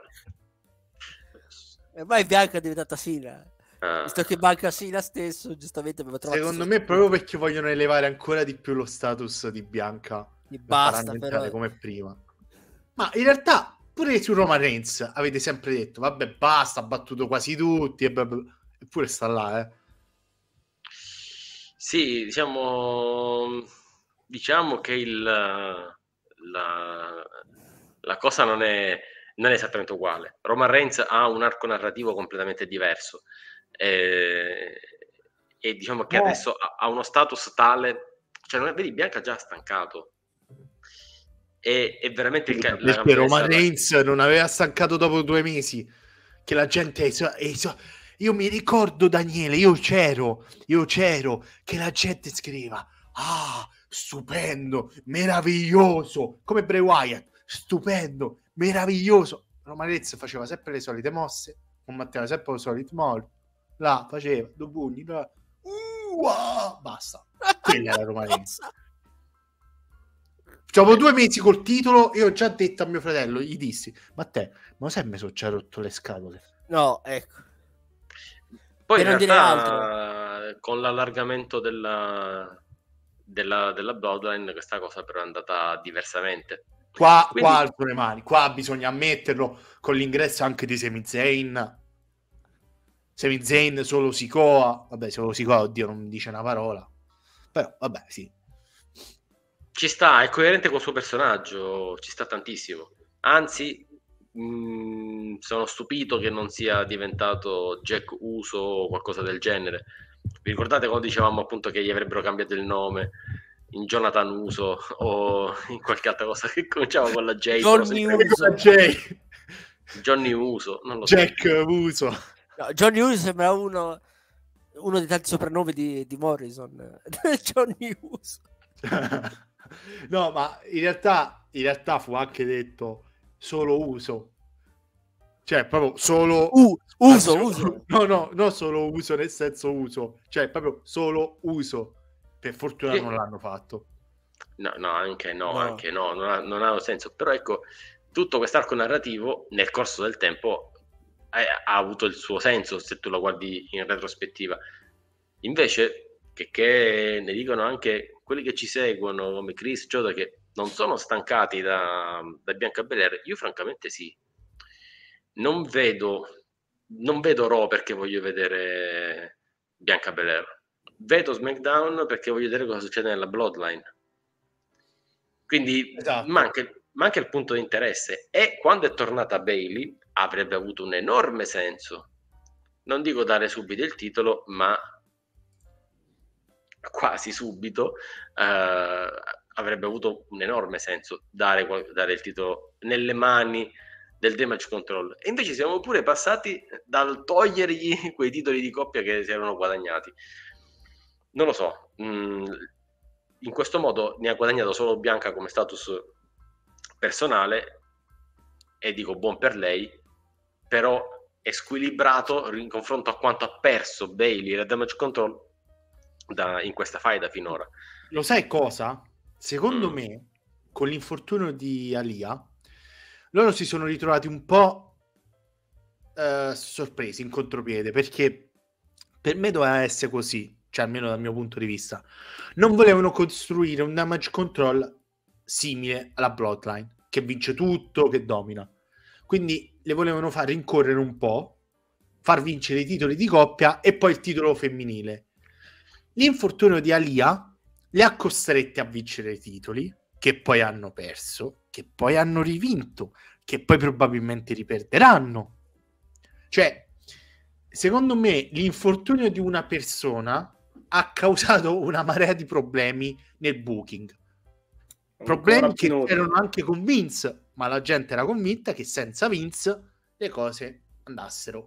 E ormai Bianca è diventata Sina. Ah. Visto che manca Sina stesso, giustamente aveva trovato... Secondo me proprio perché vogliono elevare ancora di più lo status di Bianca. Di La basta, faranno entrare però. come prima. Ma in realtà pure su Roman Reigns avete sempre detto vabbè basta, ha battuto quasi tutti e bla bla. Eppure sta là, eh. Sì, diciamo, diciamo che il, la, la cosa non è, non è esattamente uguale. Roman Reigns ha un arco narrativo completamente diverso e, e diciamo che No. adesso ha, ha uno status tale, cioè non è, vedi, Bianca già ha stancato. È, è veramente il ca- la Perché Roman campionessa- Reigns non aveva stancato dopo due mesi, che la gente es- es- io mi ricordo, Daniele, io c'ero io c'ero che la gente scriveva ah, stupendo, meraviglioso, come Bray Wyatt, stupendo, meraviglioso. Roman Reigns faceva sempre le solite mosse, combatteva sempre con i soliti modi, là faceva due pugni, là. Uh, ah, basta, quella era Roman Reigns. Dopo due mesi col titolo, io ho già detto a mio fratello, gli dissi, ma te, ma sai me sono già rotto le scatole? No, ecco. Poi Per in non dire realtà con l'allargamento della, della, della Bloodline questa cosa però è andata diversamente. Qua, Quindi- qua alzo le mani, qua bisogna ammetterlo, con l'ingresso anche di Sami Zayn. Sami Zayn solo Sikoa, vabbè, solo Sikoa, oddio, non dice una parola, però vabbè, sì. Ci sta, è coerente col suo personaggio, ci sta tantissimo. Anzi, mh, sono stupito che non sia diventato Jack Uso o qualcosa del genere. Vi ricordate quando dicevamo appunto che gli avrebbero cambiato il nome in Jonathan Uso o in qualche altra cosa che cominciava con la J? però Johnny sempre- Uso. Jay, Johnny Uso, non lo so. Jack Uso. No, Johnny Uso sembra uno, uno dei tanti soprannomi di, di Morrison. Johnny Uso. No, ma in realtà, in realtà fu anche detto solo uso, cioè proprio solo Uh, uso, solo- uso. no, no, non solo uso nel senso uso, cioè proprio solo uso. Per fortuna Sì. non l'hanno fatto. No, no, anche no, No. anche no, non ha, non ha senso. Però ecco, tutto quest'arco narrativo nel corso del tempo ha, ha avuto il suo senso se tu lo guardi in retrospettiva. Invece, che, che ne dicono anche quelli che ci seguono, come Chris, Joda, che non sono stancati da, da Bianca Belair? Io francamente sì. Non vedo, non vedo Raw perché voglio vedere Bianca Belair. Vedo SmackDown perché voglio vedere cosa succede nella Bloodline. Quindi Esatto. manca, manca il punto di interesse. E quando è tornata Bayley avrebbe avuto un enorme senso. Non dico dare subito il titolo, ma quasi subito eh, avrebbe avuto un enorme senso dare, dare il titolo nelle mani del Damage Control. E invece siamo pure passati dal togliergli quei titoli di coppia che si erano guadagnati. Non lo so, mh, in questo modo ne ha guadagnato solo Bianca come status personale, e dico buon per lei, però è squilibrato in confronto a quanto ha perso Bayley e Damage Control da, in questa faida finora. Lo sai cosa? Secondo Mm. me, con l'infortunio di Alia, loro si sono ritrovati un po' eh, sorpresi in contropiede, perché per me doveva essere così, cioè almeno dal mio punto di vista. Non volevano costruire un Damage Control simile alla Bloodline, che vince tutto, che domina. Quindi le volevano far rincorrere un po', far vincere i titoli di coppia e poi il titolo femminile. L'infortunio di Alia le ha costrette a vincere i titoli, che poi hanno perso, che poi hanno rivinto, che poi probabilmente riperderanno. Cioè, secondo me, l'infortunio di una persona ha causato una marea di problemi nel booking. Problemi che erano anche con Vince, ma la gente era convinta che senza Vince le cose andassero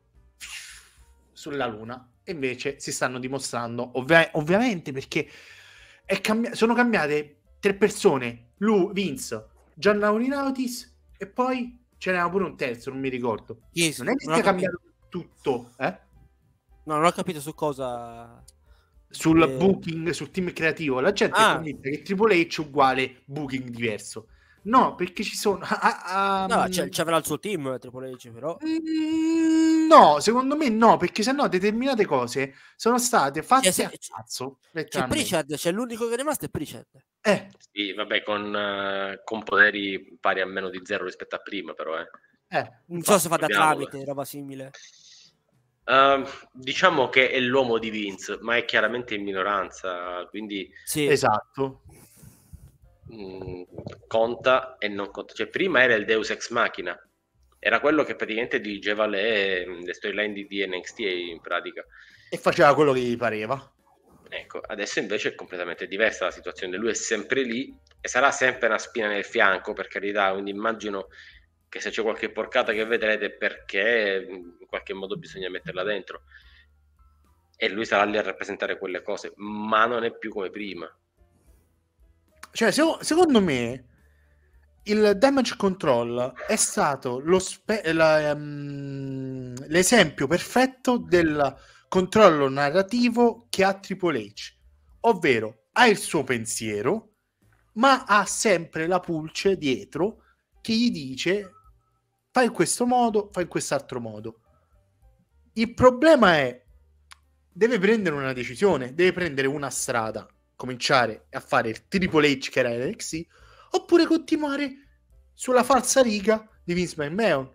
sulla luna. E invece si stanno dimostrando, ovvia- ovviamente, perché è cambi- sono cambiate tre persone: lui, Vince, John Laurinaitis, e poi ce n'era pure un terzo, non mi ricordo. Yes, non è che non sia ho cambiato tutto, eh? No, non ho capito su cosa. Sul Eh, booking, sul team creativo. La gente Ah. è convinta che Triple H è uguale booking diverso. No, perché ci sono... ah, ah, No, um, c'è, c'avrà il suo team Triple H, però. mm, no, secondo me no, perché sennò determinate cose sono state fatte C'è, a c'è- cazzo, c'è letteralmente. Pritchard, c'è l'unico che è rimasto è Pritchard. Eh, Sì, vabbè, con, eh, con poteri pari a meno di zero rispetto a prima, però. Eh. eh, Non so se fa da Proviamolo. tramite, roba simile. Uh, diciamo che è l'uomo di Vince, ma è chiaramente in minoranza, quindi Sì. esatto. mh, conta e non conta. Cioè, prima era il Deus Ex Machina, era quello che praticamente dirigeva le, le storyline di, di N X T in pratica. E faceva quello che gli pareva. Ecco, adesso invece è completamente diversa la situazione. Lui è sempre lì e sarà sempre una spina nel fianco, per carità, quindi immagino che se c'è qualche porcata che vedrete è perché in qualche modo bisogna metterla dentro. E lui sarà lì a rappresentare quelle cose, ma non è più come prima. Cioè, se- secondo me il Damage Control è stato lo spe- la, um, l'esempio perfetto del controllo narrativo che ha Triple H, ovvero ha il suo pensiero, ma ha sempre la pulce dietro che gli dice fai in questo modo, fai in quest'altro modo. Il problema è deve prendere una decisione, deve prendere una strada, cominciare a fare il Triple H che era N X T, oppure continuare sulla falsa riga di Vince McMahon.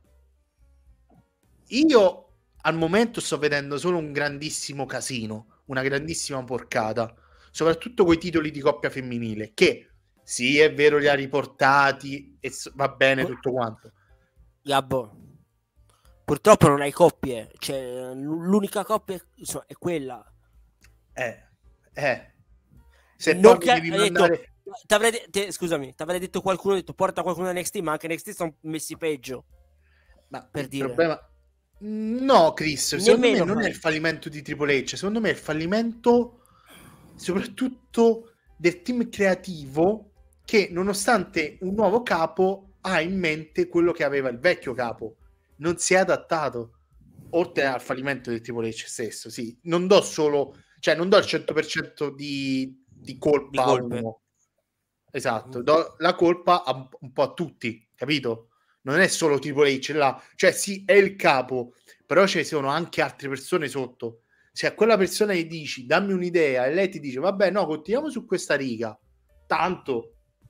Io al momento sto vedendo solo un grandissimo casino, una grandissima porcata, soprattutto coi titoli di coppia femminile, che sì, è vero, li ha riportati e so- va bene tutto quanto. Gabbo, purtroppo non hai coppie, cioè l- l'unica coppia insomma, è quella. Eh, eh. Se Non poi che- mi devi hai detto- mandare... t'avrei de- te- scusami, ti avrei detto qualcuno, ha detto porta qualcuno in N X T, ma anche N X T sono messi peggio. Ma per il dire. problema... No, Chris, secondo me Nemmeno non fa- è il fallimento di Triple H, secondo me è il fallimento soprattutto del team creativo che, nonostante un nuovo capo, ha in mente quello che aveva il vecchio capo. Non si è adattato, oltre al fallimento del Triple H stesso, sì. Non do solo... Cioè, non do il cento per cento di, di colpa Di a colpe. uno. Esatto, do la colpa a un, un po' a tutti, capito? Non è solo Triple H là, cioè sì, è il capo, però ci sono anche altre persone sotto. Se a quella persona gli dici dammi un'idea e lei ti dice vabbè no, continuiamo su questa riga, tanto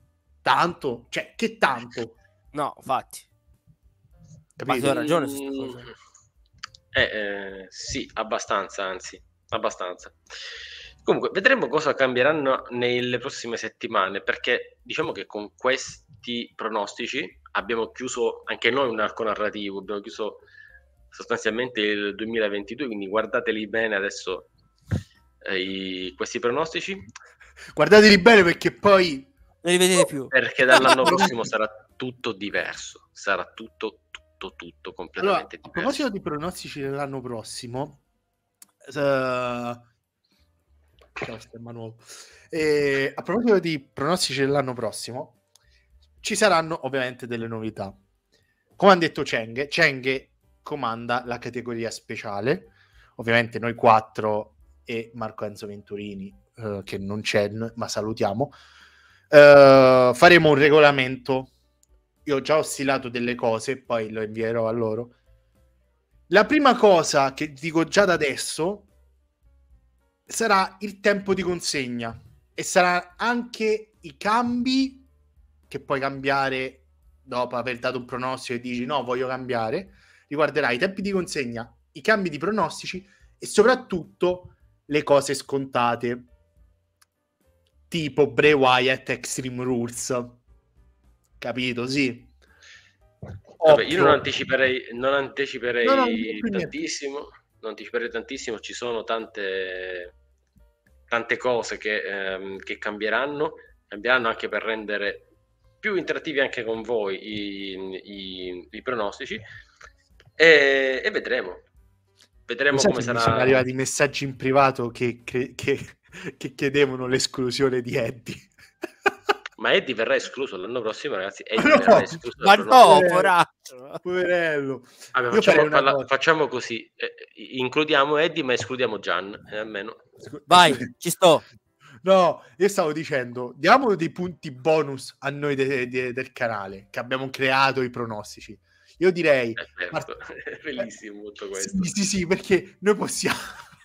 tanto, cioè che tanto. No, infatti. Capito? Ma tu hai ragione su questa cosa. Eh, eh, sì, abbastanza, anzi, abbastanza. Comunque, vedremo cosa cambieranno nelle prossime settimane, perché diciamo che con questi pronostici abbiamo chiuso anche noi un arco narrativo, abbiamo chiuso sostanzialmente il duemilaventidue, quindi guardateli bene adesso eh, i- questi pronostici, Guardateli bene perché poi Non li vedete più. perché dall'anno prossimo sarà tutto diverso, sarà tutto, tutto, tutto allora, completamente a proposito diverso. di pronostici dell'anno prossimo, eh, ciao Stemma Nuovo. Eh, a proposito di pronostici dell'anno prossimo, ci saranno ovviamente delle novità. Come ha detto Cheng, Cheng comanda la categoria speciale, ovviamente noi quattro e Marco Enzo Venturini, eh, che non c'è, ma salutiamo. Eh, faremo un regolamento. Io ho già ostillato delle cose, poi lo invierò a loro. La prima cosa che dico già da adesso sarà il tempo di consegna e sarà anche i cambi che puoi cambiare dopo aver dato un pronostico e dici no, voglio cambiare. Riguarderà i tempi di consegna, i cambi di pronostici e soprattutto le cose scontate, tipo Bray Wyatt Extreme Rules. Capito? Sì. Vabbè, io non Occhio. anticiperei, non anticiperei No, no, non dico più niente. tantissimo, non anticiperei tantissimo, ci sono tante, tante cose che, ehm, che cambieranno, cambieranno anche per rendere più interattivi anche con voi i, i- i pronostici e, e vedremo, vedremo Lo sai come che mi sono sarà. arrivati messaggi in privato che, che, che, che chiedevano l'esclusione di Eddie. Ma Eddie verrà escluso l'anno prossimo, ragazzi. Eddie No, verrà escluso Ma dal no, pronostico. poraccio. Poverello. Vabbè, Io facciamo, farei una parla- cosa. facciamo così, eh, includiamo Eddie ma escludiamo Gian, eh, almeno. Scu- Vai, ci sto. No, io stavo dicendo, diamo dei punti bonus a noi de- de- del canale, che abbiamo creato i pronostici. Io direi... Eh, certo. part- È bellissimo tutto questo. Sì, sì, sì, perché noi possiamo...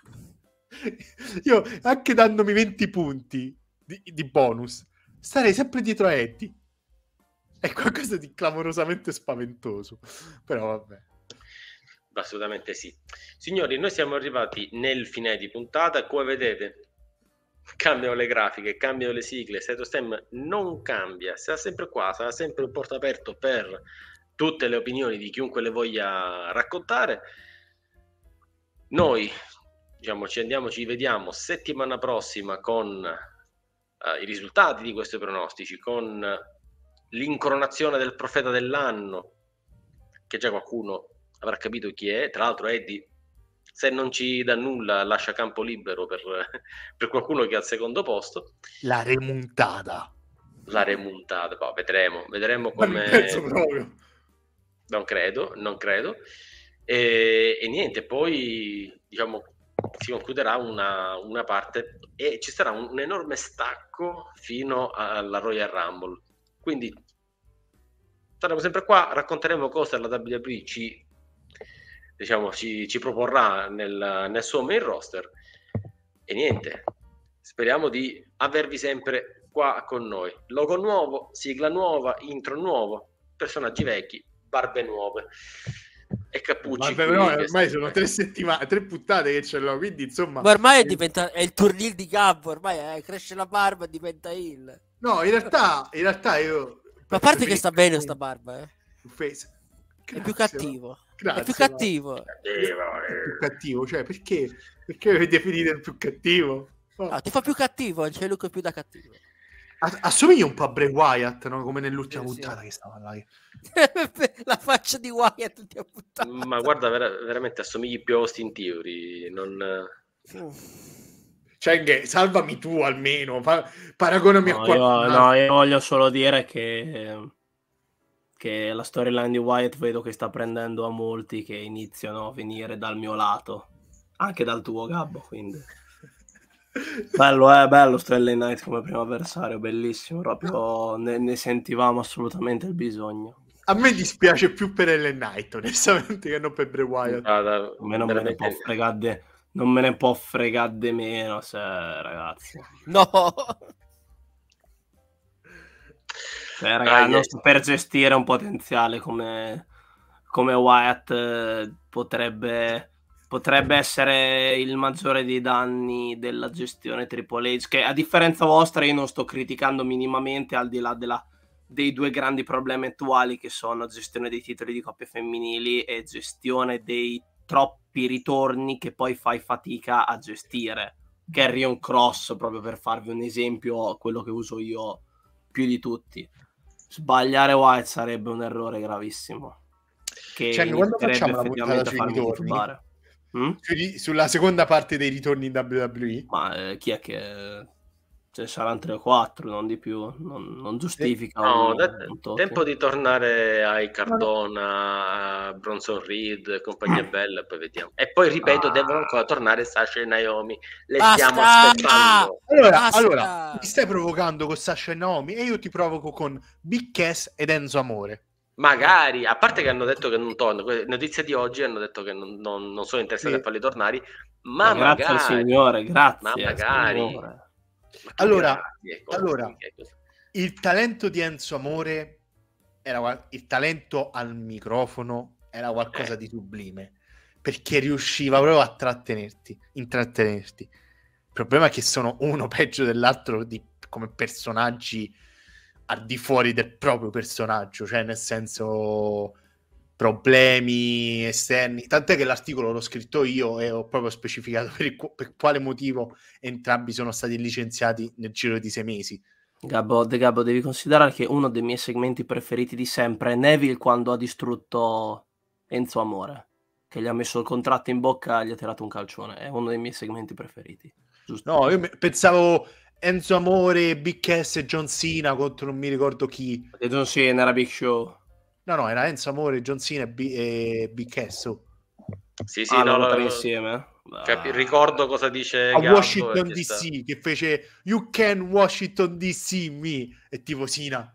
Io, anche dandomi venti punti di, di bonus, starei sempre dietro a Eddie. È qualcosa di clamorosamente spaventoso. Però vabbè. Assolutamente sì. Signori, noi siamo arrivati nel finale di puntata. Come vedete, cambiano le grafiche, cambiano le sigle. SteatoStem non cambia, sarà sempre qua, sarà sempre un porto aperto per tutte le opinioni di chiunque le voglia raccontare. Noi, diciamo, ci andiamo, ci vediamo settimana prossima con uh, i risultati di questi pronostici, con l'incoronazione del profeta dell'anno, che già qualcuno avrà capito chi è. Tra l'altro Eddie, se non ci dà nulla, lascia campo libero per, per qualcuno che è al secondo posto. La remontata. La remontata, poi vedremo, vedremo Ma non come... penso proprio. Non credo, non credo. E, e niente, poi diciamo si concluderà una, una parte e ci sarà un, un enorme stacco fino alla Royal Rumble. Quindi saremo sempre qua, racconteremo cose la W W E ci, diciamo, ci, ci proporrà nel, nel suo main roster. E niente, speriamo di avervi sempre qua con noi. Logo nuovo, sigla nuova, intro nuovo, personaggi vecchi, barbe nuove e cappucci. Vabbè, qui no, che ormai stanno- sono tre settimane, tre puntate che ce l'ho, quindi insomma... Ma ormai è, diventa, è il turnil di campo, ormai eh, cresce la barba e diventa il. No, in realtà, in realtà io... Ma a parte che sta bene sta barba, eh. Face. È più Grazie, cattivo. Grazie, è più ma- cattivo. È più cattivo, cioè perché? Perché mi definite il più cattivo? Oh. Ah, ti fa più cattivo, non c'è look più da cattivo. A- assomiglia un po' a Bray Wyatt, no? Come nell'ultima Sì, sì. puntata che stava là. La faccia di Wyatt ti ha buttato. Ma guarda, vera- veramente assomigli più a Austin Theory, non... Cioè, che, salvami tu almeno, fa- paragonami a No, io, qualcun altro. no, io voglio solo dire che, che la storyline di Wyatt vedo che sta prendendo a molti che iniziano a venire dal mio lato, anche dal tuo, Gabbo, quindi bello, è bello Stanley Knight come primo avversario, bellissimo, proprio ne, ne sentivamo assolutamente il bisogno. A me dispiace più per Ellen Knight, onestamente, che non per Bray Wyatt. Ah, da- A me non me ne veramente- può fregare de- non me ne può fregare di meno, se, ragazzi. No. Beh, ragazzi, non so, per gestire un potenziale come, come Wyatt eh, potrebbe, potrebbe essere il maggiore dei danni della gestione Triple H, che a differenza vostra io non sto criticando minimamente, al di là della, dei due grandi problemi attuali che sono gestione dei titoli di coppie femminili e gestione dei troppi ritorni che poi fai fatica a gestire. Carrion Cross, proprio per farvi un esempio, quello che uso io più di tutti. Sbagliare Wyatt sarebbe un errore gravissimo, che cioè, quando facciamo la puntata sui ritorni mm? sulla seconda parte dei ritorni in W W E, ma eh, chi è che ce ne saranno tre o quattro, non di più, non, non giustifica no, un, da, un tempo di tornare ai Cardona, a Bronson Reed, compagnia bella, poi vediamo. E poi ripeto, ah. devono ancora tornare Sasha e Naomi, le Basta! stiamo aspettando. allora, Basta! allora mi stai provocando con Sasha e Naomi e io ti provoco con Big Cass ed Enzo Amore. Magari, a parte che hanno detto che non tornano, notizie di oggi hanno detto che non, non, non sono interessati sì. a farli tornare, ma, ma grazie magari, al Signore, grazie. Ma magari. Signore. Allora, allora il talento di Enzo Amore era il talento al microfono era qualcosa eh. di sublime, perché riusciva proprio a trattenerti, intrattenerti. Il problema è che sono uno peggio dell'altro di, come personaggi al di fuori del proprio personaggio, cioè nel senso problemi esterni, tant'è che l'articolo l'ho scritto io e ho proprio specificato per, il, per quale motivo entrambi sono stati licenziati nel giro di sei mesi. Gabbo, De Gabbo, devi considerare che uno dei miei segmenti preferiti di sempre è Neville quando ha distrutto Enzo Amore, che gli ha messo il contratto in bocca e gli ha tirato un calcione. È uno dei miei segmenti preferiti. Giusto? No, io pensavo Enzo Amore, Big Cass e John Cena contro non mi ricordo chi. E John Cena era Big Show. No, no, era Enzo Amore, John Cena e, B- e Big Cass. Oh. Sì, sì, ah, no, lo lo, insieme. Capi- ricordo cosa dice a Gabbo, Washington D C che fece You can Washington D C me e tipo Cena.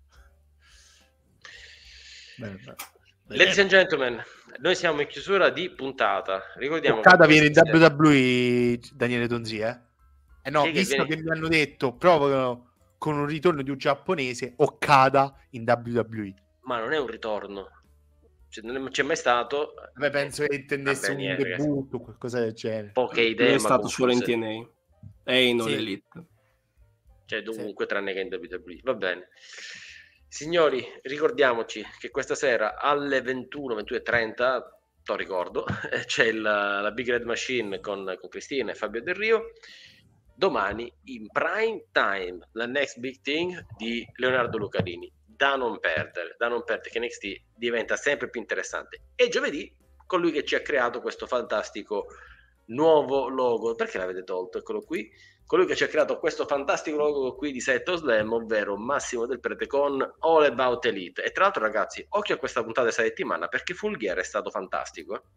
Bene, bene. Ladies and gentlemen, noi siamo in chiusura di puntata. Ricordiamo Okada viene in W W E, Daniele Donzi, eh? Eh no, Chi visto che, che, viene... mi hanno detto provano con un ritorno di un giapponese, Okada in W W E. Ma non è un ritorno, cioè, non c'è mai stato. Beh, penso che intendesse Vabbè, un niente, debutto o qualcosa del genere. Poche idee, è ma stato solo in confuse. T N A e in All Sì. Elite, cioè dovunque sì. tranne che in W W E. Va bene, signori, ricordiamoci che questa sera alle ventuno, ventuno e trenta, lo ricordo, c'è il, la Big Red Machine con, con Cristina e Fabio Del Rio. Domani in prime time la Next Big Thing di Leonardo Lucarini, da non perdere, da non perdere, che N X T diventa sempre più interessante. E giovedì colui che ci ha creato questo fantastico nuovo logo, perché l'avete tolto? Eccolo qui, colui che ci ha creato questo fantastico logo qui di Setto Slam, ovvero Massimo Del Prete con All About Elite. E tra l'altro ragazzi, occhio a questa puntata di questa settimana, perché Full Gear è stato fantastico, eh?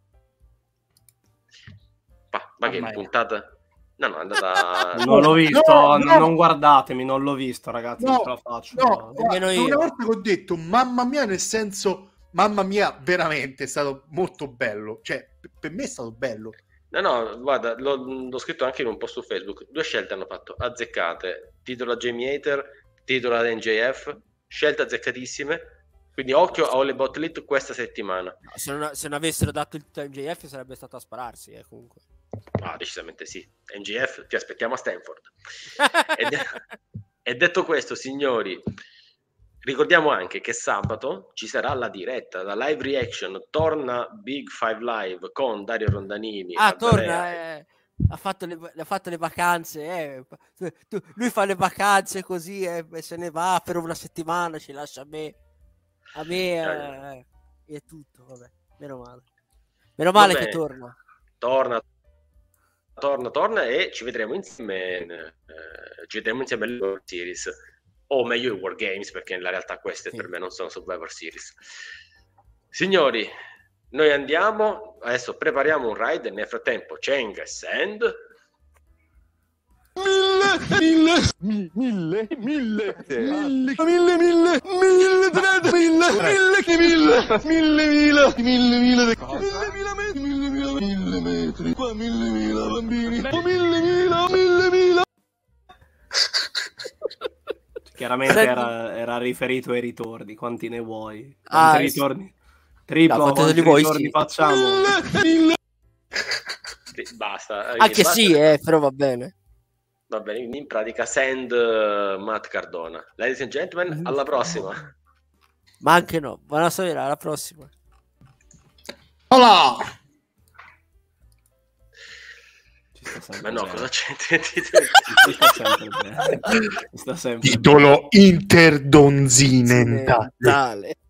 Ma, ma che Ormai. puntata... No, no, è andata... non l'ho visto, no, no. non guardatemi, non l'ho visto, ragazzi, no, non ce la faccio. No, Nemmeno io. Una volta che ho detto mamma mia, nel senso mamma mia, veramente è stato molto bello, cioè p- per me è stato bello. No, no, guarda, l'ho, l'ho scritto anche in un post su Facebook, due scelte hanno fatto, azzeccate, titolo a Jamie Hater, titolo ad N J F, scelte azzeccatissime, quindi occhio a All About Elite questa settimana. Se non, se non avessero dato il N J F sarebbe stato a spararsi, eh, comunque. Ah, decisamente sì. N G F, ti aspettiamo a Stanford. e, de- e detto questo, signori, ricordiamo anche che sabato ci sarà la diretta, la live reaction, torna Big Five Live con Dario Rondanini. Ah, torna, eh, ha, fatto le, ha fatto le vacanze, eh. tu, lui fa le vacanze così eh, e se ne va per una settimana, ci lascia a me. A me eh, è tutto, vabbè, meno male. Meno male vabbè, che torna. Torna. Torna, torna e ci vedremo insieme eh, ci vedremo insieme alle Survivor Series, o meglio i War Games, perché nella realtà queste sì. per me non sono Survivor Series. Signori, noi andiamo adesso, prepariamo un ride, nel frattempo Cheng e Sand mille mille mille mille mille mille mille mille trenta mille mille che mille mille mila mille mila mille mila metri mille mila mille metri qua mille mila bambini mille mila mille mila Chiaramente Send- era, era riferito ai ritorni, quanti ne vuoi? Ah, Quanti sì. ritorni? Triplo, No, quanti quanti ne vuoi, ritorni sì. facciamo? Sì, basta. Anche Basta. sì, eh, però va bene. Va bene, quindi in pratica send uh, Matt Cardona. Ladies and gentlemen, alla prossima. Ma anche no. Buonasera, alla prossima. Hola! Ci sta Ma sempre no, bene. cosa c'è? Ci sta sempre bene. Ci sta sempre bene. Titolo interdonzinenta. Tale.